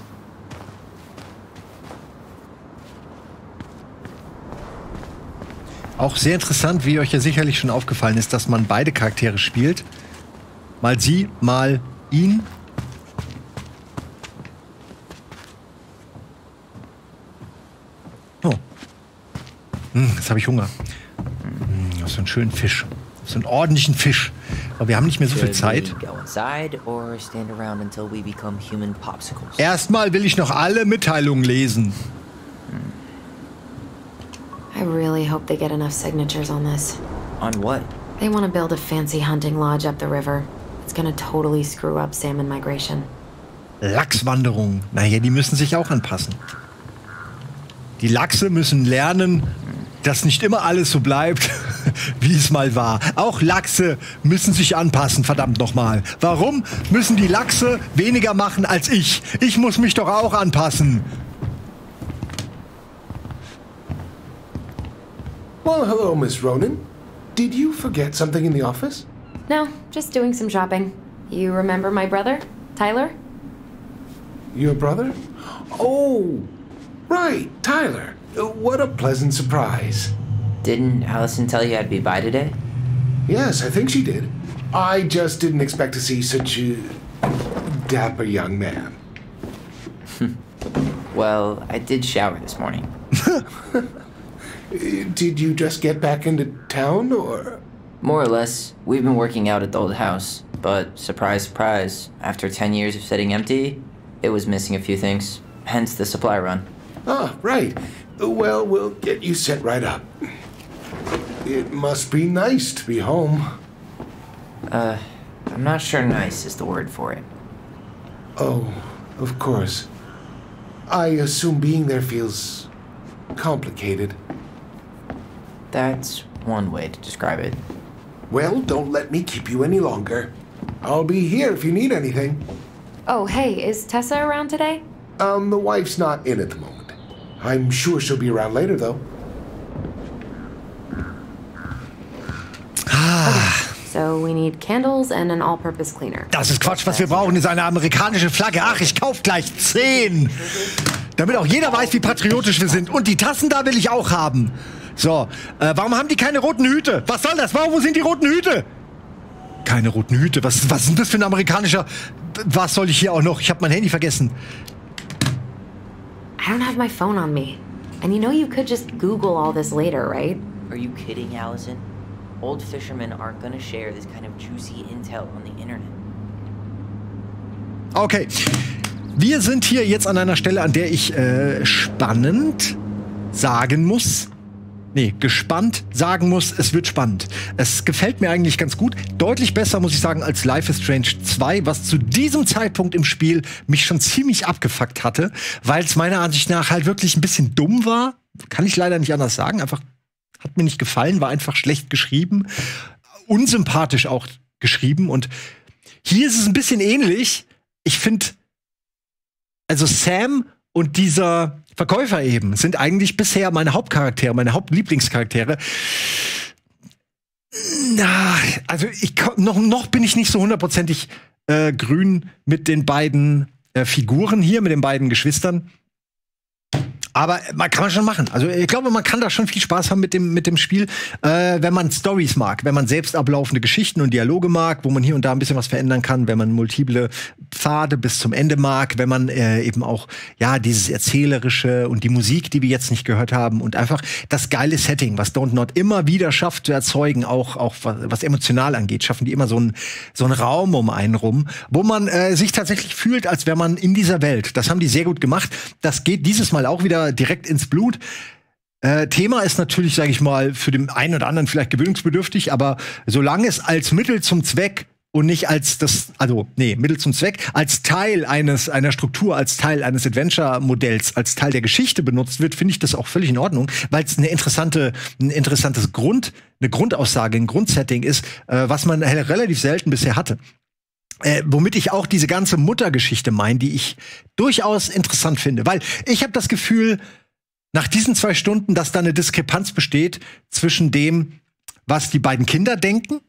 Auch sehr interessant, wie euch ja sicherlich schon aufgefallen ist, dass man beide Charaktere spielt. Mal sie, mal ihn. Oh. Hm, jetzt habe ich Hunger. Hm, so einen schönen Fisch. So einen ordentlichen Fisch. Aber wir haben nicht mehr so viel Zeit. Should we go inside or stand around until we become human popsicles? Erstmal will ich noch alle Mitteilungen lesen. I really hope they get enough signatures on this. On what? They want to build a fancy hunting lodge up the river. It's gonna totally screw up salmon migration. Lachswanderung. Naja, die müssen sich auch anpassen. Die Lachse müssen lernen, dass nicht immer alles so bleibt, wie es mal war. Auch Lachse müssen sich anpassen, verdammt nochmal. Warum müssen die Lachse weniger machen als ich? Ich muss mich doch auch anpassen. Well, hello, Miss Ronan. Did you forget something in the office? No, just doing some shopping. You remember my brother, Tyler? Your brother? Oh, right, Tyler. Uh, What a pleasant surprise. Didn't Allison tell you I'd be by today? Yes, I think she did. I just didn't expect to see such a dapper young man. Well, I did shower this morning. Uh, Did you just get back into town, or? More or less, we've been working out at the old house, but surprise, surprise, after ten years of sitting empty, it was missing a few things, hence the supply run. Ah, right. Uh, Well, we'll get you set right up. It must be nice to be home. Uh, I'm not sure nice is the word for it. Oh, of course. I assume being there feels complicated. That's one way to describe it. Well, don't let me keep you any longer. I'll be here if you need anything. Oh, hey, is Tessa around today? Um, the wife's not in at the moment. I'm sure she'll be around later, though. So we need candles and an all-purpose cleaner. Das ist Quatsch, was wir brauchen, ist eine amerikanische Flagge. Ach, ich kauf gleich zehn. Damit auch jeder weiß, wie patriotisch wir sind. Und die Tassen da will ich auch haben. So, äh, warum haben die keine roten Hüte? Was soll das? Warum, wo sind die roten Hüte? Keine roten Hüte. Was, was ist denn das für ein amerikanischer... Was soll ich hier auch noch? Ich habe mein Handy vergessen. I don't have my phone on me. And you know you could just Google all this later, right? Are you kidding, Allison? Old fishermen aren't gonna share this kind of juicy intel on the internet. Okay. Wir sind hier jetzt an einer Stelle, an der ich äh, spannend sagen muss. Nee, gespannt sagen muss, es wird spannend. Es gefällt mir eigentlich ganz gut. Deutlich besser, muss ich sagen, als Life is Strange zwei, was zu diesem Zeitpunkt im Spiel mich schon ziemlich abgefuckt hatte, weil es meiner Ansicht nach halt wirklich ein bisschen dumm war. Kann ich leider nicht anders sagen. Einfach hat mir nicht gefallen, war einfach schlecht geschrieben. unsympathisch auch geschrieben. Und hier ist es ein bisschen ähnlich. Ich finde, also Sam und dieser Verkäufer eben sind eigentlich bisher meine Hauptcharaktere, meine Hauptlieblingscharaktere. Na, also ich noch, noch bin ich nicht so hundertprozentig äh, grün mit den beiden äh, Figuren hier, mit den beiden Geschwistern. Aber man kann man schon machen. Also ich glaube, man kann da schon viel Spaß haben mit dem, mit dem Spiel, äh, wenn man Storys mag, wenn man selbst ablaufende Geschichten und Dialoge mag, wo man hier und da ein bisschen was verändern kann, wenn man multiple Pfade bis zum Ende mag, wenn man äh, eben auch ja dieses Erzählerische und die Musik, die wir jetzt nicht gehört haben und einfach das geile Setting, was Don't Nod immer wieder schafft zu erzeugen, auch, auch was, was emotional angeht, schaffen die immer so einen so einen Raum um einen rum, wo man äh, sich tatsächlich fühlt, als wäre man in dieser Welt. Das haben die sehr gut gemacht. Das geht dieses Mal auch wieder direkt ins Blut. Äh, Thema ist natürlich, sage ich mal, für den einen oder anderen vielleicht gewöhnungsbedürftig, aber solange es als Mittel zum Zweck und nicht als das, also nee, Mittel zum Zweck, als Teil eines einer Struktur, als Teil eines Adventure-Modells, als Teil der Geschichte benutzt wird, finde ich das auch völlig in Ordnung, weil es eine interessante, ein interessantes Grund, eine Grundaussage, ein Grundsetting ist, äh, was man relativ selten bisher hatte. Äh, womit ich auch diese ganze Muttergeschichte meine, die ich durchaus interessant finde. Weil ich habe das Gefühl, nach diesen zwei Stunden, dass da eine Diskrepanz besteht zwischen dem, was die beiden Kinder denken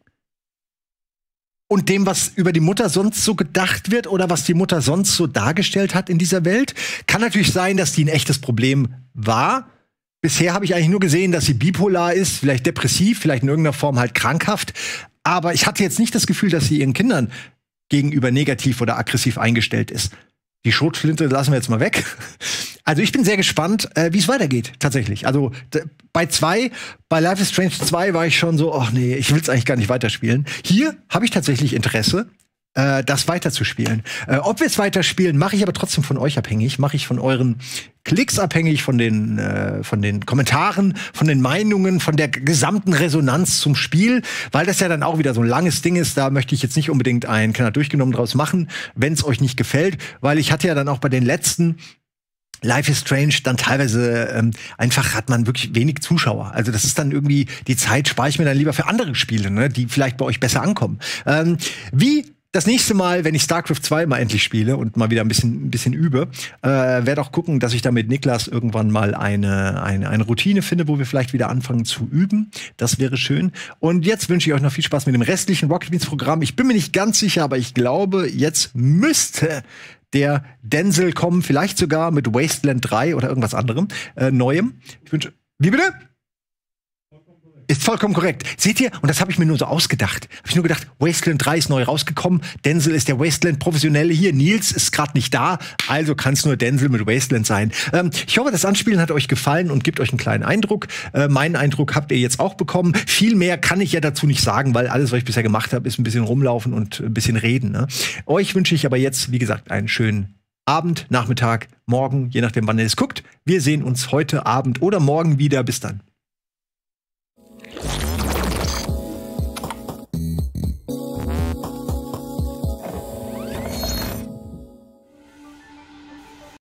und dem, was über die Mutter sonst so gedacht wird oder was die Mutter sonst so dargestellt hat in dieser Welt. Kann natürlich sein, dass die ein echtes Problem war. Bisher habe ich eigentlich nur gesehen, dass sie bipolar ist, vielleicht depressiv, vielleicht in irgendeiner Form halt krankhaft. Aber ich hatte jetzt nicht das Gefühl, dass sie ihren Kindern gegenüber negativ oder aggressiv eingestellt ist. Die Schrotflinte lassen wir jetzt mal weg. Also ich bin sehr gespannt, äh, wie es weitergeht, tatsächlich. Also bei zwei, bei Life is Strange zwei war ich schon so, ach nee, ich will es eigentlich gar nicht weiterspielen. Hier habe ich tatsächlich Interesse, äh, das weiterzuspielen. Äh, ob wir es weiterspielen, mache ich aber trotzdem von euch abhängig, mache ich von euren Klicks abhängig, von den, äh, von den Kommentaren, von den Meinungen, von der gesamten Resonanz zum Spiel, weil das ja dann auch wieder so ein langes Ding ist. Da möchte ich jetzt nicht unbedingt ein Kanal durchgenommen draus machen, wenn es euch nicht gefällt, weil ich hatte ja dann auch bei den letzten Life is Strange dann teilweise ähm, einfach hat man wirklich wenig Zuschauer. Also das ist dann irgendwie, die Zeit spare ich mir dann lieber für andere Spiele, ne, die vielleicht bei euch besser ankommen. Ähm, wie das nächste Mal, wenn ich StarCraft zwei mal endlich spiele und mal wieder ein bisschen, ein bisschen übe, äh, werde auch gucken, dass ich da mit Niklas irgendwann mal eine, eine, eine Routine finde, wo wir vielleicht wieder anfangen zu üben. Das wäre schön. Und jetzt wünsche ich euch noch viel Spaß mit dem restlichen Rocket Beans Programm. Ich bin mir nicht ganz sicher, aber ich glaube, jetzt müsste der Denzel kommen, vielleicht sogar mit Wasteland drei oder irgendwas anderem, äh, Neuem. Ich wünsche, wie bitte? Ist vollkommen korrekt. Seht ihr? Und das habe ich mir nur so ausgedacht. Habe ich nur gedacht, Wasteland drei ist neu rausgekommen. Denzel ist der Wasteland-Professionelle hier. Nils ist gerade nicht da. Also kann es nur Denzel mit Wasteland sein. Ähm, ich hoffe, das Anspielen hat euch gefallen und gibt euch einen kleinen Eindruck. Äh, meinen Eindruck habt ihr jetzt auch bekommen. Viel mehr kann ich ja dazu nicht sagen, weil alles, was ich bisher gemacht habe, ist ein bisschen rumlaufen und ein bisschen reden. Ne? Euch wünsche ich aber jetzt, wie gesagt, einen schönen Abend, Nachmittag, morgen, je nachdem, wann ihr es guckt. Wir sehen uns heute Abend oder morgen wieder. Bis dann.